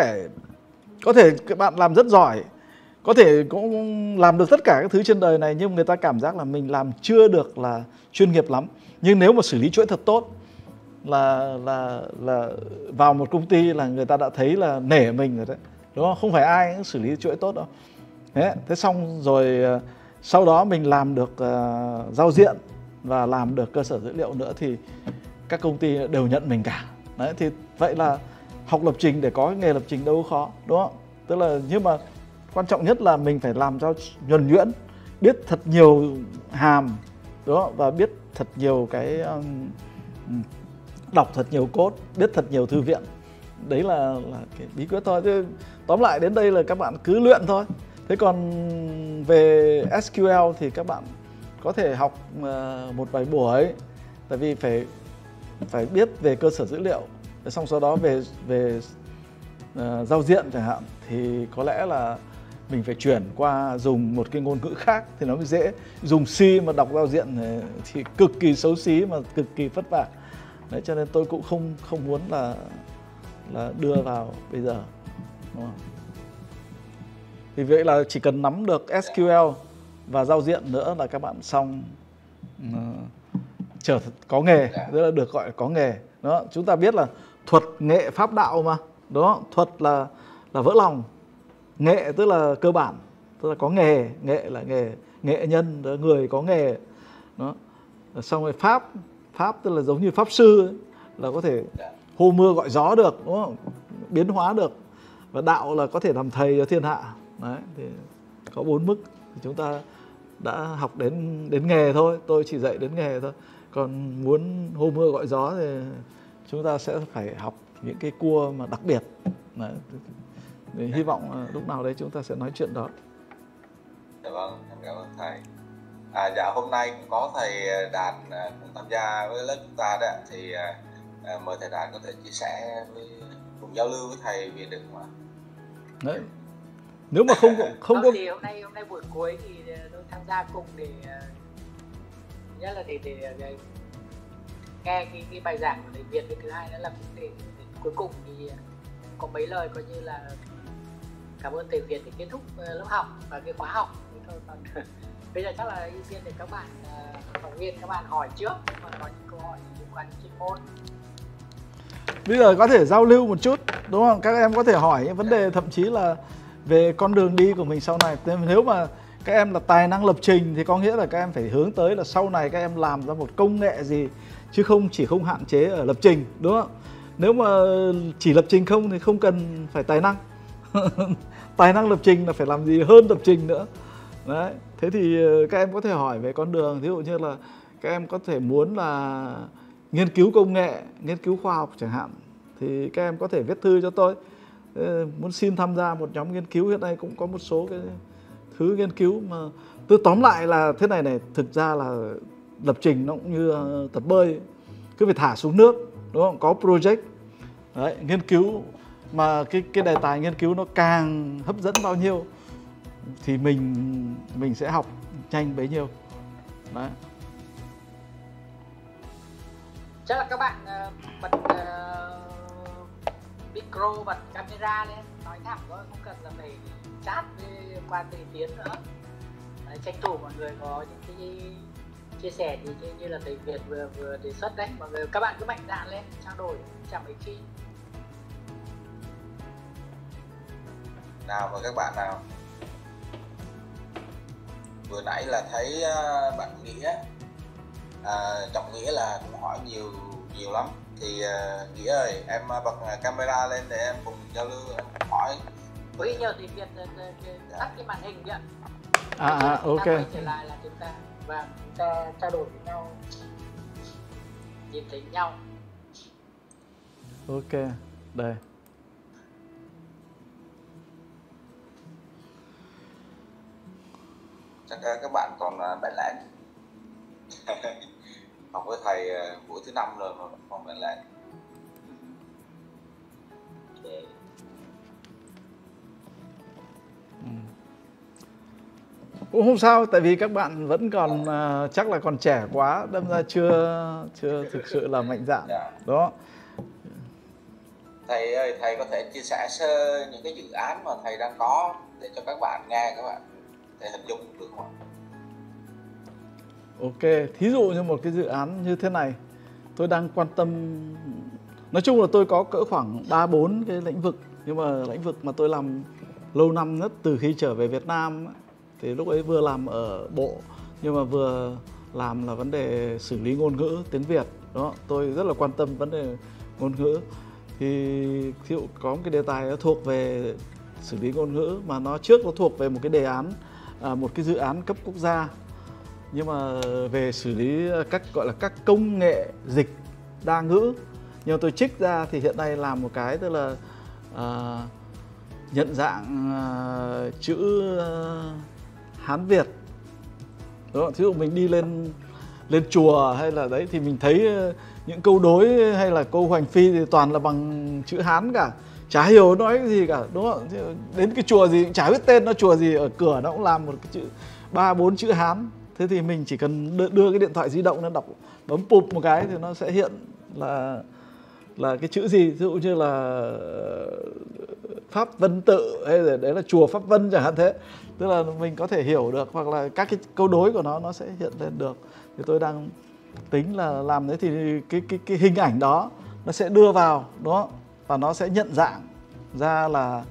có thể các bạn làm rất giỏi, có thể cũng làm được tất cả các thứ trên đời này, nhưng người ta cảm giác là mình làm chưa được là chuyên nghiệp lắm. Nhưng nếu mà xử lý chuỗi thật tốt là vào một công ty là người ta đã thấy là nể mình rồi đấy, đúng không? Không phải ai cũng xử lý chuỗi tốt đâu. Thế xong rồi sau đó mình làm được giao diện và làm được cơ sở dữ liệu nữa thì các công ty đều nhận mình cả. Đấy, thì vậy là học lập trình để có cái nghề lập trình đâu có khó, đúng không? Tức là, nhưng mà quan trọng nhất là mình phải làm cho nhuần nhuyễn, biết thật nhiều hàm, đúng không? Và biết thật nhiều cái đọc thật nhiều code, biết thật nhiều thư viện. Đấy là cái bí quyết thôi. Chứ tóm lại đến đây là các bạn cứ luyện thôi. Thế còn về SQL thì các bạn có thể học một vài buổi, tại vì phải biết về cơ sở dữ liệu. Xong sau đó về giao diện chẳng hạn thì có lẽ là mình phải chuyển qua dùng một cái ngôn ngữ khác thì nó mới dễ. Dùng C mà đọc giao diện thì cực kỳ xấu xí mà cực kỳ vất vả. Đấy, cho nên tôi cũng không muốn là đưa vào bây giờ, đúng không? Thì vậy là chỉ cần nắm được SQL và giao diện nữa là các bạn xong, có nghề, tức là được gọi là có nghề. Đó, chúng ta biết là thuật nghệ pháp đạo mà, đó, thuật là vỡ lòng, nghệ tức là cơ bản, tức là có nghề, nghệ là nghề, nghệ nhân là người có nghề. Đó. Xong rồi pháp tức là giống như pháp sư ấy, là có thể hô mưa gọi gió được, đúng không? Biến hóa được. Và đạo là có thể làm thầy cho thiên hạ. Đấy, thì có 4 mức thì chúng ta đã học đến nghề thôi, tôi chỉ dạy đến nghề thôi. Còn muốn hô mưa gọi gió thì chúng ta sẽ phải học những cái cua mà đặc biệt. Đấy. Thì hy vọng lúc nào đấy chúng ta sẽ nói chuyện đó. Dạ vâng, em cảm ơn thầy. Dạ hôm nay cũng có thầy Đạt cũng tham gia với lớp chúng ta đó, thì mời thầy Đạt có thể chia sẻ cùng giao lưu với thầy về được mà. Đấy. Nếu mà không có thì hôm nay buổi cuối thì tôi tham gia cùng để nhất là để nghe cái bài giảng của thầy Việt, cái thứ hai nữa là cũng để cuối cùng thì có mấy lời coi như là cảm ơn thầy Việt để kết thúc lớp học và cái khóa học. Thôi còn bây giờ chắc là ưu tiên để các bạn phóng viên các bạn hỏi trước, mà có những câu hỏi liên quan đến chuyên môn. Bây giờ có thể giao lưu một chút, đúng không? Các em có thể hỏi những vấn đề thậm chí là về con đường đi của mình sau này. Nếu mà các em là tài năng lập trình thì có nghĩa là các em phải hướng tới là sau này các em làm ra một công nghệ gì, chứ không hạn chế ở lập trình, đúng không? Nếu mà chỉ lập trình không thì không cần phải tài năng. Tài năng lập trình là phải làm gì hơn lập trình nữa. Đấy. Thế thì các em có thể hỏi về con đường, ví dụ như là các em có thể muốn là nghiên cứu công nghệ, nghiên cứu khoa học chẳng hạn, thì các em có thể viết thư cho tôi. Muốn xin tham gia một nhóm nghiên cứu, hiện nay cũng có một số cái thứ nghiên cứu mà tôi tóm lại là thế này này, thực ra là lập trình nó cũng như tập bơi, cứ phải thả xuống nước, đúng không? Có project. Đấy, nghiên cứu mà cái đề tài nghiên cứu nó càng hấp dẫn bao nhiêu thì mình sẽ học nhanh bấy nhiêu. Đấy. Chắc là các bạn bật micro bật camera lên, nói thẳng thôi, không cần là phải chat qua tùy tiến nữa. Đấy, tranh thủ mọi người có những cái chia sẻ thì như là thầy Việt vừa đề xuất đấy, mọi người các bạn cứ mạnh dạn lên trao đổi chẳng mấy khi. Nào mời các bạn nào. Vừa nãy là thấy bạn Nghĩa, Trọng Nghĩa là cũng hỏi nhiều lắm. Thì Nghĩa ơi, em bật camera lên để em cùng giao lưu, em hỏi. Với nhờ thầy Việt tắt cái màn hình kìa. Ok. Quay trở lại là chúng ta trao đổi với nhau, nhìn thấy nhau. Ok, đây. Chắc các bạn còn bén lén. Học với thầy buổi thứ 5 rồi mà còn bén lén. Okay. Cũng không sao, tại vì các bạn vẫn còn chắc là còn trẻ quá, đâm ra chưa thực sự là mạnh dạn. Đó. Thầy ơi, thầy có thể chia sẻ sơ những cái dự án mà thầy đang có để cho các bạn nghe, các bạn thể hình dung được không ạ? Ok, thí dụ như một cái dự án như thế này, tôi đang quan tâm, nói chung là tôi có cỡ khoảng 3-4 cái lĩnh vực, nhưng mà lĩnh vực mà tôi làm lâu năm nhất từ khi trở về Việt Nam ấy, thì lúc ấy vừa làm ở bộ nhưng mà vừa làm là vấn đề xử lý ngôn ngữ tiếng Việt. Đó, tôi rất là quan tâm vấn đề ngôn ngữ. Thì ví dụ có một cái đề tài nó thuộc về xử lý ngôn ngữ, mà nó trước nó thuộc về một cái đề án, một cái dự án cấp quốc gia, nhưng mà về xử lý các gọi là các công nghệ dịch đa ngữ. Nhưng mà tôi trích ra thì hiện nay làm một cái tức là nhận dạng chữ Hán Việt. Đó, thí dụ mình đi lên chùa hay là đấy thì mình thấy những câu đối hay là câu hoành phi thì toàn là bằng chữ Hán cả, chả hiểu nói cái gì cả, đúng không? Đến cái chùa gì cũng chả biết tên nó chùa gì, ở cửa nó cũng làm một cái chữ 3-4 chữ Hán. Thế thì mình chỉ cần đưa cái điện thoại di động nó đọc, bấm pụp một cái thì nó sẽ hiện là cái chữ gì, ví dụ như là Pháp Vân Tự hay là đấy là chùa Pháp Vân chẳng hạn thế. Tức là mình có thể hiểu được, hoặc là các cái câu đối của nó sẽ hiện lên được. Thì tôi đang tính là làm đấy, thì cái hình ảnh đó nó sẽ đưa vào đó và nó sẽ nhận dạng ra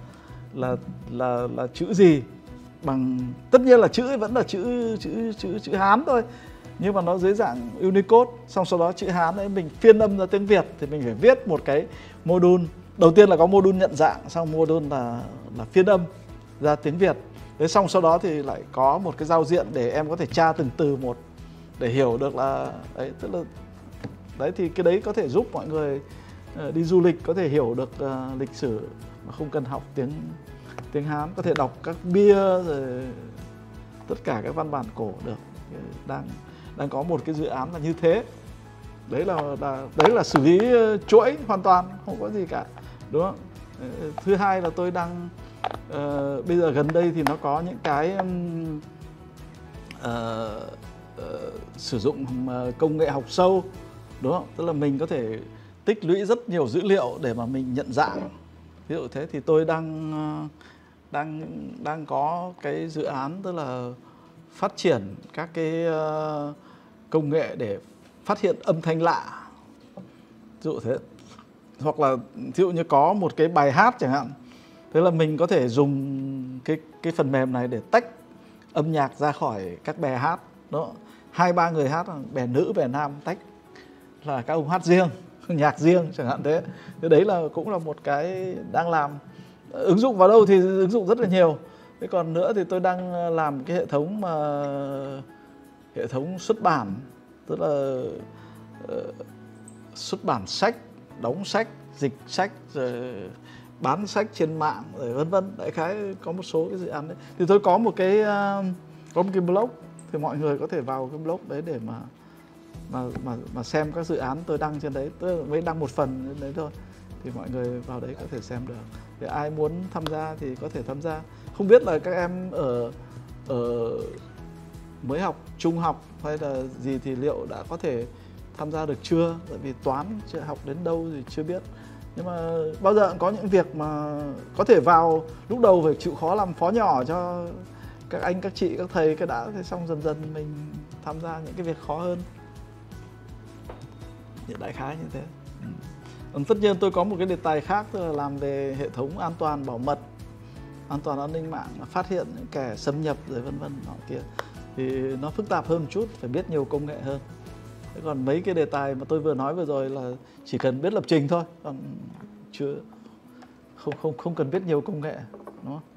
là chữ gì, bằng tất nhiên là chữ vẫn là chữ Hán thôi, nhưng mà nó dưới dạng Unicode. Xong sau đó chữ Hán ấy mình phiên âm ra tiếng Việt thì mình phải viết một cái module. Đầu tiên là có module nhận dạng, xong module là phiên âm ra tiếng Việt. Thế xong sau đó thì lại có một cái giao diện để em có thể tra từng từ một để hiểu được là đấy, tức là đấy, thì cái đấy có thể giúp mọi người đi du lịch có thể hiểu được lịch sử mà không cần học tiếng Hán, có thể đọc các bia rồi tất cả các văn bản cổ được. Đang có một cái dự án là như thế. Đấy là xử lý chuỗi hoàn toàn, không có gì cả, đúng không? Thứ hai là tôi đang bây giờ gần đây thì nó có những cái sử dụng công nghệ học sâu, đúng không? Tức là mình có thể tích lũy rất nhiều dữ liệu để mà mình nhận dạng. Ví dụ thế thì tôi đang có cái dự án, tức là phát triển các cái công nghệ để phát hiện âm thanh lạ. Ví dụ thế. Hoặc là ví dụ như có một cái bài hát chẳng hạn, thế là mình có thể dùng cái phần mềm này để tách âm nhạc ra khỏi các bè hát. Đó, 2-3 người hát, bè nữ, bè nam tách là các ông hát riêng, nhạc riêng chẳng hạn thế. Thế đấy là cũng là một cái đang làm. Ứng dụng vào đâu thì ứng dụng rất là nhiều. Thế còn nữa thì tôi đang làm cái hệ thống xuất bản, tức là xuất bản sách, đóng sách, dịch sách, rồi bán sách trên mạng, rồi vân vân. Đại khái có một số cái dự án đấy. Thì tôi có một cái blog, thì mọi người có thể vào cái blog đấy để mà xem các dự án tôi đăng trên đấy. Tôi mới đăng một phần trên đấy thôi, thì mọi người vào đấy có thể xem được. Thì ai muốn tham gia thì có thể tham gia. Không biết là các em ở mới học, trung học hay là gì thì liệu đã có thể tham gia được chưa? Tại vì toán chưa học đến đâu thì chưa biết. Nhưng mà bao giờ cũng có những việc mà có thể vào lúc đầu phải chịu khó làm phó nhỏ cho các anh, các chị, các thầy cái đã, thế xong dần dần mình tham gia những cái việc khó hơn. Đại khái như thế. Tất nhiên tôi có một cái đề tài khác, tức là làm về hệ thống an toàn bảo mật, an toàn an ninh mạng, phát hiện những kẻ xâm nhập rồi vân vân nọ kia, thì nó phức tạp hơn một chút, phải biết nhiều công nghệ hơn. Thế còn mấy cái đề tài mà tôi vừa nói vừa rồi là chỉ cần biết lập trình thôi, còn chưa không cần biết nhiều công nghệ, đúng không?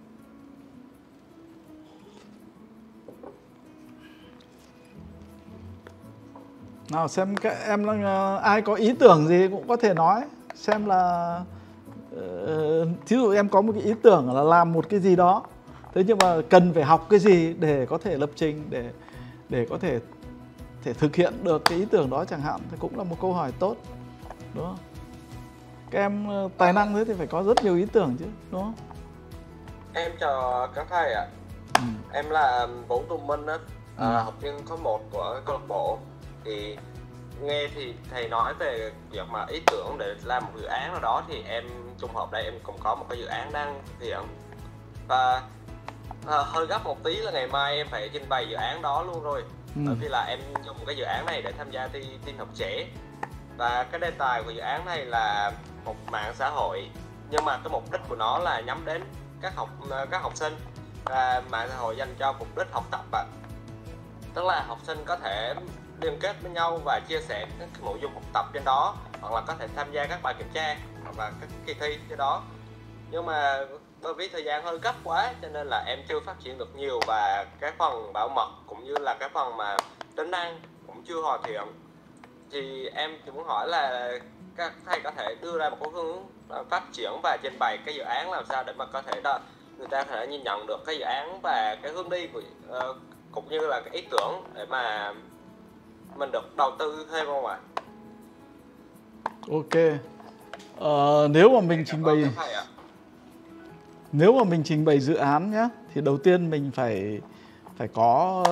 Nào xem các em ai có ý tưởng gì cũng có thể nói, xem là thí dụ em có một cái ý tưởng là làm một cái gì đó, thế nhưng mà cần phải học cái gì để có thể lập trình, để có thể thực hiện được cái ý tưởng đó chẳng hạn, thì cũng là một câu hỏi tốt, đúng không? Các em tài năng thế thì phải có rất nhiều ý tưởng chứ, đúng không? Em chào các thầy ạ. Em là Vũ Tùng Minh á, học viên khóa 1 của câu lạc bộ. Thì nghe thì thầy nói về việc mà ý tưởng để làm một dự án nào đó, thì em trùng hợp đây em cũng có một cái dự án đang thực hiện, và hơi gấp một tí là ngày mai em phải trình bày dự án đó luôn rồi. Bởi vì là em dùng cái dự án này để tham gia thi tin học trẻ, và cái đề tài của dự án này là một mạng xã hội, nhưng mà cái mục đích của nó là nhắm đến các học sinh, và mạng xã hội dành cho mục đích học tập ạ. Tức là học sinh có thể liên kết với nhau và chia sẻ các nội dung học tập trên đó, hoặc là có thể tham gia các bài kiểm tra hoặc là các kỳ thi trên đó. Nhưng mà bởi vì thời gian hơi gấp quá cho nên là em chưa phát triển được nhiều, và cái phần bảo mật cũng như là cái phần mà tính năng cũng chưa hoàn thiện. Thì em chỉ muốn hỏi là các thầy có thể đưa ra một cái hướng phát triển và trình bày cái dự án làm sao để mà có thể người ta có thể nhìn nhận được cái dự án và cái hướng đi của, cũng như là cái ý tưởng để mà mình được đầu tư thêm không ạ? Ok. Nếu mà mình trình bày dự án nhé, thì đầu tiên mình phải có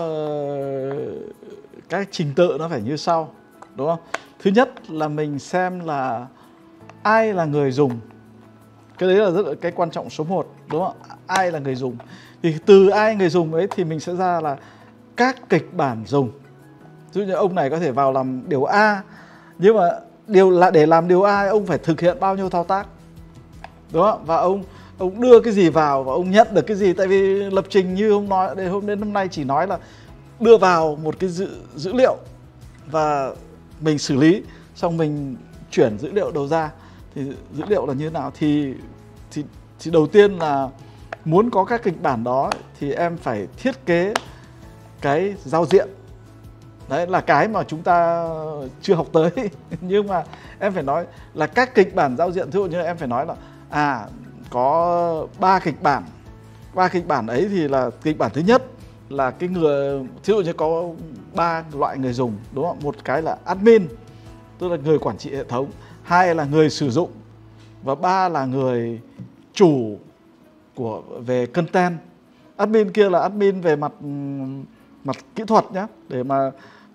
các trình tự nó phải như sau, đúng không? Thứ nhất là mình xem là ai là người dùng. Cái đấy là rất là cái quan trọng số 1, đúng không? Ai là người dùng. Thì từ ai người dùng ấy thì mình sẽ ra là các kịch bản dùng. Ví dụ như ông này có thể vào làm điều A, nhưng mà để làm điều A ông phải thực hiện bao nhiêu thao tác, đúng không? Và ông đưa cái gì vào và ông nhận được cái gì. Tại vì lập trình như ông nói đến hôm nay chỉ nói là đưa vào một cái dữ liệu và mình xử lý, xong mình chuyển dữ liệu đầu ra. Thì dữ liệu là như thế nào? Thì đầu tiên là muốn có các kịch bản đó thì em phải thiết kế cái giao diện. Đấy là cái mà chúng ta chưa học tới. Nhưng mà em phải nói là các kịch bản giao diện. Ví dụ như em phải nói là có 3 kịch bản. 3 kịch bản ấy thì là kịch bản thứ nhất là cái người, ví dụ như có 3 loại người dùng, đúng không? Một cái là admin, tức là người quản trị hệ thống. 2 là người sử dụng. Và 3 là người chủ về content. Admin kia là admin về mặt kỹ thuật nhé, để mà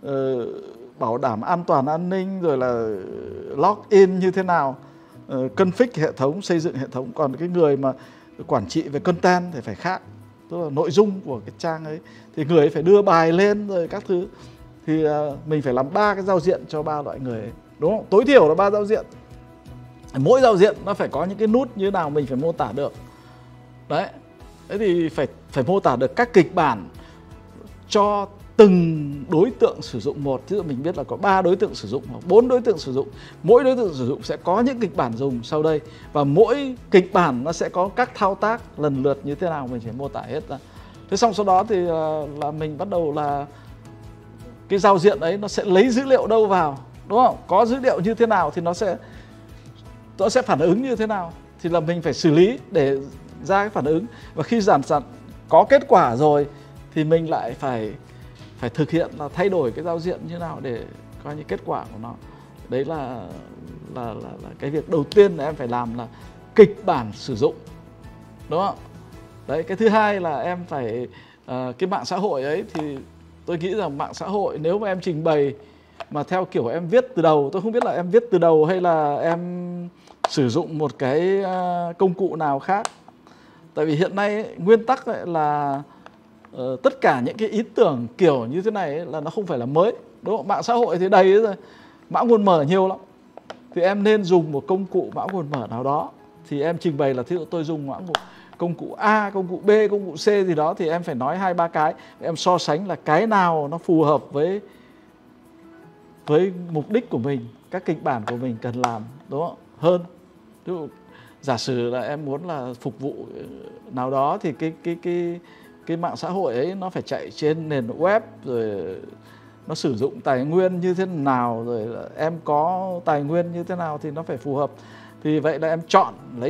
bảo đảm an toàn an ninh, rồi là login như thế nào, config hệ thống, xây dựng hệ thống. Còn cái người mà quản trị về content thì phải khác, tức là nội dung của cái trang ấy, thì người ấy phải đưa bài lên rồi các thứ. Thì mình phải làm 3 cái giao diện cho 3 loại người ấy, đúng không? Tối thiểu là 3 giao diện. Mỗi giao diện nó phải có những cái nút như thế nào mình phải mô tả được. Đấy. Thế thì phải mô tả được các kịch bản cho từng đối tượng sử dụng một. Ví dụ mình biết là có 3 đối tượng sử dụng hoặc 4 đối tượng sử dụng. Mỗi đối tượng sử dụng sẽ có những kịch bản dùng sau đây. Và mỗi kịch bản nó sẽ có các thao tác lần lượt như thế nào mình phải mô tả hết ra. Thế xong sau đó thì là mình bắt đầu là cái giao diện ấy nó sẽ lấy dữ liệu đâu vào, đúng không? Có dữ liệu như thế nào thì nó sẽ phản ứng như thế nào. Thì là mình phải xử lý để ra cái phản ứng. Và khi giản có kết quả rồi thì mình lại phải thực hiện là thay đổi cái giao diện như thế nào để coi như kết quả của nó. Đấy là cái việc đầu tiên là em phải làm là kịch bản sử dụng, đúng không? Đấy, cái thứ hai là em phải cái mạng xã hội ấy thì tôi nghĩ rằng mạng xã hội nếu mà em trình bày mà theo kiểu em viết từ đầu, tôi không biết là em viết từ đầu hay là em sử dụng một cái công cụ nào khác. Tại vì hiện nay ấy, nguyên tắc ấy là tất cả những cái ý tưởng kiểu như thế này ấy, là nó không phải là mới, đúng không? Mạng xã hội thì đầy rồi, mã nguồn mở nhiều lắm. Thì em nên dùng một công cụ mã nguồn mở nào đó. Thì em trình bày là thí dụ tôi dùng công cụ A, công cụ B, công cụ C gì đó, thì em phải nói 2-3 cái. Em so sánh là cái nào nó phù hợp với mục đích của mình, các kịch bản của mình cần làm, đúng không? Hơn. Ví dụ, giả sử là em muốn là phục vụ nào đó thì cái mạng xã hội ấy nó phải chạy trên nền web, rồi nó sử dụng tài nguyên như thế nào, rồi là em có tài nguyên như thế nào thì nó phải phù hợp. Thì vậy là em chọn lấy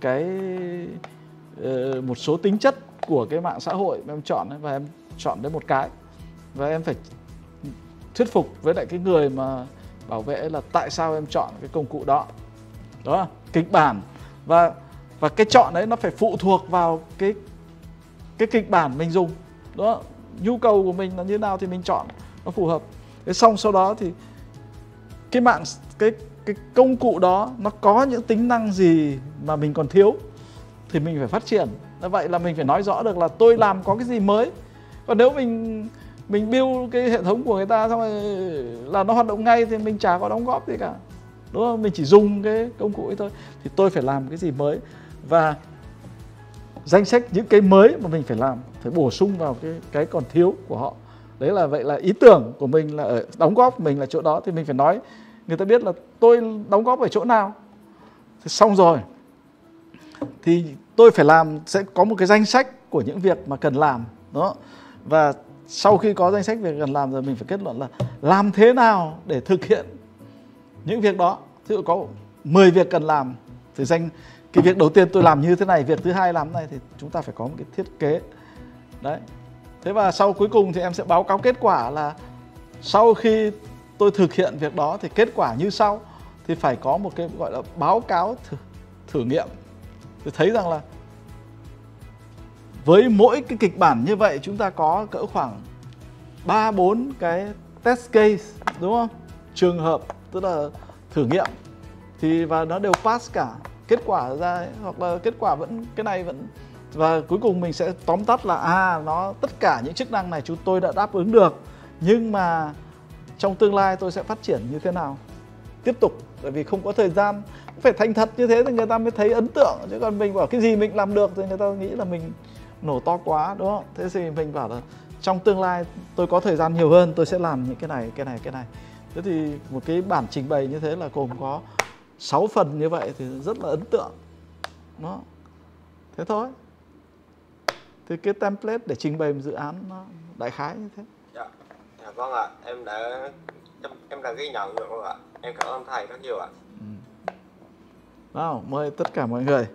một số tính chất của cái mạng xã hội em chọn, và em chọn đến một cái, và em phải thuyết phục với lại cái người mà bảo vệ là tại sao em chọn cái công cụ đó. Đó, kịch bản. Và cái chọn đấy nó phải phụ thuộc vào cái kịch bản mình dùng. Đó, nhu cầu của mình là như nào thì mình chọn nó phù hợp. Thế xong sau đó thì cái công cụ đó nó có những tính năng gì mà mình còn thiếu thì mình phải phát triển. Vậy là mình phải nói rõ được là tôi làm có cái gì mới. Còn nếu mình build cái hệ thống của người ta xong rồi là nó hoạt động ngay thì mình chả có đóng góp gì cả, đúng không? Mình chỉ dùng cái công cụ ấy thôi. Thì tôi phải làm cái gì mới, và danh sách những cái mới mà mình phải làm, phải bổ sung vào cái còn thiếu của họ. Đấy là vậy là ý tưởng của mình là ở đóng góp mình là chỗ đó, thì mình phải nói người ta biết là tôi đóng góp ở chỗ nào. Thì xong rồi thì tôi phải làm, sẽ có một cái danh sách của những việc mà cần làm đó. Và sau khi có danh sách việc cần làm rồi, mình phải kết luận là làm thế nào để thực hiện những việc đó. Ví dụ có 10 việc cần làm thì cái việc đầu tiên tôi làm như thế này, việc thứ hai làm thế này, thì chúng ta phải có một cái thiết kế. Đấy. Thế và sau cuối cùng thì em sẽ báo cáo kết quả là sau khi tôi thực hiện việc đó thì kết quả như sau. Thì phải có một cái gọi là báo cáo thử nghiệm. Tôi thấy rằng là với mỗi cái kịch bản như vậy chúng ta có cỡ khoảng 3-4 cái test case, đúng không? Trường hợp, tức là thử nghiệm. Và nó đều pass cả, kết quả ra ấy, hoặc là kết quả vẫn cái này vẫn, và cuối cùng mình sẽ tóm tắt là nó tất cả những chức năng này chúng tôi đã đáp ứng được, nhưng mà trong tương lai tôi sẽ phát triển như thế nào tiếp tục. Tại vì không có thời gian, phải thành thật như thế thì người ta mới thấy ấn tượng, chứ còn mình bảo cái gì mình làm được thì người ta nghĩ là mình nổ to quá, đúng không? Thế thì mình bảo là trong tương lai tôi có thời gian nhiều hơn, tôi sẽ làm những cái này. Thế thì một cái bản trình bày như thế là gồm có 6 phần như vậy thì rất là ấn tượng. Đó. Thế thôi. Thì cái template để trình bày một dự án nó đại khái như thế. Dạ vâng ạ, em đã ghi nhận được ạ. Em cảm ơn thầy rất nhiều ạ. Nào, mời tất cả mọi người.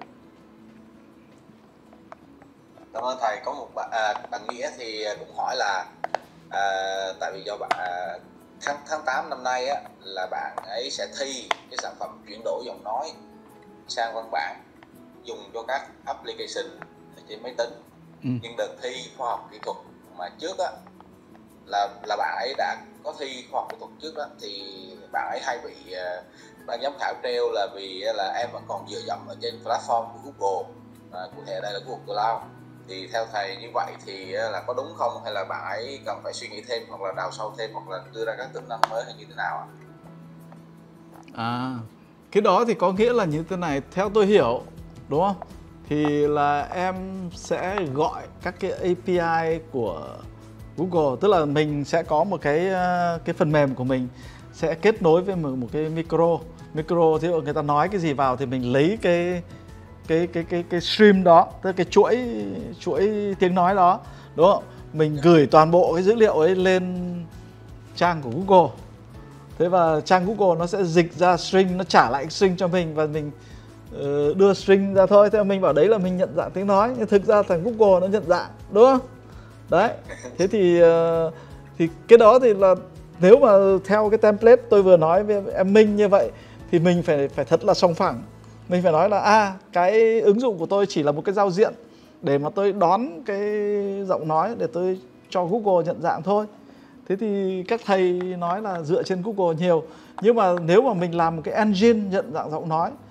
Cảm ơn thầy. Có một bạn Nghĩa thì cũng hỏi là tại vì do bạn tháng 8 năm nay á, là bạn ấy sẽ thi cái sản phẩm chuyển đổi giọng nói sang văn bản dùng cho các application trên máy tính. Nhưng đợt thi khoa học kỹ thuật mà trước á, là bạn ấy đã có thi khoa học kỹ thuật trước đó, thì bạn ấy hay bị ban giám khảo treo là vì là em vẫn còn dựa dẫm ở trên platform của Google, cụ thể đây là Google Cloud. Thì theo thầy như vậy thì là có đúng không, hay là bạn ấy cần phải suy nghĩ thêm, hoặc là đào sâu thêm, hoặc là đưa ra các tính năng mới, hay như thế nào ạ? Cái đó thì có nghĩa là như thế này, theo tôi hiểu, đúng không? Thì là em sẽ gọi các cái API của Google, tức là mình sẽ có một cái phần mềm của mình sẽ kết nối với một cái micro thì người ta nói cái gì vào thì mình lấy cái stream đó, tức là cái chuỗi tiếng nói đó, đúng không? Mình gửi toàn bộ cái dữ liệu ấy lên trang của Google. Thế và trang Google nó sẽ dịch ra string, nó trả lại string cho mình, và mình đưa string ra thôi. Thế mình bảo đấy là mình nhận dạng tiếng nói, nhưng thực ra thằng Google nó nhận dạng, đúng không? Đấy. Thế thì cái đó thì là nếu mà theo cái template tôi vừa nói với em Minh như vậy thì mình phải thật là sòng phẳng. Mình phải nói là cái ứng dụng của tôi chỉ là một cái giao diện để mà tôi đón cái giọng nói để tôi cho Google nhận dạng thôi. Thế thì các thầy nói là dựa trên Google nhiều. Nhưng mà nếu mà mình làm một cái engine nhận dạng giọng nói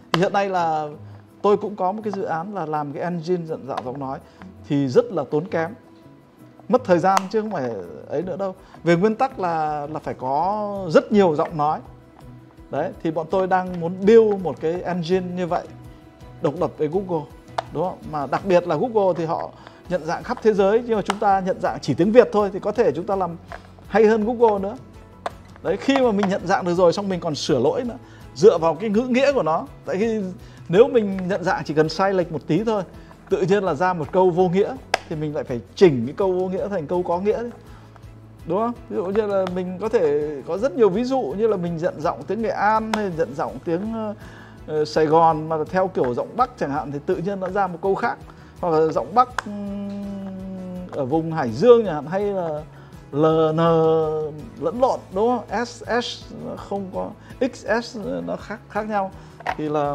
Thì hiện nay là tôi cũng có một cái dự án là làm cái engine nhận dạng giọng nói thì rất là tốn kém, mất thời gian chứ không phải ấy nữa đâu. Về nguyên tắc là phải có rất nhiều giọng nói. Đấy, thì bọn tôi đang muốn build một cái engine như vậy độc lập với Google, đúng không? Mà đặc biệt là Google thì họ nhận dạng khắp thế giới, nhưng mà chúng ta nhận dạng chỉ tiếng Việt thôi thì có thể chúng ta làm hay hơn Google nữa. Đấy, khi mà mình nhận dạng được rồi xong mình còn sửa lỗi nữa, dựa vào cái ngữ nghĩa của nó. Tại khi nếu mình nhận dạng chỉ cần sai lệch một tí thôi, tự nhiên là ra một câu vô nghĩa thì mình lại phải chỉnh cái câu vô nghĩa thành câu có nghĩa đấy. Đúng không? Ví dụ như là mình có thể có rất nhiều ví dụ như là mình nhận giọng tiếng Nghệ An hay nhận giọng tiếng Sài Gòn mà theo kiểu giọng Bắc chẳng hạn thì tự nhiên nó ra một câu khác. Hoặc là giọng Bắc ở vùng Hải Dương chẳng hạn, hay là LN lẫn lộn, đúng không? SS không có, XS nó khác nhau. Thì là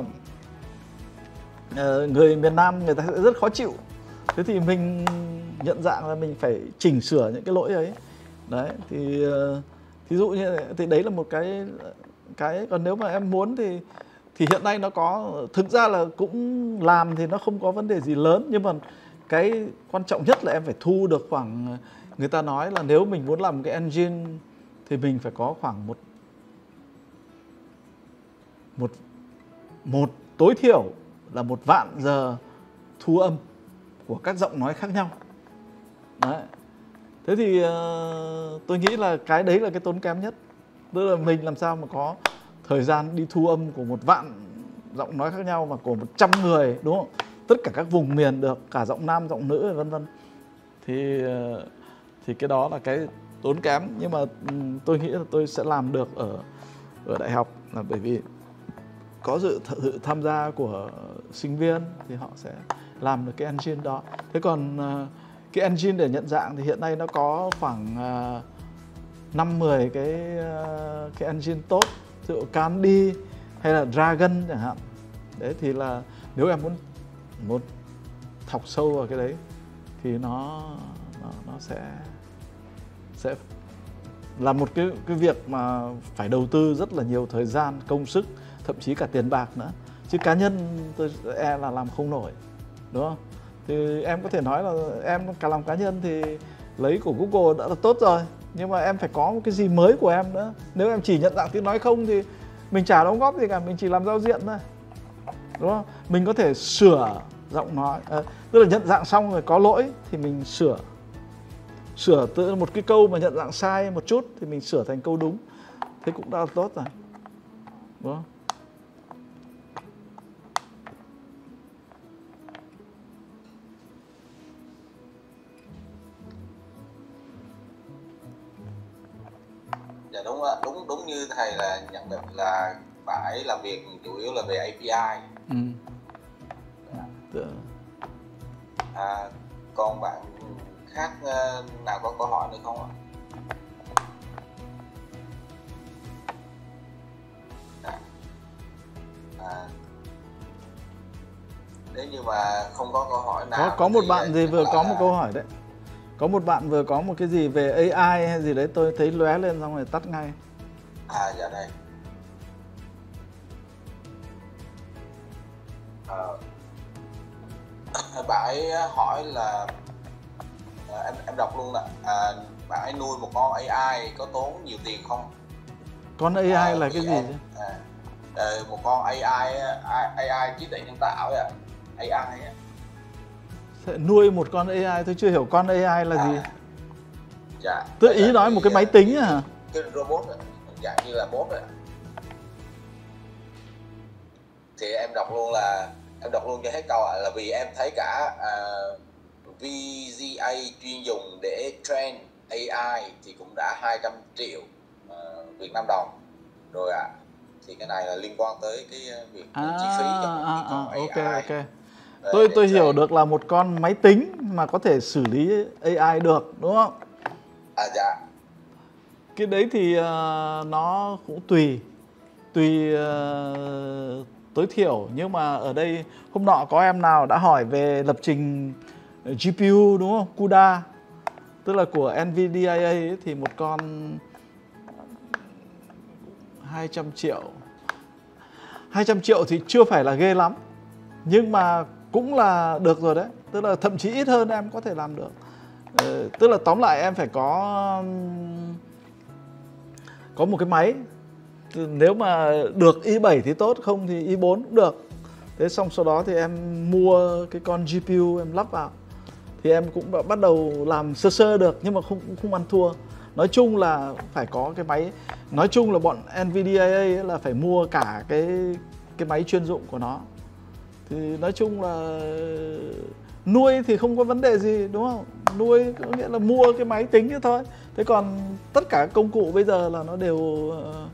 người miền Nam người ta sẽ rất khó chịu. Thế thì mình nhận dạng là mình phải chỉnh sửa những cái lỗi ấy. Đấy, thì thí dụ như thì đấy là một cái. Còn nếu mà em muốn thì hiện nay nó có, thực ra là cũng làm thì nó không có vấn đề gì lớn, nhưng mà cái quan trọng nhất là em phải thu được khoảng, người ta nói là nếu mình muốn làm cái engine thì mình phải có khoảng một tối thiểu là 1.000.000 giờ thu âm của các giọng nói khác nhau. Đấy. Thế thì tôi nghĩ là cái đấy là cái tốn kém nhất. Tức là mình làm sao mà có thời gian đi thu âm của 1.000.000 giọng nói khác nhau và của 100 người, đúng không? Tất cả các vùng miền được, cả giọng nam, giọng nữ vân vân. Thì cái đó là cái tốn kém. Nhưng mà tôi nghĩ là tôi sẽ làm được ở đại học, là bởi vì có sự tham gia của sinh viên thì họ sẽ làm được cái engine đó. Thế còn cái engine để nhận dạng thì hiện nay nó có khoảng 5-10 cái engine tốt, ví dụ Candy hay là Dragon chẳng hạn. Đấy, thì là nếu em muốn thọc sâu vào cái đấy thì nó sẽ là một cái việc mà phải đầu tư rất là nhiều thời gian, công sức, thậm chí cả tiền bạc nữa. Chứ cá nhân tôi là làm không nổi, đúng không? Thì em có thể nói là em cả làm cá nhân thì lấy của Google đã là tốt rồi, nhưng mà em phải có một cái gì mới của em nữa. Nếu em chỉ nhận dạng tiếng nói không thì mình chả đóng góp gì cả, mình chỉ làm giao diện thôi, đúng không? Mình có thể sửa giọng nói, tức là nhận dạng xong rồi có lỗi thì mình sửa từ một cái câu mà nhận dạng sai một chút thì mình sửa thành câu đúng, thế cũng đã là tốt rồi, đúng không? Dạ đúng như thầy là nhận định là phải làm việc chủ yếu là về API. Còn bạn khác nào có câu hỏi nữa không ạ? Nếu như mà không có câu hỏi nào có một bạn gì vừa có một câu hỏi đấy. Có một bạn vừa có một cái gì về AI hay gì đấy, tôi thấy lóe lên xong rồi tắt ngay. Dạ đây. Bạn ấy hỏi là em đọc luôn là bạn ấy nuôi một con AI có tốn nhiều tiền không? Con AI là cái gì? Một con AI trí tuệ nhân tạo ấy ạ. AI ấy. Nuôi một con AI, tôi chưa hiểu con AI là gì. Dạ. Tức ý nói một cái máy tính hả? Cái robot này, dạng như là bot ấy. Thì em đọc luôn cho hết câu ạ, là vì em thấy cả VGA chuyên dùng để train AI thì cũng đã 200 triệu Việt Nam đồng rồi ạ. Thì cái này là liên quan tới cái việc chi phí cho một con AI. Ok. Tôi hiểu được là một con máy tính mà có thể xử lý AI được, đúng không? Dạ. Cái đấy thì nó cũng tùy tối thiểu, nhưng mà ở đây hôm nọ có em nào đã hỏi về lập trình GPU, đúng không? CUDA, tức là của NVIDIA ấy, thì một con 200 triệu 200 triệu thì chưa phải là ghê lắm, nhưng mà cũng là được rồi đấy. Tức là thậm chí ít hơn em có thể làm được. Tức là tóm lại em phải có một cái máy. Nếu mà được i7 thì tốt, không thì i4 cũng được. Thế xong sau đó thì em mua cái con GPU em lắp vào, thì em cũng bắt đầu làm sơ sơ được, nhưng mà không ăn thua. Nói chung là phải có cái máy. Nói chung là bọn NVIDIA ấy là phải mua cả cái máy chuyên dụng của nó. Thì nói chung là nuôi thì không có vấn đề gì, đúng không? Nuôi có nghĩa là mua cái máy tính thế thôi. Thế còn tất cả công cụ bây giờ là nó đều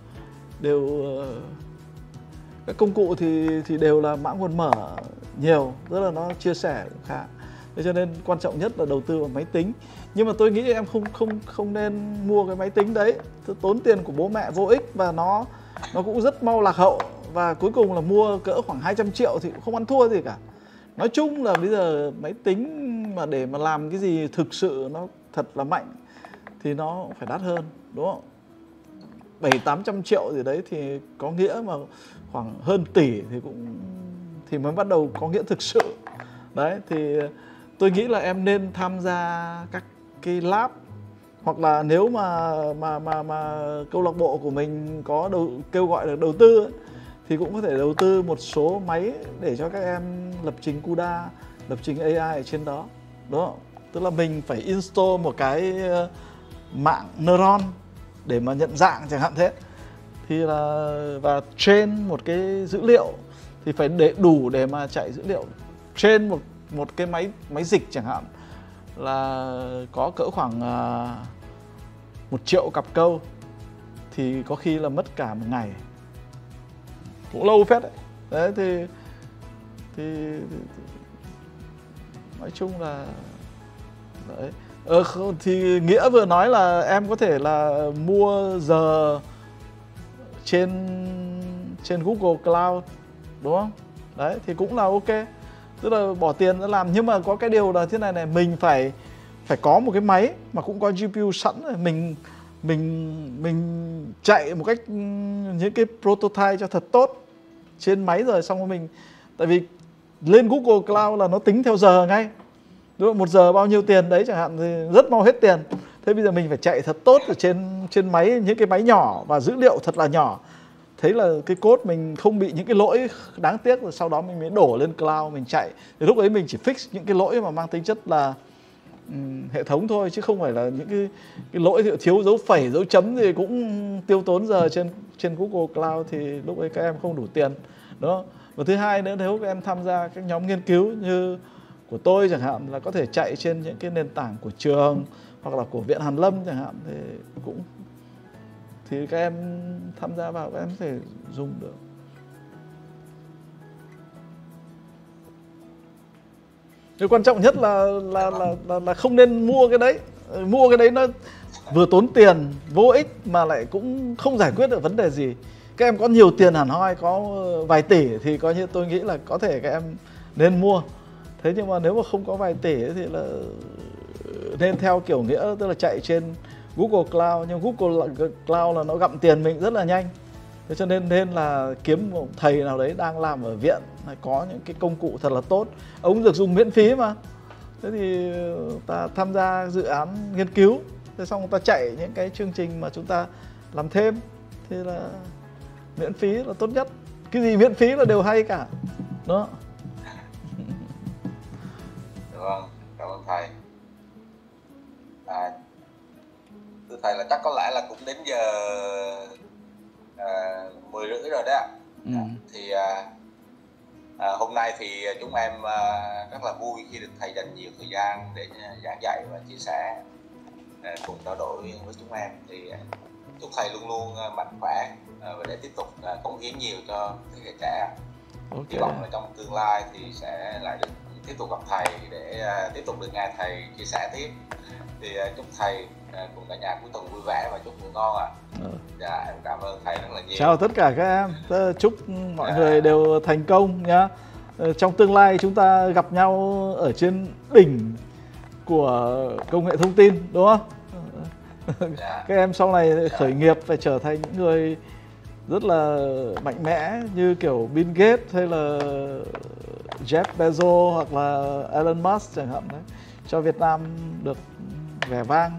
các công cụ thì đều là mã nguồn mở nhiều, rất là nó chia sẻ cũng khá. Thế cho nên quan trọng nhất là đầu tư vào máy tính. Nhưng mà tôi nghĩ em không nên mua cái máy tính đấy, tốn tiền của bố mẹ vô ích, và nó cũng rất mau lạc hậu, và cuối cùng là mua cỡ khoảng 200 triệu thì cũng không ăn thua gì cả. Nói chung là bây giờ máy tính mà để mà làm cái gì thực sự nó thật là mạnh thì nó phải đắt hơn, đúng không? 700-800 triệu gì đấy thì có nghĩa, mà khoảng hơn tỷ thì mới bắt đầu có nghĩa thực sự. Đấy thì tôi nghĩ là em nên tham gia các cái lab, hoặc là nếu mà câu lạc bộ của mình có kêu gọi được đầu tư ấy, thì cũng có thể đầu tư một số máy để cho các em lập trình CUDA, lập trình AI ở trên đó, đúng không? Tức là mình phải install một cái mạng neuron để mà nhận dạng chẳng hạn thế, thì là và train một cái dữ liệu thì phải đủ để mà chạy dữ liệu. Train một cái máy dịch chẳng hạn là có cỡ khoảng 1 triệu cặp câu, thì có khi là mất cả một ngày, cũng lâu phết đấy. Đấy thì nói chung là đấy. Thì Nghĩa vừa nói là em có thể là mua giờ trên Google Cloud, đúng không? Đấy thì cũng là ok. Tức là bỏ tiền ra làm, nhưng mà có cái điều là thế này, mình phải có một cái máy mà cũng có GPU sẵn rồi, mình chạy một cách những cái prototype cho thật tốt trên máy rồi, xong rồi mình, tại vì lên Google Cloud là nó tính theo giờ ngay, đúng không? 1 giờ bao nhiêu tiền đấy chẳng hạn, thì rất mau hết tiền. Thế bây giờ mình phải chạy thật tốt ở trên máy, những cái máy nhỏ và dữ liệu thật là nhỏ, thấy là cái code mình không bị những cái lỗi đáng tiếc, rồi sau đó mình mới đổ lên cloud mình chạy. Thì lúc ấy mình chỉ fix những cái lỗi mà mang tính chất là hệ thống thôi, chứ không phải là những cái lỗi thiếu dấu phẩy, dấu chấm thì cũng tiêu tốn giờ trên Google Cloud, thì lúc ấy các em không đủ tiền đó. Và thứ hai nữa, nếu các em tham gia các nhóm nghiên cứu như của tôi chẳng hạn, là có thể chạy trên những cái nền tảng của trường hoặc là của Viện Hàn Lâm chẳng hạn, thì các em tham gia vào, các em có thể dùng được. Điều quan trọng nhất là không nên mua cái đấy. Mua cái đấy nó vừa tốn tiền vô ích mà lại cũng không giải quyết được vấn đề gì. Các em có nhiều tiền hẳn hoi, có vài tỷ thì coi như tôi nghĩ là có thể các em nên mua. Thế nhưng mà nếu mà không có vài tỷ thì là nên theo kiểu Nghĩa, tức là chạy trên Google Cloud. Nhưng Google Cloud là nó gặm tiền mình rất là nhanh. Thế cho nên là kiếm một thầy nào đấy đang làm ở viện, có những cái công cụ thật là tốt, ông được dùng miễn phí mà. Thế thì ta tham gia dự án nghiên cứu, thế xong ta chạy những cái chương trình mà chúng ta làm thêm, thì là miễn phí là tốt nhất. Cái gì miễn phí là đều hay cả đó. Vâng, cảm ơn thầy. Thưa thầy là chắc có lẽ là cũng đến giờ 10:30 rồi đấy ạ. Thì hôm nay thì chúng em rất là vui khi được thầy dành nhiều thời gian để giảng dạy và chia sẻ cùng trao đổi với chúng em. Thì chúc thầy luôn luôn mạnh khỏe và để tiếp tục cống hiến nhiều cho thế hệ trẻ. Hy vọng là trong tương lai thì sẽ lại được tiếp tục gặp thầy để tiếp tục được nghe thầy chia sẻ tiếp. Thì chúc thầy cùng cả nhà cuối tuần vui vẻ và chúc ngủ ngon ạ. Dạ, em cảm ơn thầy rất là nhiều. Chào tất cả các em. Chúc mọi người đều thành công nhá. Trong tương lai chúng ta gặp nhau ở trên đỉnh của công nghệ thông tin, đúng không? Dạ. Các em sau này khởi nghiệp phải trở thành những người rất là mạnh mẽ như kiểu Bill Gates hay là Jeff Bezos hoặc là Elon Musk chẳng hạn đấy, cho Việt Nam được vẻ vang.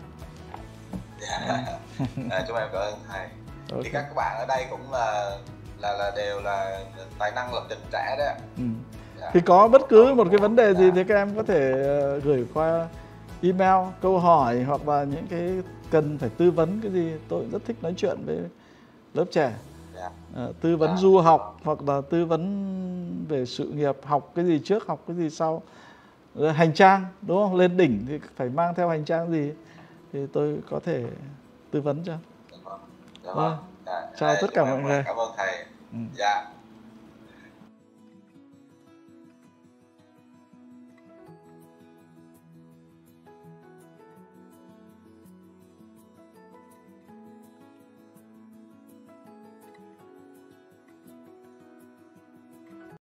Chúng em cảm ơn thầy. Okay. Thì các bạn ở đây cũng là đều là tài năng lập trình trẻ đấy. Thì có bất cứ một cái vấn đề gì thì các em có thể gửi qua email câu hỏi hoặc là những cái cần phải tư vấn cái gì, tôi rất thích nói chuyện với lớp trẻ. Tư vấn du học hoặc là tư vấn về sự nghiệp, học cái gì trước, học cái gì sau. Hành trang, đúng không? Lên đỉnh thì phải mang theo hành trang gì thì tôi có thể tư vấn cho. Vâng. Chào tất cả mọi người. Cảm ơn thầy. Dạ.